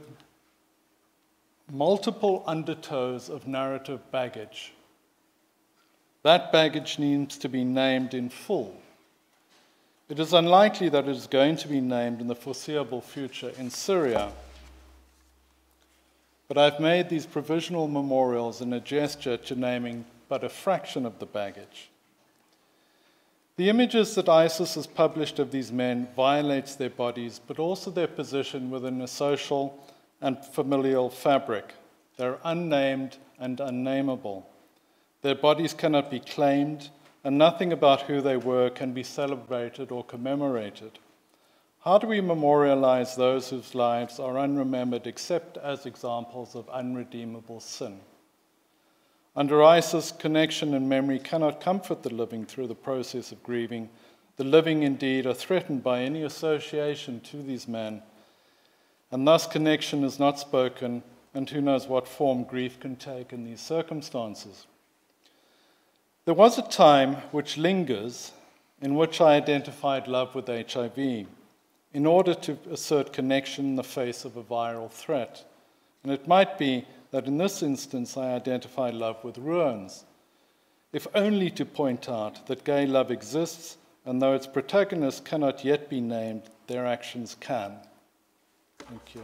S6: multiple undertows of narrative baggage. That baggage needs to be named in full. It is unlikely that it is going to be named in the foreseeable future in Syria. But I've made these provisional memorials in a gesture to naming but a fraction of the baggage. The images that ISIS has published of these men violates their bodies, but also their position within a social and familial fabric. They're unnamed and unnameable. Their bodies cannot be claimed, and nothing about who they were can be celebrated or commemorated. How do we memorialize those whose lives are unremembered except as examples of unredeemable sin? Under ISIS, connection and memory cannot comfort the living through the process of grieving. The living, indeed, are threatened by any association to these men, and thus connection is not spoken, and who knows what form grief can take in these circumstances. There was a time which lingers in which I identified love with H I V in order to assert connection in the face of a viral threat, and it might be that in this instance I identify love with ruins, if only to point out that gay love exists, and though its protagonists cannot yet be named, their actions can. Thank you.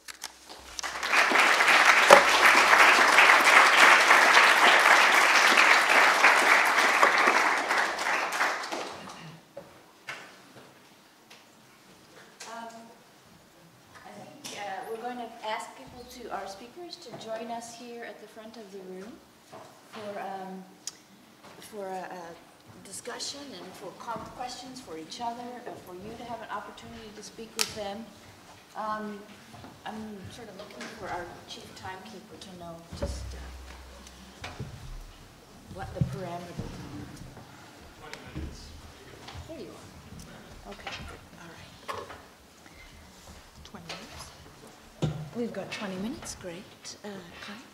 S1: Our speakers to join us here at the front of the room for, um, for a, a discussion and for questions for each other, uh, for you to have an opportunity to speak with them. Um, I'm sort of looking for our chief timekeeper to know just uh, what the parameters are. twenty minutes. There you are. Okay, all right. twenty minutes. We've got twenty minutes, great. Uh, Clive?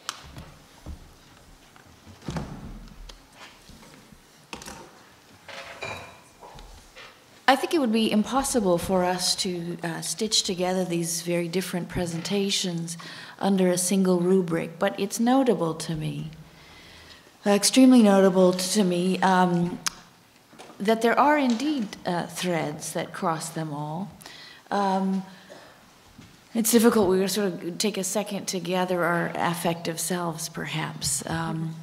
S1: I think it would be impossible for us to uh, stitch together these very different presentations under a single rubric, but it's notable to me, uh, extremely notable to me, um, that there are indeed uh, threads that cross them all. Um, It's difficult. We sort of take a second to gather our affective selves, perhaps. Um,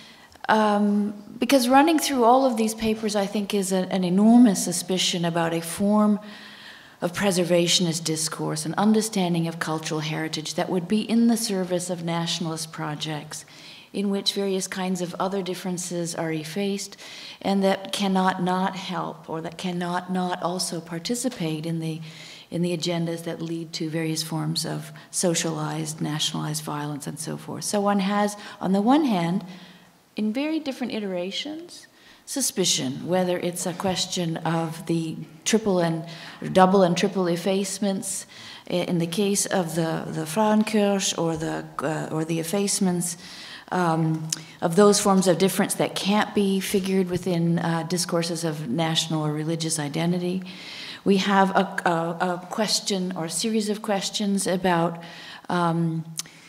S1: um, because running through all of these papers, I think, is a, an enormous suspicion about a form of preservationist discourse, an understanding of cultural heritage that would be in the service of nationalist projects, in which various kinds of other differences are effaced, and that cannot not help, or that cannot not also participate in the in the agendas that lead to various forms of socialized, nationalized violence and so forth. So one has, on the one hand, in very different iterations, suspicion, whether it's a question of the triple and double and triple effacements, in the case of the, the Frauenkirche or the, uh, or the effacements um, of those forms of difference that can't be figured within uh, discourses of national or religious identity. We have a, a, a question or a series of questions about um,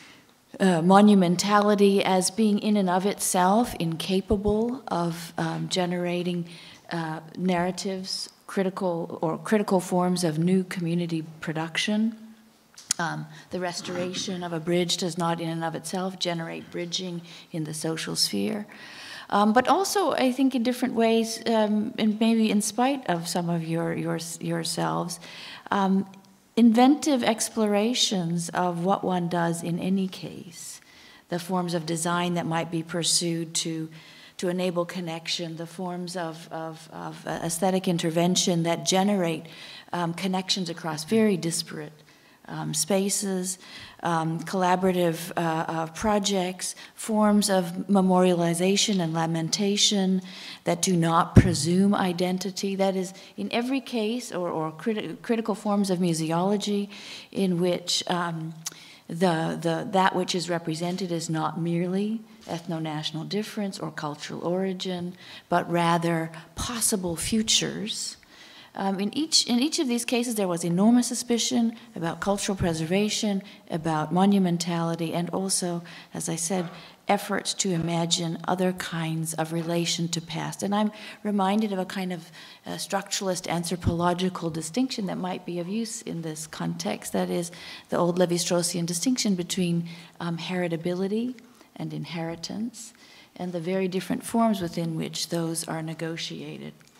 S1: uh, monumentality as being in and of itself incapable of um, generating uh, narratives, critical or critical forms of new community production. Um, the restoration of a bridge does not in and of itself generate bridging in the social sphere. Um, but also, I think, in different ways, um, and maybe in spite of some of your, your yourselves, um, inventive explorations of what one does in any case, the forms of design that might be pursued to, to enable connection, the forms of, of, of aesthetic intervention that generate um, connections across very disparate Um, spaces, um, collaborative uh, uh, projects, forms of memorialization and lamentation that do not presume identity. That is, in every case, or, or criti critical forms of museology in which um, the, the, that which is represented is not merely ethno-national difference or cultural origin, but rather possible futures. Um, in, each, in each of these cases, there was enormous suspicion about cultural preservation, about monumentality, and also, as I said, efforts to imagine other kinds of relation to past. And I'm reminded of a kind of uh, structuralist anthropological distinction that might be of use in this context. That is the old Levi-Straussian distinction between um, heritability and inheritance, and the very different forms within which those are negotiated.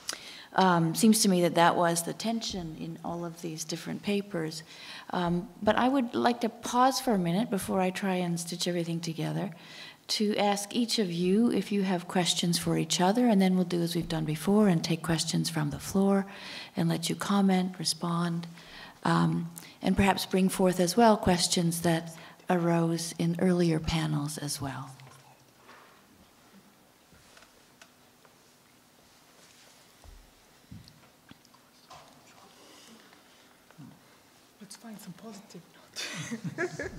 S1: Um, seems to me that that was the tension in all of these different papers. Um, but I would like to pause for a minute before I try and stitch everything together to ask each of you if you have questions for each other, and then we'll do as we've done before and take questions from the floor and let you comment, respond, um, and perhaps bring forth as well questions that arose in earlier panels as well.
S5: Let's find some positive notes.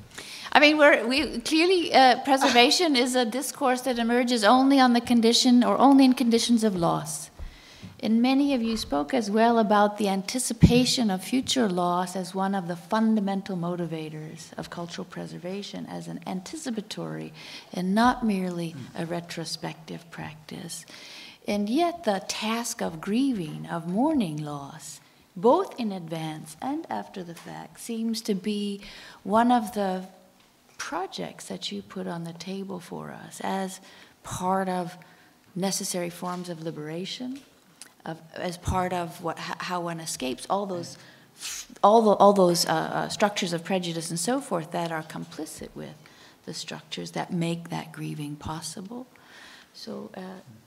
S1: I mean, we're, we clearly, uh, preservation is a discourse that emerges only on the condition or only in conditions of loss. And many of you spoke as well about the anticipation of future loss as one of the fundamental motivators of cultural preservation, as an anticipatory and not merely a retrospective practice. And yet the task of grieving, of mourning loss, both in advance and after the fact, seems to be one of the projects that you put on the table for us as part of necessary forms of liberation, of, as part of what, how one escapes all those, all, the, all those uh, uh, structures of prejudice and so forth that are complicit with the structures that make that grieving possible. So, uh,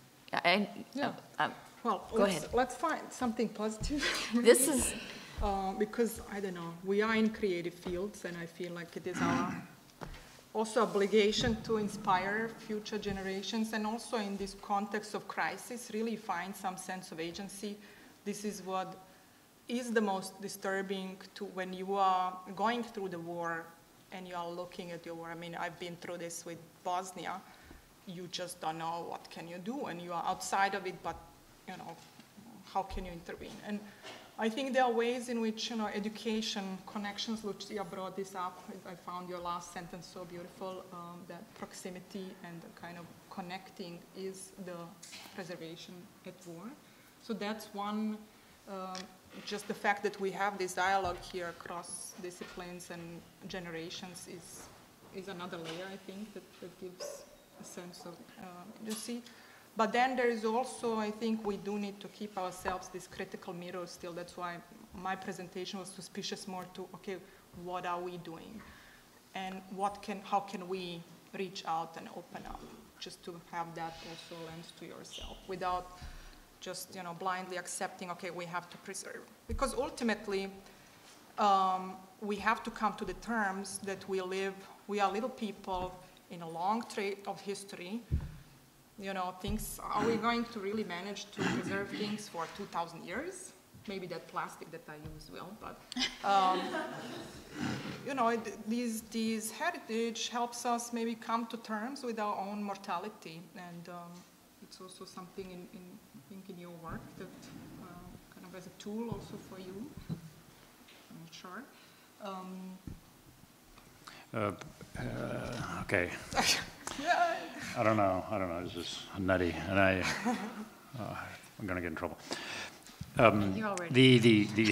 S1: I,
S5: yeah.
S1: uh,
S5: well,
S1: go
S5: let's,
S1: ahead.
S5: let's find something positive.
S1: This is
S5: uh, because I don't know. We are in creative fields, and I feel like it is our also obligation to inspire future generations, and also in this context of crisis, really find some sense of agency. This is what is the most disturbing to when you are going through the war and you are looking at your war. I mean, I've been through this with Bosnia. You just don't know what can you do, and you are outside of it, but you know, how can you intervene? And I think there are ways in which, you know, education, connections, Lucia brought this up. I found your last sentence so beautiful, um, that proximity and the kind of connecting is the preservation at war. So that's one, um, just the fact that we have this dialogue here across disciplines and generations is, is another layer, I think, that, that gives a sense of uh, agency. But then there is also, I think we do need to keep ourselves this critical mirror still. That's why my presentation was suspicious more to, okay, what are we doing? And what can, how can we reach out and open up? Just to have that also lens to yourself without just, you know, blindly accepting, okay, we have to preserve. Because ultimately, um, we have to come to the terms that we live, we are little people in a long trade of history. You know, things, are we going to really manage to preserve things for two thousand years? Maybe that plastic that I use will, but, um, you know, it, these, these heritage helps us maybe come to terms with our own mortality. And um, it's also something in, in, I think, in your work that uh, kind of as a tool also for you. I'm not sure. Um,
S3: Uh, uh, okay.
S5: yeah.
S3: I don't know. I don't know. This is nutty, and I, uh, I'm going to get in trouble. Um,
S1: You're already.
S3: the the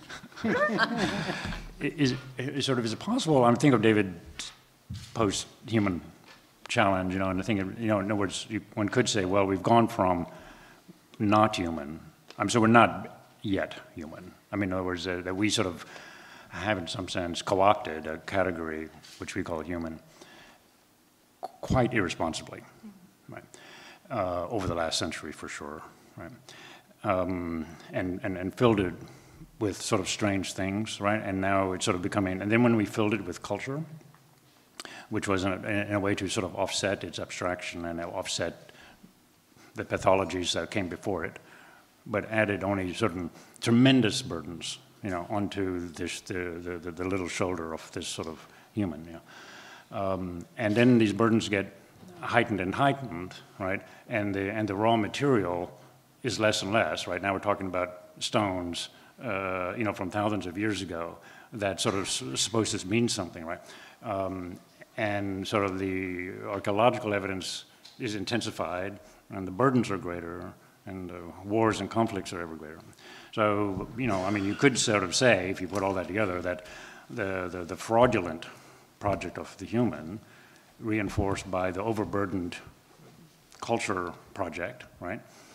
S3: the is, is sort of is it possible? I'm thinking of David's post-human challenge, you know, and I think you know, in other words, you, one could say, well, we've gone from not human. I'm so we're not yet human. I mean, in other words, uh, that we sort of have, in some sense, co-opted a category which we call human quite irresponsibly, right? Uh, over the last century, for sure, right? Um, and, and, and filled it with sort of strange things, right? And now it's sort of becoming, and then when we filled it with culture, which was in a, in a way to sort of offset its abstraction and offset the pathologies that came before it, but added only certain tremendous burdens, you know, onto this, the, the, the little shoulder of this sort of human, you know. Um, and then these burdens get heightened and heightened, right? And the, and the raw material is less and less, right? Now we're talking about stones, uh, you know, from thousands of years ago that sort of s supposed to mean something, right? Um, and sort of the archaeological evidence is intensified and the burdens are greater and uh, wars and conflicts are ever greater. So, you know, I mean, you could sort of say, if you put all that together, that the, the, the fraudulent project of the human, reinforced by the overburdened culture project, right,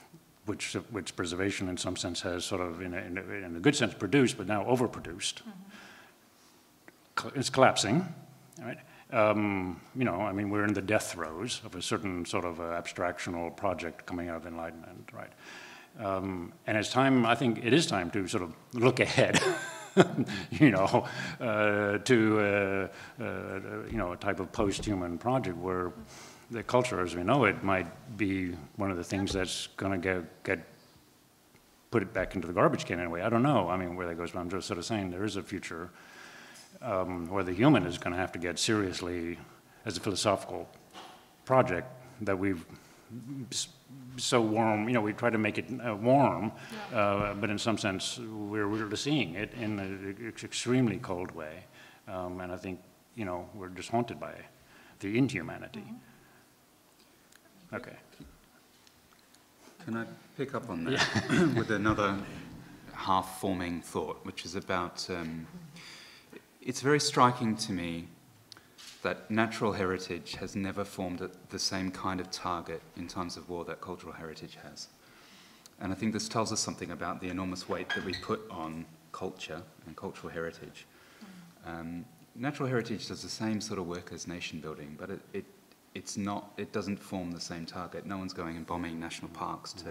S3: which which preservation in some sense has sort of, in a, in a, in a good sense, produced, but now overproduced. Mm-hmm. It's collapsing, right? Um, you know, I mean, we're in the death throes of a certain sort of uh, abstractional project coming out of Enlightenment, right? Um, and it's time, I think it is time to sort of look ahead, you know, uh, to, uh, uh, you know, a type of post-human project where the culture as we know it might be one of the things that's going to get, get put it back into the garbage can in a way. I don't know, I mean, where that goes, but I'm just sort of saying there is a future um, where the human is going to have to get seriously as a philosophical project that we've so warm, you know, we try to make it uh, warm, uh, but in some sense we're, we're seeing it in an extremely cold way. Um, and I think, you know, we're just haunted by the inhumanity. Mm-hmm. Okay.
S4: Can I pick up on that yeah. with another half-forming thought, which is about, um, it's very striking to me that natural heritage has never formed a, the same kind of target in times of war that cultural heritage has. And I think this tells us something about the enormous weight that we put on culture and cultural heritage. Um, natural heritage does the same sort of work as nation building, but it, it It's not, it doesn't form the same target. No one's going and bombing national parks to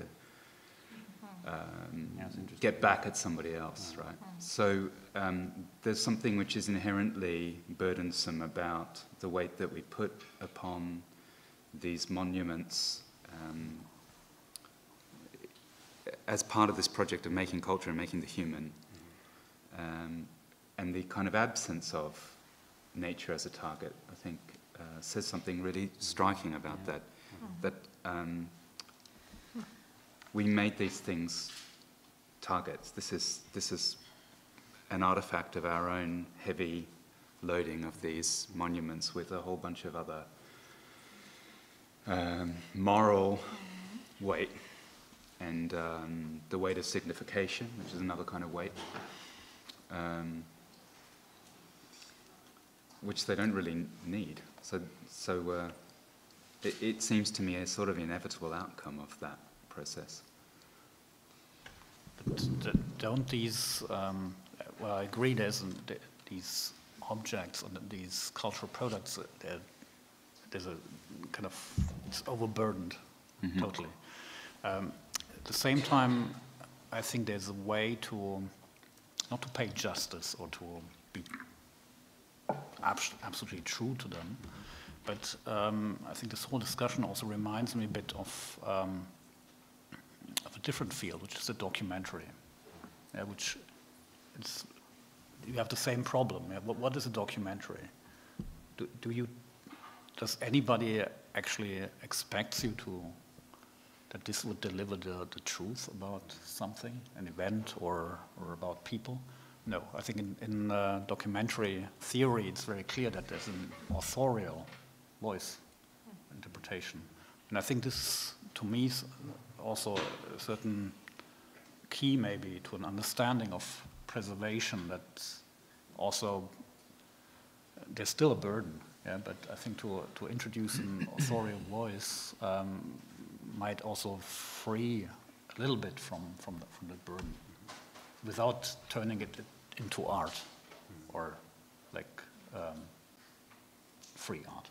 S4: um, get back at somebody else, right? So um, there's something which is inherently burdensome about the weight that we put upon these monuments um, as part of this project of making culture and making the human, um, and the kind of absence of nature as a target, I think, Uh, says something really striking about that, that um, we made these things targets. This is, this is an artifact of our own heavy loading of these monuments with a whole bunch of other um, moral weight, and um, the weight of signification, which is another kind of weight, um, which they don't really need. So, so uh, it, it seems to me a sort of inevitable outcome of that process.
S2: But don't these, um, well, I agree there's these objects and these cultural products, there's a kind of, it's overburdened, mm-hmm. totally. Um, at the same time, I think there's a way to, not to pay justice or to be absolutely true to them, but um, I think this whole discussion also reminds me a bit of, um, of a different field, which is the documentary, yeah, which it's, you have the same problem. Yeah? What, what is a documentary? Do, do you, does anybody actually expect you to, that this would deliver the, the truth about something, an event, or, or about people? No, I think in, in uh, documentary theory, it's very clear that there's an authorial voice interpretation. And I think this, to me, is also a certain key maybe to an understanding of preservation, that also, there's still a burden, yeah, but I think to, to introduce an authorial voice um, might also free a little bit from, from, the, from the burden, without turning it into art, or like um, free art.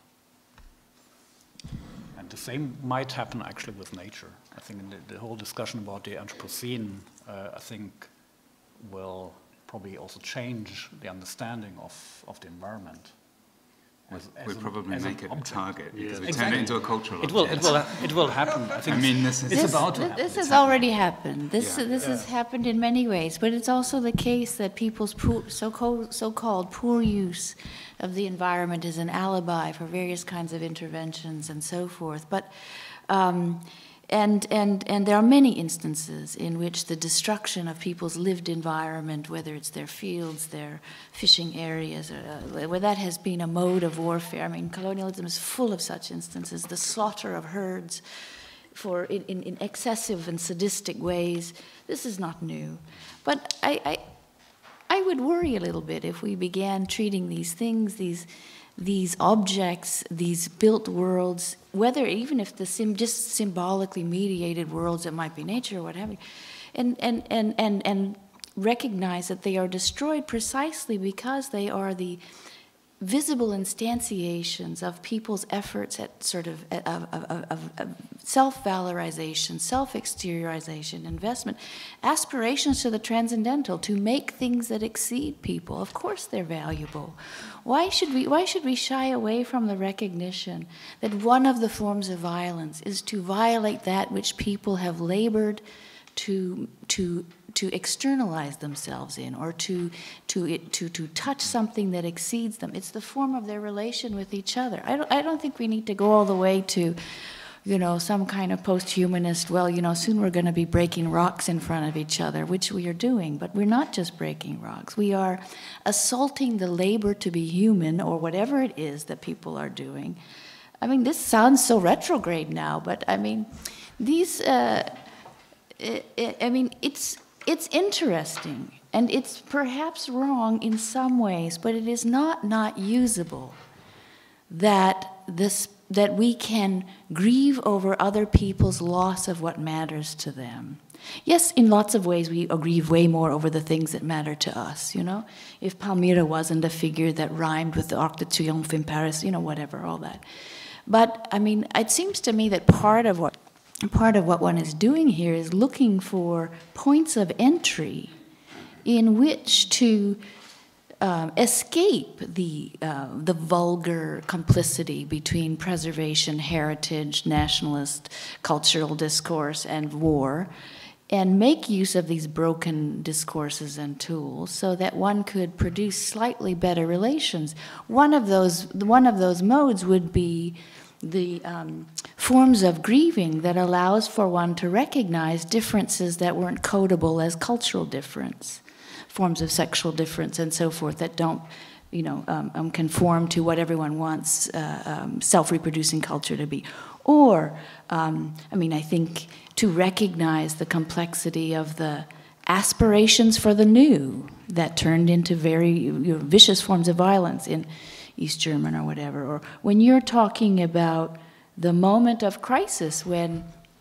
S2: And the same might happen actually with nature. I think in the, the whole discussion about the Anthropocene, uh, I think will probably also change the understanding of, of the environment.
S4: As, as we'll probably an, make it object. A target, because yeah. we
S2: exactly.
S4: turn it into a cultural
S2: it will,
S4: object.
S2: It will, it will happen. I think
S4: I mean, this is
S1: this,
S2: about to
S1: th
S2: happen.
S1: This
S2: it's
S1: has already happened. This,
S4: yeah.
S1: this yeah. has happened in many ways, but it's also the case that people's so-called so-called poor use of the environment is an alibi for various kinds of interventions and so forth. But um, And, and, and there are many instances in which the destruction of people's lived environment, whether it's their fields, their fishing areas, uh, where that has been a mode of warfare. I mean, colonialism is full of such instances. The slaughter of herds for in, in, in excessive and sadistic ways. This is not new. But I, I, I would worry a little bit if we began treating these things, these these objects, these built worlds, whether even if the sim, just symbolically mediated worlds that might be nature or what have you, and, and, and, and, and recognize that they are destroyed precisely because they are the visible instantiations of people's efforts at sort of, of, of, of, of self-valorization, self-exteriorization, investment, aspirations to the transcendental, to make things that exceed people. Of course they're valuable. Why should we, why should we shy away from the recognition that one of the forms of violence is to violate that which people have labored to, to to externalize themselves in, or to, to, to, to touch something that exceeds them? It's the form of their relation with each other. I don't, I don't think we need to go all the way to, you know, some kind of post-humanist, well, you know, soon we're going to be breaking rocks in front of each other, which we are doing, but we're not just breaking rocks. We are assaulting the labor to be human, or whatever it is that people are doing. I mean, this sounds so retrograde now, but I mean, these, uh, it, it, I mean, it's, It's interesting, and it's perhaps wrong in some ways, but it is not not usable that, this, that we can grieve over other people's loss of what matters to them. Yes, in lots of ways we grieve way more over the things that matter to us, you know? If Palmyra wasn't a figure that rhymed with the Arc de Triomphe in Paris, you know, whatever, all that. But, I mean, it seems to me that part of what Part of what one is doing here is looking for points of entry in which to um, escape the, uh, the vulgar complicity between preservation, heritage, nationalist, cultural discourse, and war, and make use of these broken discourses and tools so that one could produce slightly better relations. One of those, one of those modes would be the um, forms of grieving that allows for one to recognize differences that weren't codable as cultural difference, forms of sexual difference and so forth that don't, you know, um, um, conform to what everyone wants uh, um, self-reproducing culture to be. Or, um, I mean, I think to recognize the complexity of the aspirations for the new that turned into very, you know, vicious forms of violence in East German or whatever, or when you're talking about the moment of crisis when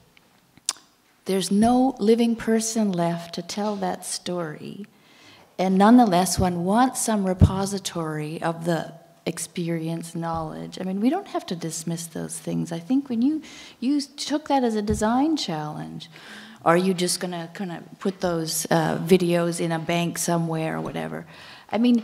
S1: there's no living person left to tell that story, and nonetheless one wants some repository of the experience, knowledge. I mean, we don't have to dismiss those things. I think when you, you took that as a design challenge, are you just going to kind of put those uh, videos in a bank somewhere or whatever? I mean,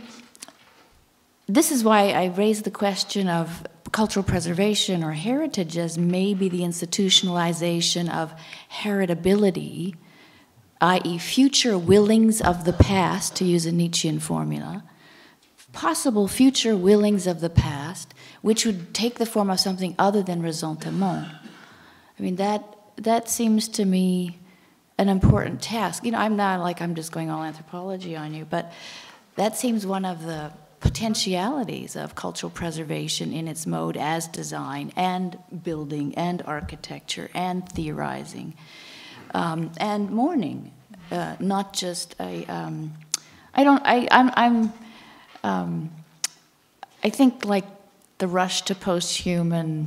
S1: this is why I raised the question of cultural preservation or heritage as maybe the institutionalization of heritability, that is future willings of the past, to use a Nietzschean formula, possible future willings of the past, which would take the form of something other than ressentiment. I mean, that, that seems to me an important task. You know, I'm not like I'm just going all anthropology on you, but that seems one of the potentialities of cultural preservation in its mode as design and building and architecture and theorizing um, and mourning, uh, not just a. Um, I don't. I. I'm. I'm um, I think like the rush to post-human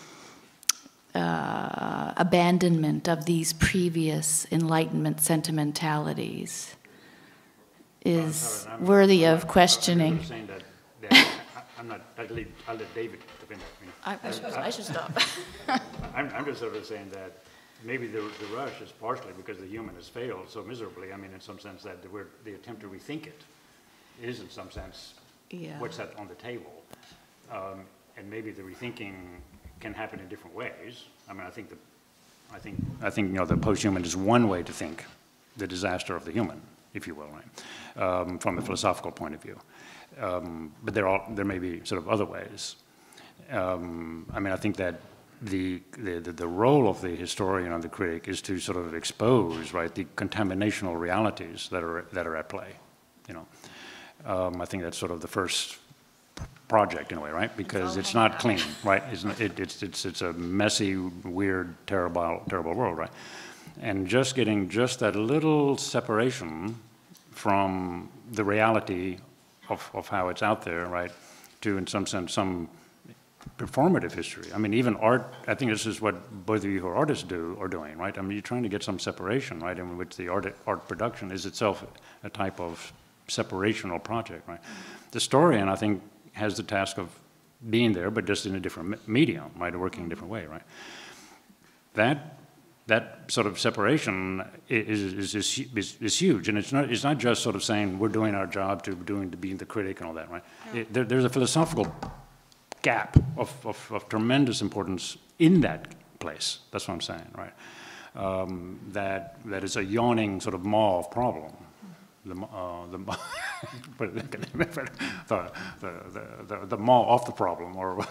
S1: uh, abandonment of these previous Enlightenment sentimentalities is sorry, worthy of questioning.
S3: I'm saying that, that I'm not, I'll, leave, I'll let David defend that.
S1: I, I, should, I should stop.
S3: I'm, I'm just sort of saying that maybe the, the rush is partially because the human has failed so miserably. I mean, in some sense, that the, word, the attempt to rethink it is, in some sense, yeah. what's that on the table. Um, and maybe the rethinking can happen in different ways. I mean, I think, the, I think, I think you know, the post-human is one way to think the disaster of the human, if you will, right? Um, from a philosophical point of view. Um, but there are there may be sort of other ways. Um, I mean, I think that the, the the role of the historian or the critic is to sort of expose, right, the contaminational realities that are that are at play. You know, um, I think that's sort of the first project in a way, right? Because it's, it's not out. clean, right? It's, it, it's it's it's a messy, weird, terrible, terrible world, right? And just getting just that little separation from the reality of, of how it's out there, right, to, in some sense, some performative history. I mean, even art, I think this is what both of you who are artists do, are doing, right? I mean, you're trying to get some separation, right, in which the art, art production is itself a type of separational project, right? The historian, I think, has the task of being there, but just in a different medium, right, working in a different way, right? That, that sort of separation is, is, is, is, is huge, and it's not, it's not just sort of saying we're doing our job to doing to being the critic and all that, right? No. It, there, there's a philosophical gap of, of, of tremendous importance in that place. That's what I'm saying, right? Um, that, that is a yawning sort of maw of problem. The, uh, the, the, the, the, the, the maw of the problem, or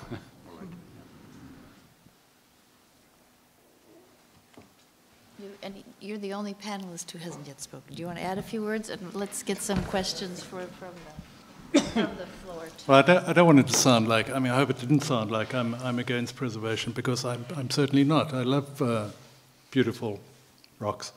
S1: you, and you're the only panelist who hasn't yet spoken. Do you want to add a few words? And let's get some questions for, from the, from the floor.
S6: Well, I don't, I don't want it to sound like, I mean, I hope it didn't sound like I'm, I'm against preservation, because I'm, I'm certainly not. I love uh, beautiful rocks.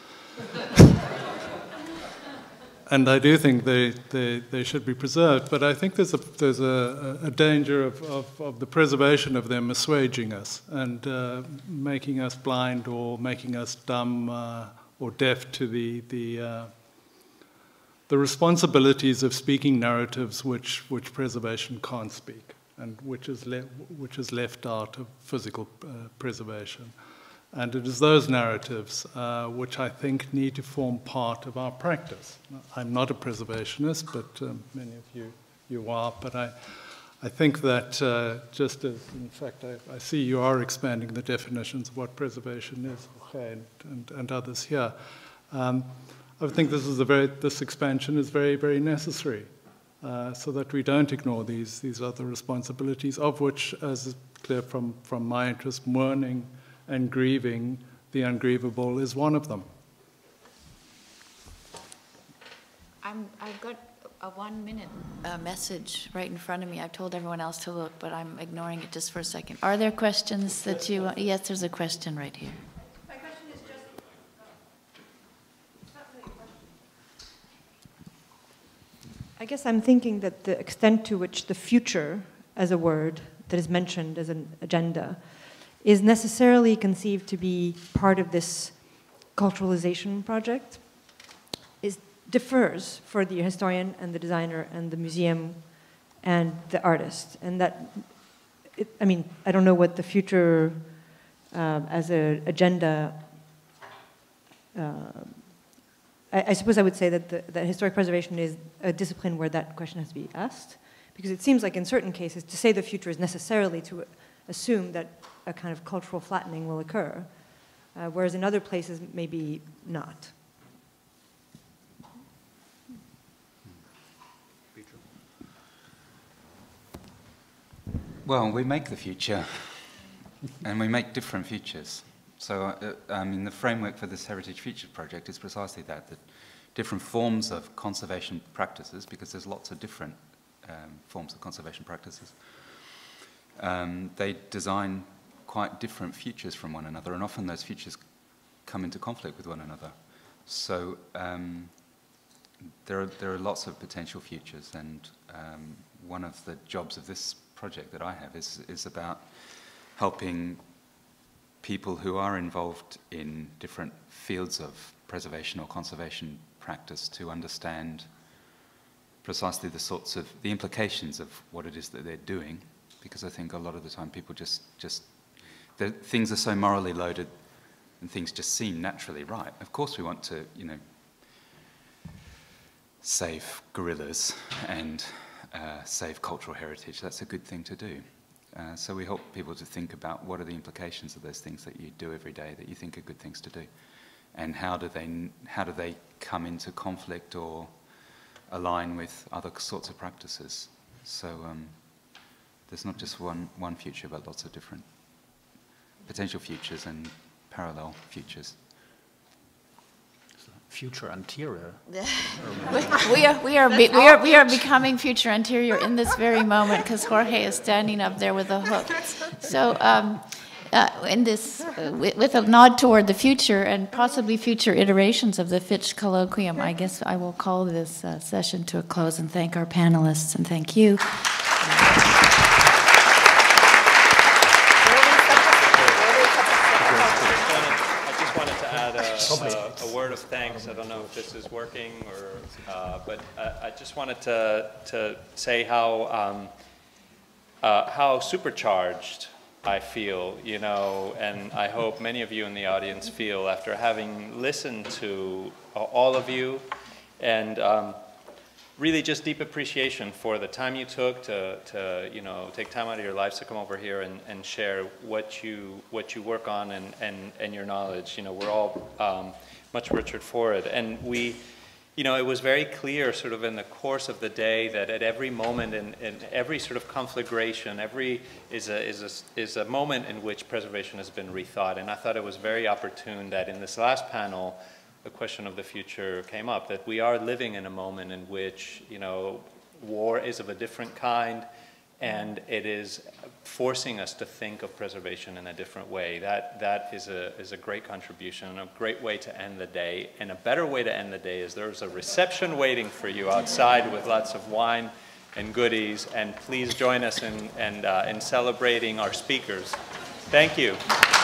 S6: And I do think they, they, they should be preserved, but I think there's a, there's a, a danger of, of, of the preservation of them assuaging us and uh, making us blind or making us dumb uh, or deaf to the, the, uh, the responsibilities of speaking narratives which, which preservation can't speak, and which is, le which is left out of physical uh, preservation. And it is those narratives uh, which I think need to form part of our practice. I'm not a preservationist, but um, many of you, you are. But I, I think that uh, just as, in fact, I, I see you are expanding the definitions of what preservation is, and, and, and others here. Um, I think this is a very, this expansion is very, very necessary, uh, so that we don't ignore these, these other responsibilities, of which, as is clear from, from my interest, mourning and grieving the ungrievable is one of them.
S1: I'm, I've got a one-minute uh, message right in front of me. I've told everyone else to look, but I'm ignoring it just for a second. Are there questions that you... Uh, yes, there's a question right here.
S7: My question is just... It's not really a question. I guess I'm thinking that the extent to which the future as a word that is mentioned as an agenda is necessarily conceived to be part of this culturalization project, is differs for the historian and the designer and the museum and the artist. And that, it, I mean, I don't know what the future uh, as an agenda, uh, I, I suppose I would say that, the, that historic preservation is a discipline where that question has to be asked, because it seems like in certain cases to say the future is necessarily to assume that a kind of cultural flattening will occur, uh, whereas in other places, maybe not.
S4: Well, we make the future, and we make different futures. So, uh, I mean, the framework for this Heritage Futures project is precisely that, that different forms of conservation practices, because there's lots of different um, forms of conservation practices, um, they design quite different futures from one another, and often those futures come into conflict with one another. So um, there are, there are lots of potential futures, and um, one of the jobs of this project that I have is, is about helping people who are involved in different fields of preservation or conservation practice to understand precisely the sorts of, the implications of what it is that they're doing, because I think a lot of the time people just, just the, things are so morally loaded and things just seem naturally right. Of course we want to, you know, save gorillas and uh, save cultural heritage. That's a good thing to do. Uh, so we help people to think about what are the implications of those things that you do every day that you think are good things to do, and how do they, how do they come into conflict or align with other sorts of practices. So um, there's not just one, one future, but lots of different potential futures and parallel futures.
S2: Future anterior.
S1: we are we are we are we are becoming future anterior in this very moment, because Jorge is standing up there with a hook. So um, uh, in this, uh, with, with a nod toward the future and possibly future iterations of the Fitch Colloquium, I guess I will call this uh, session to a close and thank our panelists and thank you.
S8: a, a word of thanks. I don't know if this is working, or, uh, but I, I just wanted to, to say how, um, uh, how supercharged I feel, you know, and I hope many of you in the audience feel after having listened to all of you, and um, really just deep appreciation for the time you took to, to you know, take time out of your lives to come over here and, and share what you, what you work on and, and, and your knowledge. You know, we're all um, much richer for it. And we, you know, it was very clear sort of in the course of the day that at every moment in, in every sort of conflagration, every is a, is, a, is a moment in which preservation has been rethought. And I thought it was very opportune that in this last panel, the question of the future came up, that we are living in a moment in which, you know, war is of a different kind, and it is forcing us to think of preservation in a different way. That, that is a, is a great contribution and a great way to end the day. And a better way to end the day is there's a reception waiting for you outside with lots of wine and goodies, and please join us in, in, uh, in celebrating our speakers. Thank you.